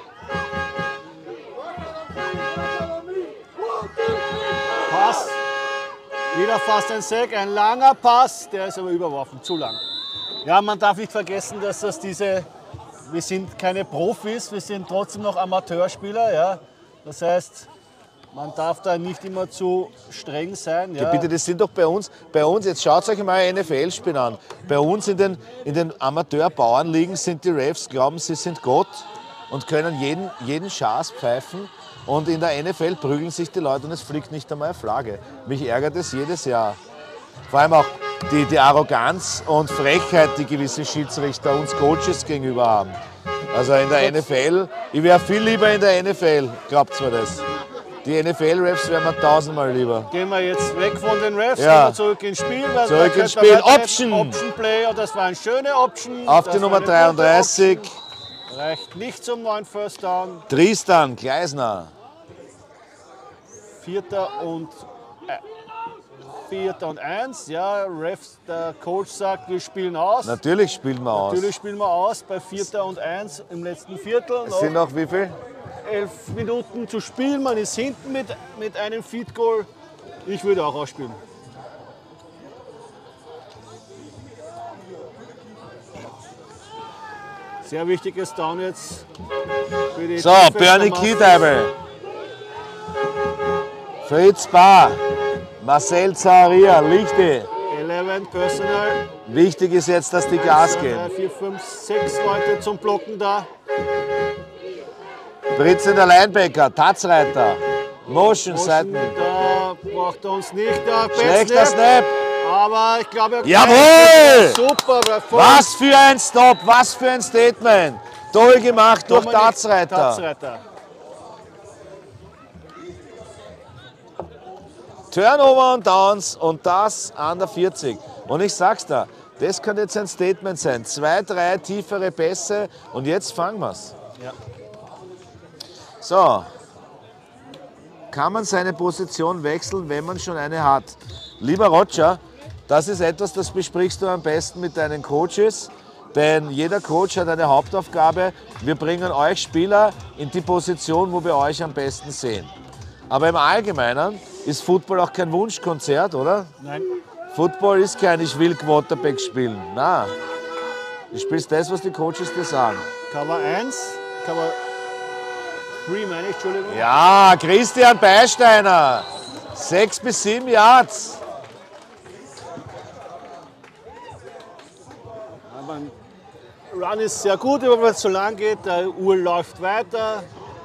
Pass. Wieder fast ein Sack, ein langer Pass, der ist aber überworfen, zu lang. Ja, man darf nicht vergessen, dass das diese, wir sind keine Profis, wir sind trotzdem noch Amateurspieler. Ja. Das heißt, man darf da nicht immer zu streng sein. Ja. Bitte, das sind doch bei uns, bei uns, jetzt schaut euch mal ein N F L-Spiel an. Bei uns in den, in den Amateur-Bauernligen sind die Refs, glauben sie sind Gott und können jeden, jeden Schaß pfeifen. Und in der N F L prügeln sich die Leute und es fliegt nicht einmal eine Flagge. Mich ärgert es jedes Jahr. Vor allem auch die, die Arroganz und Frechheit, die gewisse Schiedsrichter uns Coaches gegenüber haben. Also in der N F L, ich wäre viel lieber in der N F L, glaubt mir das. Die N F L-Refs wären mir tausendmal lieber. Gehen wir jetzt weg von den Refs, Ja. gehen wir zurück ins Spiel. weil Zurück da ins könnte man Spiel. weiter- Option. Option Play, und das war eine schöne Option. Auf Das die war Nummer eine gute dreiunddreißig, Option. Reicht nicht zum neuen First Down. Tristan Gleisner. Vierter und, äh, Vierter und eins. Ja, Refs, der Coach sagt, wir spielen aus. Natürlich spielen wir aus. Natürlich spielen wir aus bei Vierter und eins im letzten Viertel. Es sind noch wie viel? Elf Minuten zu spielen. Man ist hinten mit, mit einem Feed Goal. Ich würde auch ausspielen. Sehr wichtiges Down jetzt. Für die So, Defense Bernie der Masters. Kiedeibel. Fritz Bahr. Marcel Zaharia, Lichte. elf Personal. Wichtig ist jetzt, dass die Gas drei, geben. vier, fünf, sechs Leute zum Blocken da. Britzen der Linebacker, Tatzreiter. Motion Motion, Seiten. da braucht er uns nicht. Da Schlechter Snap. Aber ich glaube, er Jawohl! Super, Erfolg. Was für ein Stop, was für ein Statement. Toll gemacht durch Dominik Tatzreiter. Tatzreiter. Turnover und Downs und das an der vierzig. Und ich sag's da, das kann jetzt ein Statement sein. Zwei, drei tiefere Pässe und jetzt fangen wir's. Ja. So. Kann man seine Position wechseln, wenn man schon eine hat? Lieber Roger, das ist etwas, das besprichst du am besten mit deinen Coaches. Denn jeder Coach hat eine Hauptaufgabe. Wir bringen euch Spieler in die Position, wo wir euch am besten sehen. Aber im Allgemeinen ist Football auch kein Wunschkonzert, oder? Nein. Football ist kein Ich will Quarterback spielen. Nein. Du spielst das, was die Coaches dir sagen. Cover eins. Cover drei, meine ich, Entschuldigung. Ja, Christian Beisteiner. Sechs bis sieben Yards. Aber ein Run ist sehr gut, aber wenn es so lang geht, der Uhr läuft weiter.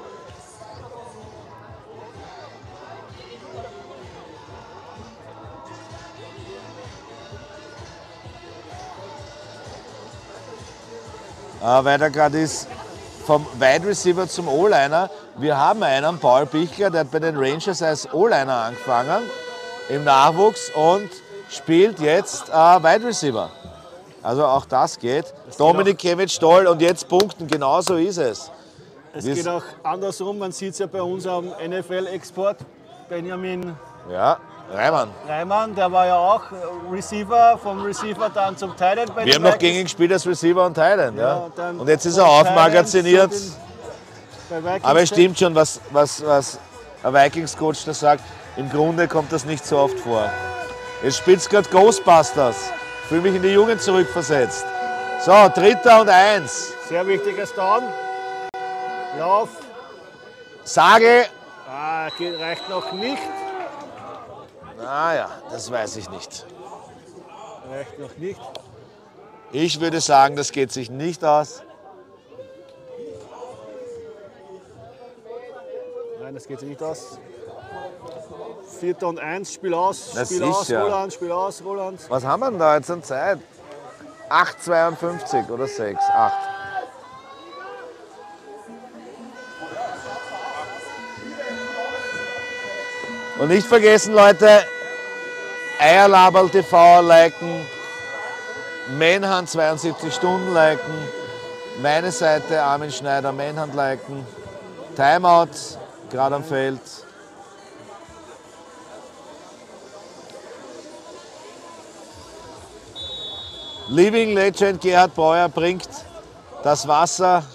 Äh, weil da gerade ist, vom Wide Receiver zum O-Liner. Wir haben einen, Paul Bichler, der hat bei den Rangers als O-Liner angefangen im Nachwuchs und spielt jetzt äh, Wide Receiver. Also auch das geht. Das Dominik Kevich toll und jetzt punkten, genau so ist es. Es Wir geht auch andersrum, man sieht es ja bei uns am N F L-Export. Benjamin Ja, Reimann. Reimann, der war ja auch Receiver, vom Receiver dann zum Tight End bei Wir den haben noch Vikings. gegen ihn gespielt als Receiver und Thailand. Ja, Ja, dann und jetzt ist vom er Tight End aufmagaziniert. zu den- bei Vikings Aber es stimmt schon, was, was, was ein Vikings-Coach da sagt. Im Grunde kommt das nicht so oft vor. Jetzt spielt gerade Ghostbusters. Fühle mich in die Jugend zurückversetzt. So, Dritter und Eins. Sehr wichtiges Down. Lauf. Sage, Ah, geht, reicht noch nicht. naja, das weiß ich nicht. Reicht noch nicht. Ich würde sagen, das geht sich nicht aus. Nein, das geht sich nicht aus. Vierter und eins, Spiel aus, Das Spiel ist aus, ja- Roland, Spiel aus, Roland. Was haben wir denn da jetzt an Zeit? acht zweiundfünfzig oder sechs? acht. Und nicht vergessen, Leute, Eierlaberl T V liken, Manhunt zweiundsiebzig Stunden liken, meine Seite Armin Schneider Manhunt liken, Timeout gerade am Feld. Living Legend Gerhard Breuer bringt das Wasser.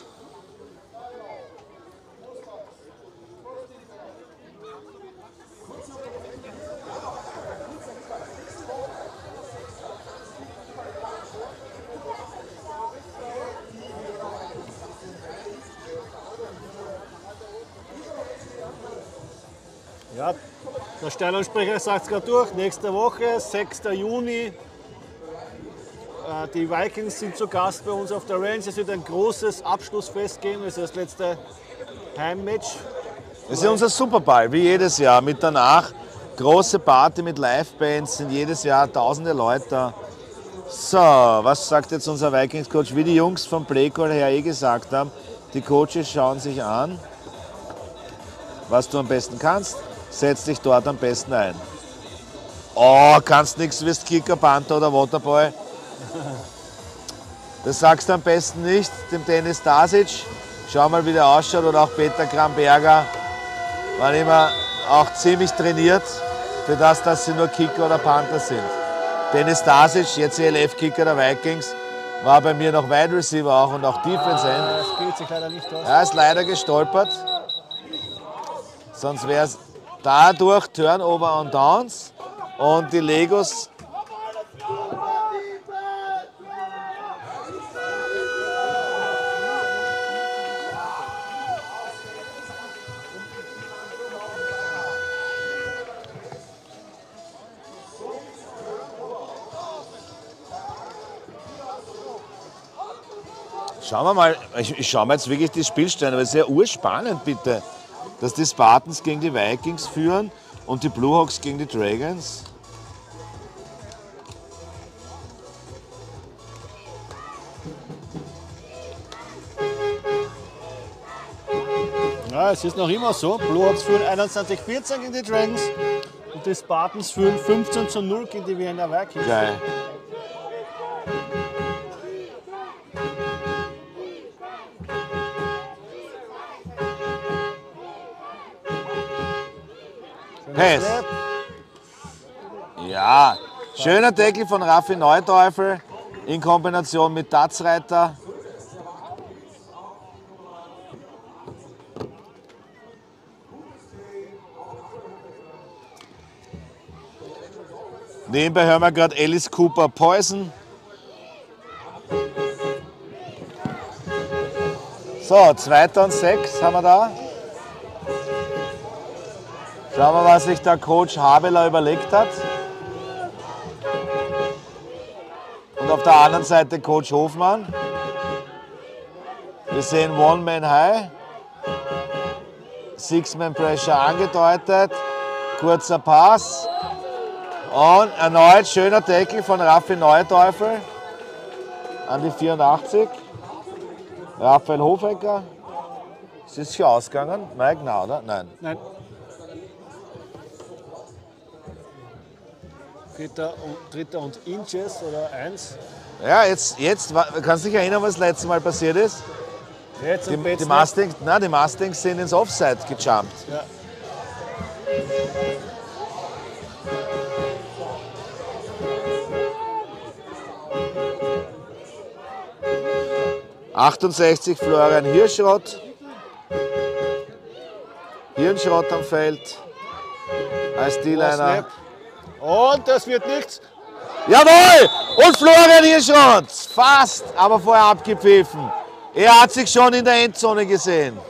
Ja, der Stadionsprecher sagt es gerade durch. Nächste Woche, sechster Juni. Äh, Die Vikings sind zu Gast bei uns auf der Range. Es wird ein großes Abschlussfest geben. Das ist das letzte Heimmatch. Das ist ja unser Superball, wie jedes Jahr. Mit danach große Party mit Livebands, sind jedes Jahr tausende Leute da. So, was sagt jetzt unser Vikings-Coach? Wie die Jungs vom Playcall her eh gesagt haben, die Coaches schauen sich an, was du am besten kannst, setz dich dort am besten ein. Oh, kannst nichts, wirst Kicker, Panther oder Waterboy. Das sagst du am besten nicht dem Dennis Dasic. Schau mal, wie der ausschaut. Oder auch Peter Kramberger. Waren immer auch ziemlich trainiert. für das, dass sie nur Kicker oder Panther sind. Dennis Stasic, jetzt E L F-Kicker der Vikings, war bei mir noch Wide Receiver auch und auch Defense End. Das geht sich leider nicht aus. Er ist leider gestolpert. Sonst wäre es dadurch Turnover und Downs. Und die Legos Schauen wir mal, ich, ich schaue mir jetzt wirklich die Spielstände, aber es ist ja urspannend, bitte, dass die Spartans gegen die Vikings führen und die Blue Hawks gegen die Dragons. Ja, es ist noch immer so. Blue Hawks führen einundzwanzig vierzehn gegen die Dragons und die Spartans führen fünfzehn zu null gegen die Vienna Vikings. Geil. Pass. Ja, schöner Deckel von Raffi Neuteufel in Kombination mit Tatzreiter. Nebenbei hören wir gerade Alice Cooper Poison. So, zweiter und sechs haben wir da. Schauen wir, was sich der Coach Habeler überlegt hat. Und auf der anderen Seite Coach Hofmann. Wir sehen One-Man-High. Six-Man-Pressure angedeutet. Kurzer Pass. Und erneut schöner Tackle von Raffi Neuteufel an die vierundachtzig. Raphael Hofecker. Ist es hier ausgegangen? Mike, na, oder? Nein. Nein. Dritter und, dritter und Inches oder eins. Ja, jetzt, jetzt kannst du dich erinnern, was das letzte Mal passiert ist? Jetzt Die, die, Mustangs, na, die Mustangs sind ins Offside gejumpt. Ja. achtundsechzig Florian Hirschrott. Hirnschrott am Feld. Als D-Liner. Und das wird nichts. Jawohl! Und Florian Hirschrott. Fast, aber vorher abgepfiffen. Er hat sich schon in der Endzone gesehen.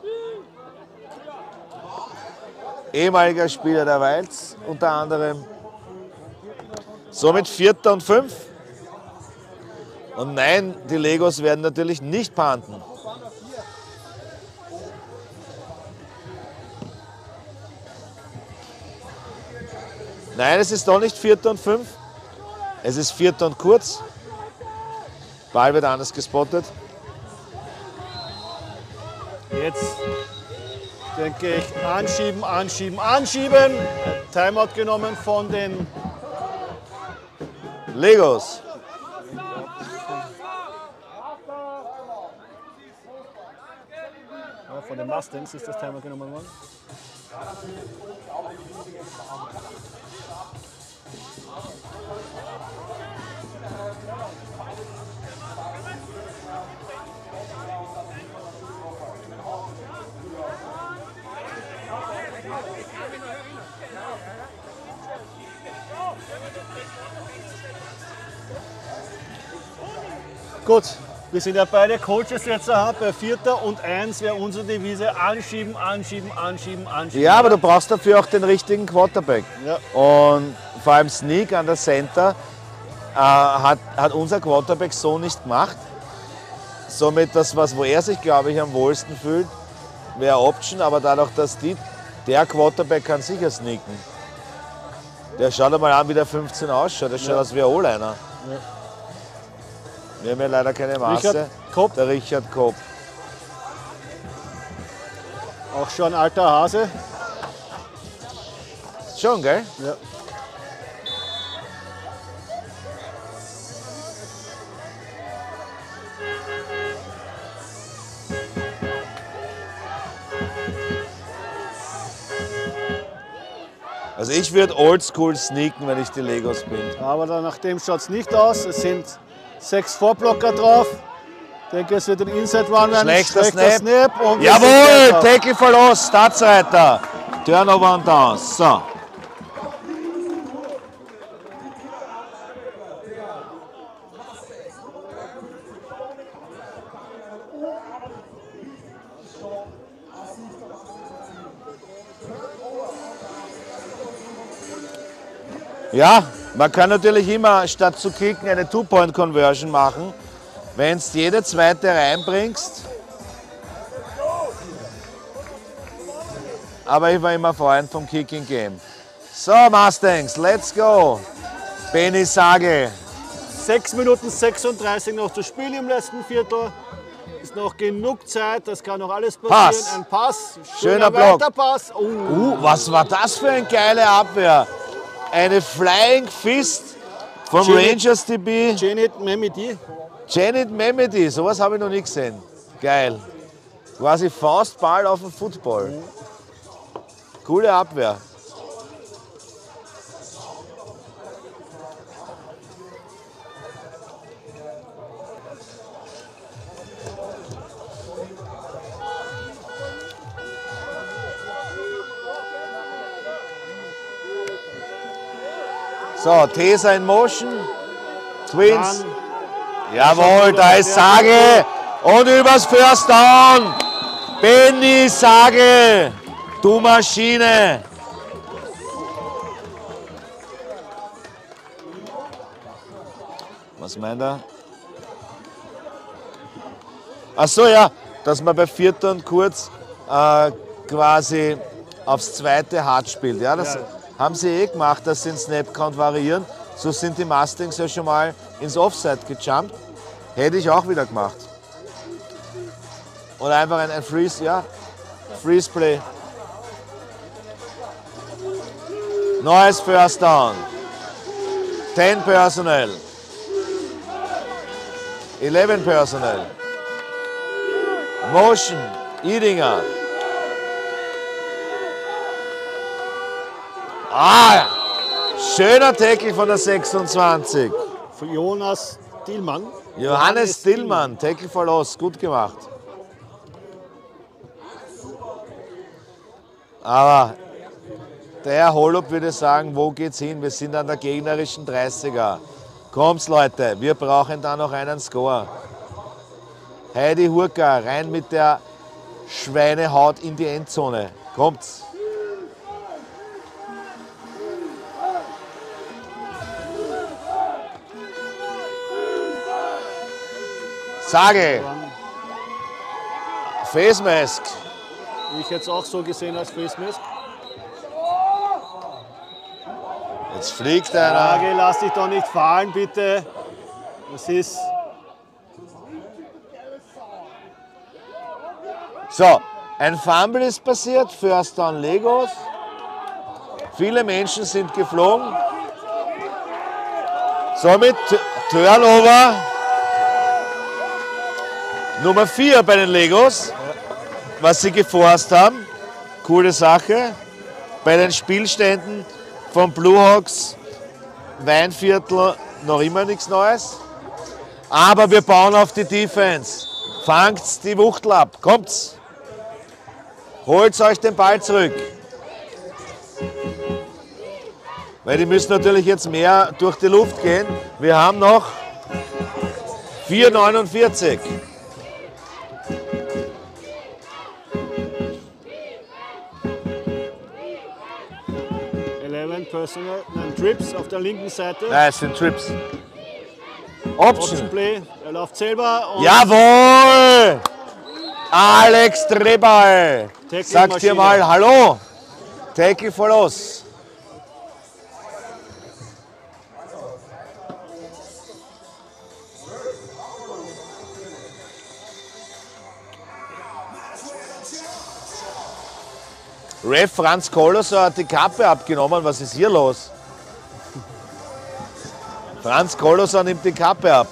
Ehemaliger Spieler der Wilds, unter anderem. Somit Vierter und Fünf. Und nein, die Legos werden natürlich nicht panten. Nein, es ist doch nicht Vierter und Fünf. Es ist Vierter und kurz. Ball wird anders gespottet. Jetzt denke ich, anschieben, anschieben, anschieben. Timeout genommen von den Legos. Ja, von den Mustangs ist das Timeout genommen worden. Gut, wir sind ja beide Coaches jetzt bei Vierter und Eins wäre unsere Devise anschieben, anschieben, anschieben, anschieben. Ja, aber du brauchst dafür auch den richtigen Quarterback. Ja. Und vor allem Sneak an der Center äh, hat, hat unser Quarterback so nicht gemacht. Somit das, was, wo er sich, glaube ich, am wohlsten fühlt, wäre Option. Aber dadurch, dass die, der Quarterback kann sicher sneaken. Der schaut einmal an, wie der fünfzehn ausschaut. Der schaut Ja. aus wie ein O-Liner. Ja. Wir haben ja leider keine Masse. Richard Kopp. Der Richard Kopp. Auch schon ein alter Hase. Schon, gell? Ja. Also ich würde oldschool sneaken, wenn ich die Legos bin. Aber dann, nach dem schaut es nicht aus. Es sind sechs Vorblocker drauf. Ich denke, es wird ein Inside Run werden. Schlechter Schlechter Snap. Snap und wir sind Jawohl, weiter. Tackle verlost, Startseiter. Turnover und Downs. So. Ja, man kann natürlich immer statt zu kicken eine Two-Point-Conversion machen. Wenn du jede zweite reinbringst. Aber ich war immer Freund vom Kicking Game. So, Mustangs, let's go. Benny Sage. sechs Minuten sechsunddreißig noch zu spielen im letzten Viertel. Ist noch genug Zeit, das kann noch alles passieren. Pass. Ein Pass, Schöner Block. Weiterpass. Oh. Uh, was war das für eine geile Abwehr? Eine Flying Fist vom Janet- Rangers D B. Janet Memedi. Janet Memedi, sowas habe ich noch nie gesehen. Geil. Quasi Faustball auf dem Football. Coole Abwehr. So, Tesa in Motion. Twins. Dann Jawohl, da ist Sage. Und übers First Down. Benny Sage. Du Maschine. Was meint er? Ach so, ja, dass man bei Vierter und Kurz äh, quasi aufs zweite Hard spielt. Ja, das Ja. haben sie eh gemacht, dass sie den Snap-Count variieren. So sind die Mustangs ja schon mal ins Offside gejumpt. Hätte ich auch wieder gemacht. Oder einfach ein, ein Freeze, ja, Freeze-Play. Neues First Down. zehn Personnel. elf Personnel. Motion, Idinger. Ah, schöner Tackle von der sechsundzwanzig. Für Jonas Dielmann. Johannes Dillmann, Tackle for Loss, gut gemacht. Aber der Holub würde sagen, wo geht's hin? Wir sind an der gegnerischen dreißiger. Kommt's Leute, wir brauchen da noch einen Score. Heidi Hurka, rein mit der Schweinehaut in die Endzone. Kommt's. Sage. Face Mask. Ich jetzt auch so gesehen als Face Mask. Jetzt fliegt einer. Frage, lass dich doch nicht fallen, bitte. Das ist So, ein Fumble ist passiert, First Down Legos. Viele Menschen sind geflogen. Somit T- Turnover. Nummer vier bei den Legos, was sie geforst haben. Coole Sache. Bei den Spielständen von Blue Hawks, Weinviertel, noch immer nichts Neues. Aber wir bauen auf die Defense. Fangt die Wuchtel ab. Kommt's. Holt euch den Ball zurück. Weil die müssen natürlich jetzt mehr durch die Luft gehen. Wir haben noch vier neunundvierzig. elf Personal, nein, Trips auf der linken Seite. Nein, es sind Trips. Option. Option Play, er läuft selber und Jawohl! Alex Trebal. Tackle Sagt dir Maschine. mal Hallo. Tackle for Loss. Ref Franz Kolosser hat die Kappe abgenommen. Was ist hier los? Franz Kolosser nimmt die Kappe ab.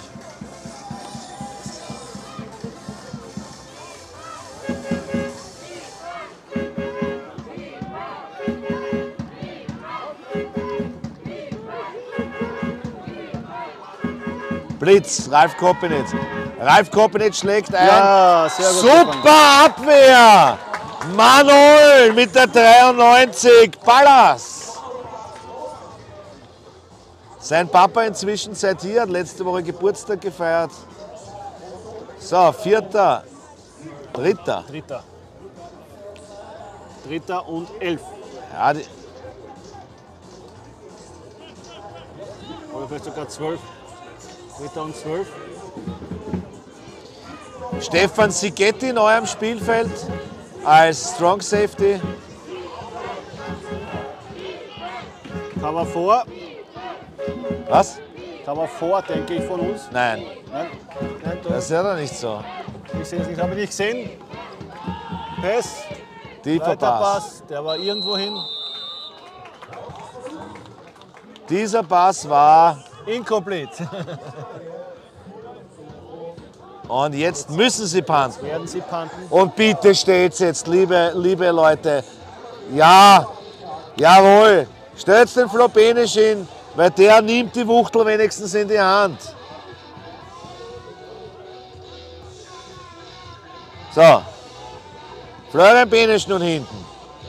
Blitz, Ralf Kopinitz. Ralf Kopinitz schlägt ein. Ja, sehr gut. Super Abwehr! Manuel mit der dreiundneunzig. Ballas. Sein Papa inzwischen seit hier, hat letzte Woche Geburtstag gefeiert. So, vierter, dritter. Dritter. Dritter und elf. Ja, die, Oder vielleicht sogar zwölf. Dritter und zwölf. Stefan Sigetti neu am Spielfeld als Strong Safety. Cover vor. Was? Cover vor, denke ich, von uns. Nein, Nein, Nein da, das ist ja doch nicht so. ich sehe es nicht, habe ich nicht gesehen. Pass, Tiefer weiter Pass. Pass, der war irgendwo hin. Dieser Pass war. Incomplete. Und jetzt müssen sie panten. Werden sie panten. Und bitte steht's jetzt, liebe, liebe Leute. Ja, jawohl. Stellt den Flopenisch hin, weil der nimmt die Wuchtel wenigstens in die Hand. So. Florian Benisch nun hinten.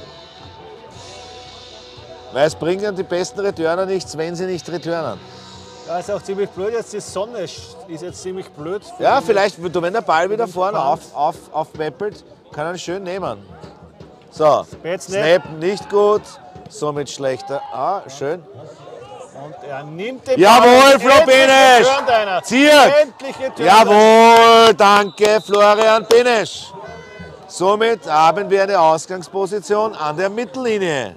Weil es bringen die besten Returner nichts, wenn sie nicht returnen. Ja, ist auch ziemlich blöd jetzt, die Sonne ist jetzt ziemlich blöd. Ja, vielleicht, wenn der Ball wieder vorne auf, auf, aufmeppelt, kann er ihn schön nehmen. So, Snap. Snap nicht gut, somit schlechter. Ah, schön. Und er nimmt den Jawohl, Ball. Flo Benisch. Endlich einer. Ziert. Endlich returnt einer. Jawohl, danke Florian Benisch. Somit haben wir eine Ausgangsposition an der Mittellinie.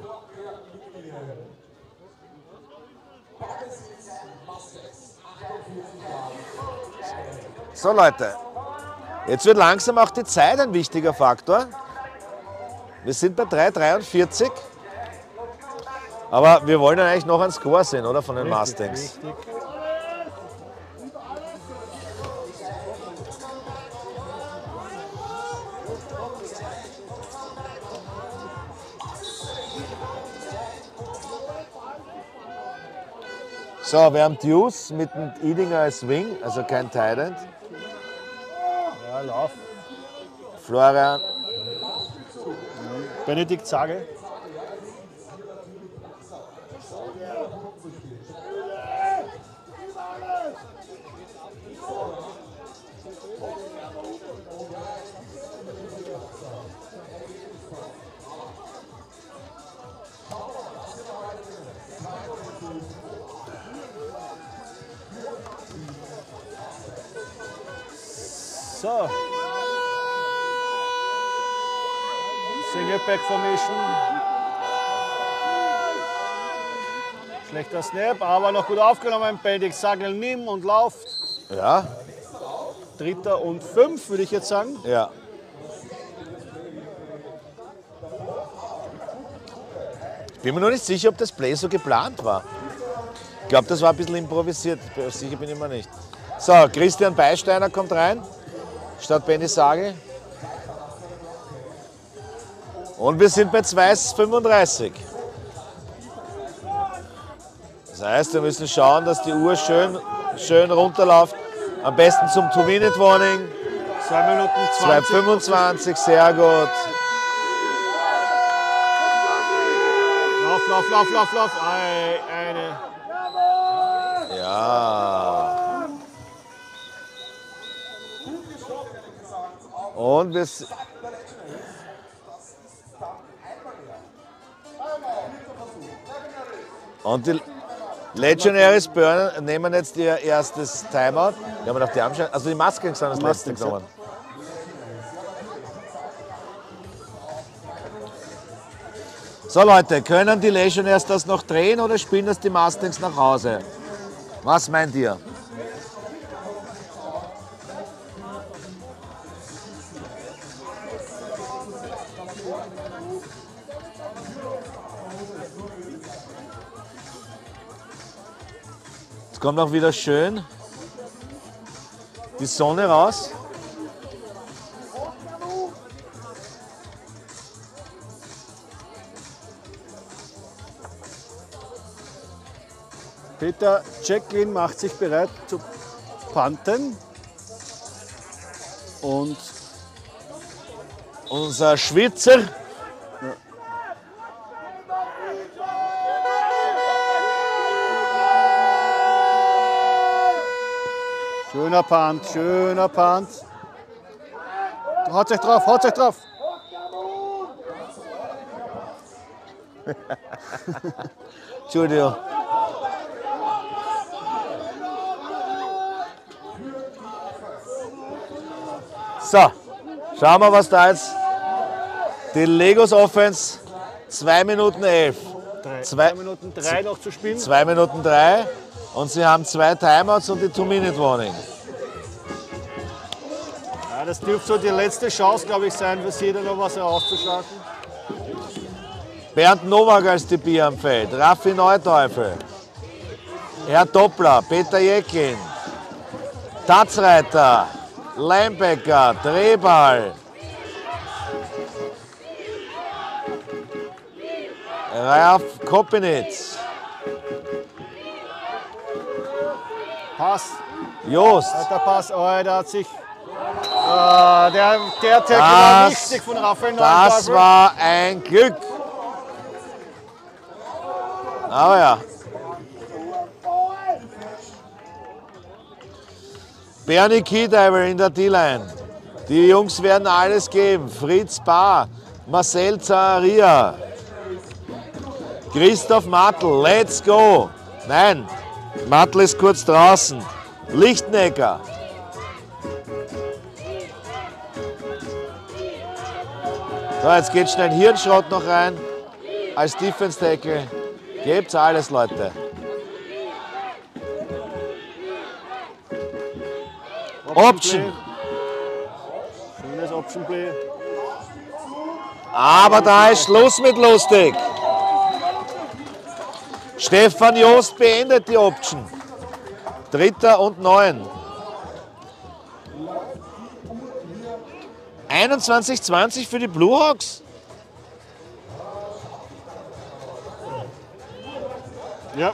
So Leute, jetzt wird langsam auch die Zeit ein wichtiger Faktor. Wir sind bei drei dreiundvierzig. Aber wir wollen ja eigentlich noch einen Score sehen, oder? Von den Mustangs. Richtig. So, wir haben Deuce mit dem Idinger als Wing, also kein Tight End. Ja, Lauf. Florian, Benedikt Sage. So. Single Back Formation. Schlechter Snap, aber noch gut aufgenommen. Benedikt Sagel nimm und lauft. ja, Dritter und fünf, würde ich jetzt sagen. ja. Ich bin mir noch nicht sicher, ob das Play so geplant war. Ich glaube, das war ein bisschen improvisiert. Sicher bin ich mir nicht. So, Christian Beisteiner kommt rein, statt Benny Sage. Und wir sind bei zwei fünfunddreißig. Das heißt, wir müssen schauen, dass die Uhr schön, schön runterläuft. Am besten zum Two-Minute-Warning. zwei Minuten zwei zwanzig. fünfundzwanzig, sehr gut. Lauf, lauf, lauf, lauf, lauf. Ei, eine. Ja. Und wir. s- Und die Legionaries Burn nehmen jetzt ihr erstes Timeout. Die haben noch die Armschein, also die Masken sind das letzte Mustangs, ja. genommen. So Leute, können die Legionnaires das noch drehen oder spielen das die Mustangs nach Hause? Was meint ihr? Jetzt kommt auch wieder schön die Sonne raus. Peter Jacqueline macht sich bereit zu punten. Und unser Schwitzer. Schöner Punt, schöner Punt. Haut euch drauf, haut euch drauf. Entschuldigung. So, schauen wir, was da jetzt. Die Legos Offense, zwei Minuten elf. Drei, Zwei- zwei Minuten drei noch zu spielen. zwei Minuten drei und sie haben zwei Timeouts und die Two-Minute-Warning. Ja, das dürfte so die letzte Chance, glaube ich, sein, für jeder noch was herauszuschalten. Bernd Nowak als D B am Feld, Raffi Neuteufel, Herr Doppler, Peter Jäcklin, Tatzreiter, Linebacker, Drehball, Ralf Kopinitz, Pass, Jost, der Pass, oh, der hat sich. Ah, der der Tackle war Das- wichtig von Raphael das Neuteufel. war ein Glück. Aber ja. Bernie Kiediver in der D-Line. Die Jungs werden alles geben. Fritz Bahr, Marcel Zahariya, Christoph Matl, let's go. Nein, Matl ist kurz draußen. Lichtnecker. So, jetzt geht schnell Hirnschrott noch rein als Defense Tackle. Gebt's alles, Leute. Option. Play. Schönes Option Play. Aber da ist Schluss mit lustig. Stefan Jost beendet die Option. Dritter und neun. einundzwanzig zwanzig für die Blue Hawks. Ja.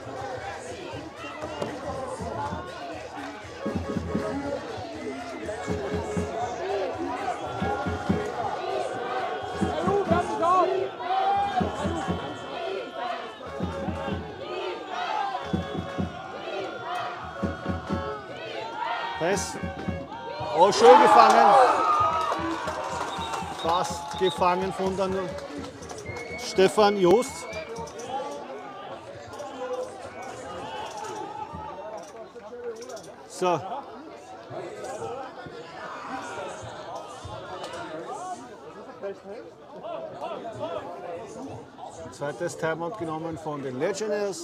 Pass. Oh, schön gefangen. Fast gefangen von dann Stefan Jost. So. Zweites Timeout genommen von den Legionnaires.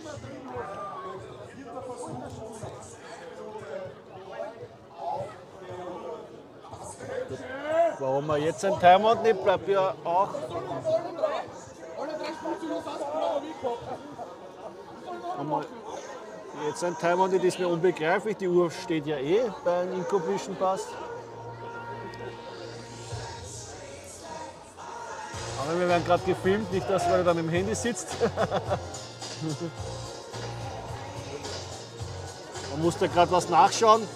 Warum wir jetzt ein Timeout nicht, bleibt ja auch. Haben wir jetzt ein Timeout, das ist mir unbegreiflich. Die Uhr steht ja eh bei einem Incompletion Pass. Aber wir werden gerade gefilmt, nicht dass man da mit dem Handy sitzt. Man muss da gerade was nachschauen.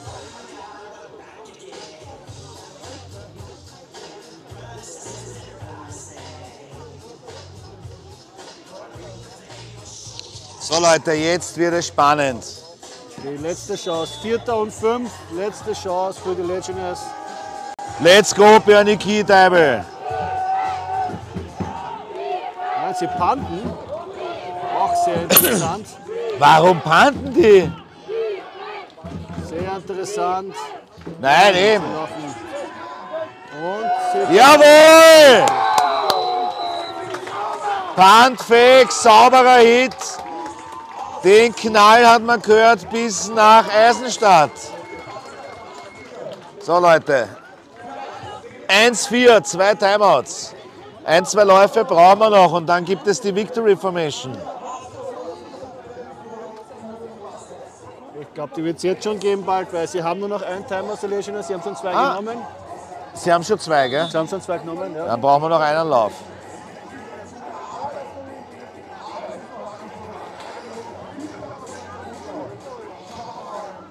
So Leute, jetzt wird es spannend. Die letzte Chance, Vierter und fünf, letzte Chance für die Legionnaires. Let's go, Bernie Kiediver. Ja, sie punten, auch sehr interessant. Warum panten die? Sehr interessant. Nein, eben. Und sie Jawohl! Puntfake, sauberer Hit. Den Knall hat man gehört bis nach Eisenstadt. So Leute, eins vier, zwei Timeouts. Ein, zwei Läufe brauchen wir noch und dann gibt es die Victory Formation. Ich glaube, die wird es jetzt schon geben bald, weil sie haben nur noch einen Timer aus der Legionnaires, sie haben schon zwei Ah. genommen. Sie haben schon zwei, gell? Sie haben schon zwei genommen, ja. Dann brauchen wir noch einen Lauf.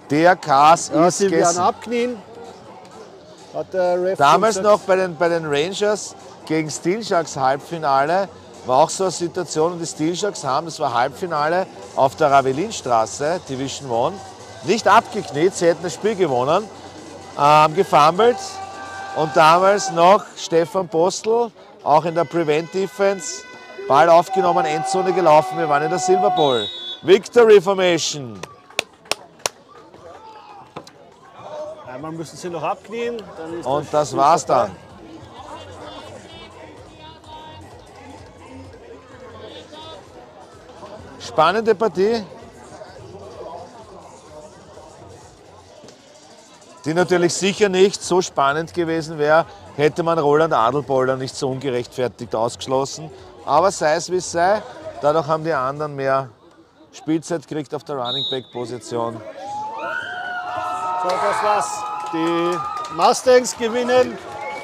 Der Cars Ja, ist sie werden gegessen. abknien. Hat der Ref Damals gesagt. noch bei den, bei den Rangers gegen Steel Sharks Halbfinale war auch so eine Situation und die Steel Sharks haben, das war Halbfinale auf der Ravelinstraße, Division One, nicht abgekniet, sie hätten das Spiel gewonnen, ähm, gefummelt und damals noch Stefan Postel, auch in der Prevent Defense, Ball aufgenommen, Endzone gelaufen, wir waren in der Silver Bowl. Victory Formation. Einmal müssen sie noch abknien. Dann ist Und das Spiel war's vorbei. dann. Spannende Partie, die natürlich sicher nicht so spannend gewesen wäre, hätte man Roland Adelbolder nicht so ungerechtfertigt ausgeschlossen. Aber sei es wie es sei, dadurch haben die anderen mehr Spielzeit gekriegt auf der Running Back Position. So, das war's. Die Mustangs gewinnen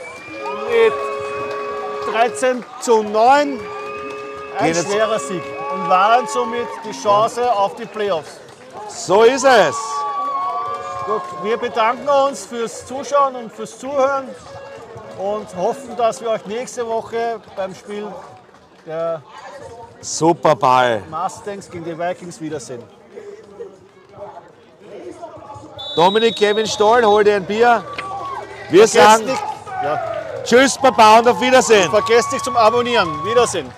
mit dreizehn zu neun. Ein Gehen jetzt- schwerer Sieg und waren somit die Chance auf die Playoffs. So ist es. Gut, wir bedanken uns fürs Zuschauen und fürs Zuhören und hoffen, dass wir euch nächste Woche beim Spiel der Super Ball. Mustangs gegen die Vikings wiedersehen. Dominik Kevin Stoll, hol dir ein Bier. Wir Vergesst sagen nicht, ja, Tschüss, Baba und auf Wiedersehen. vergesst nicht zum Abonnieren. Wiedersehen.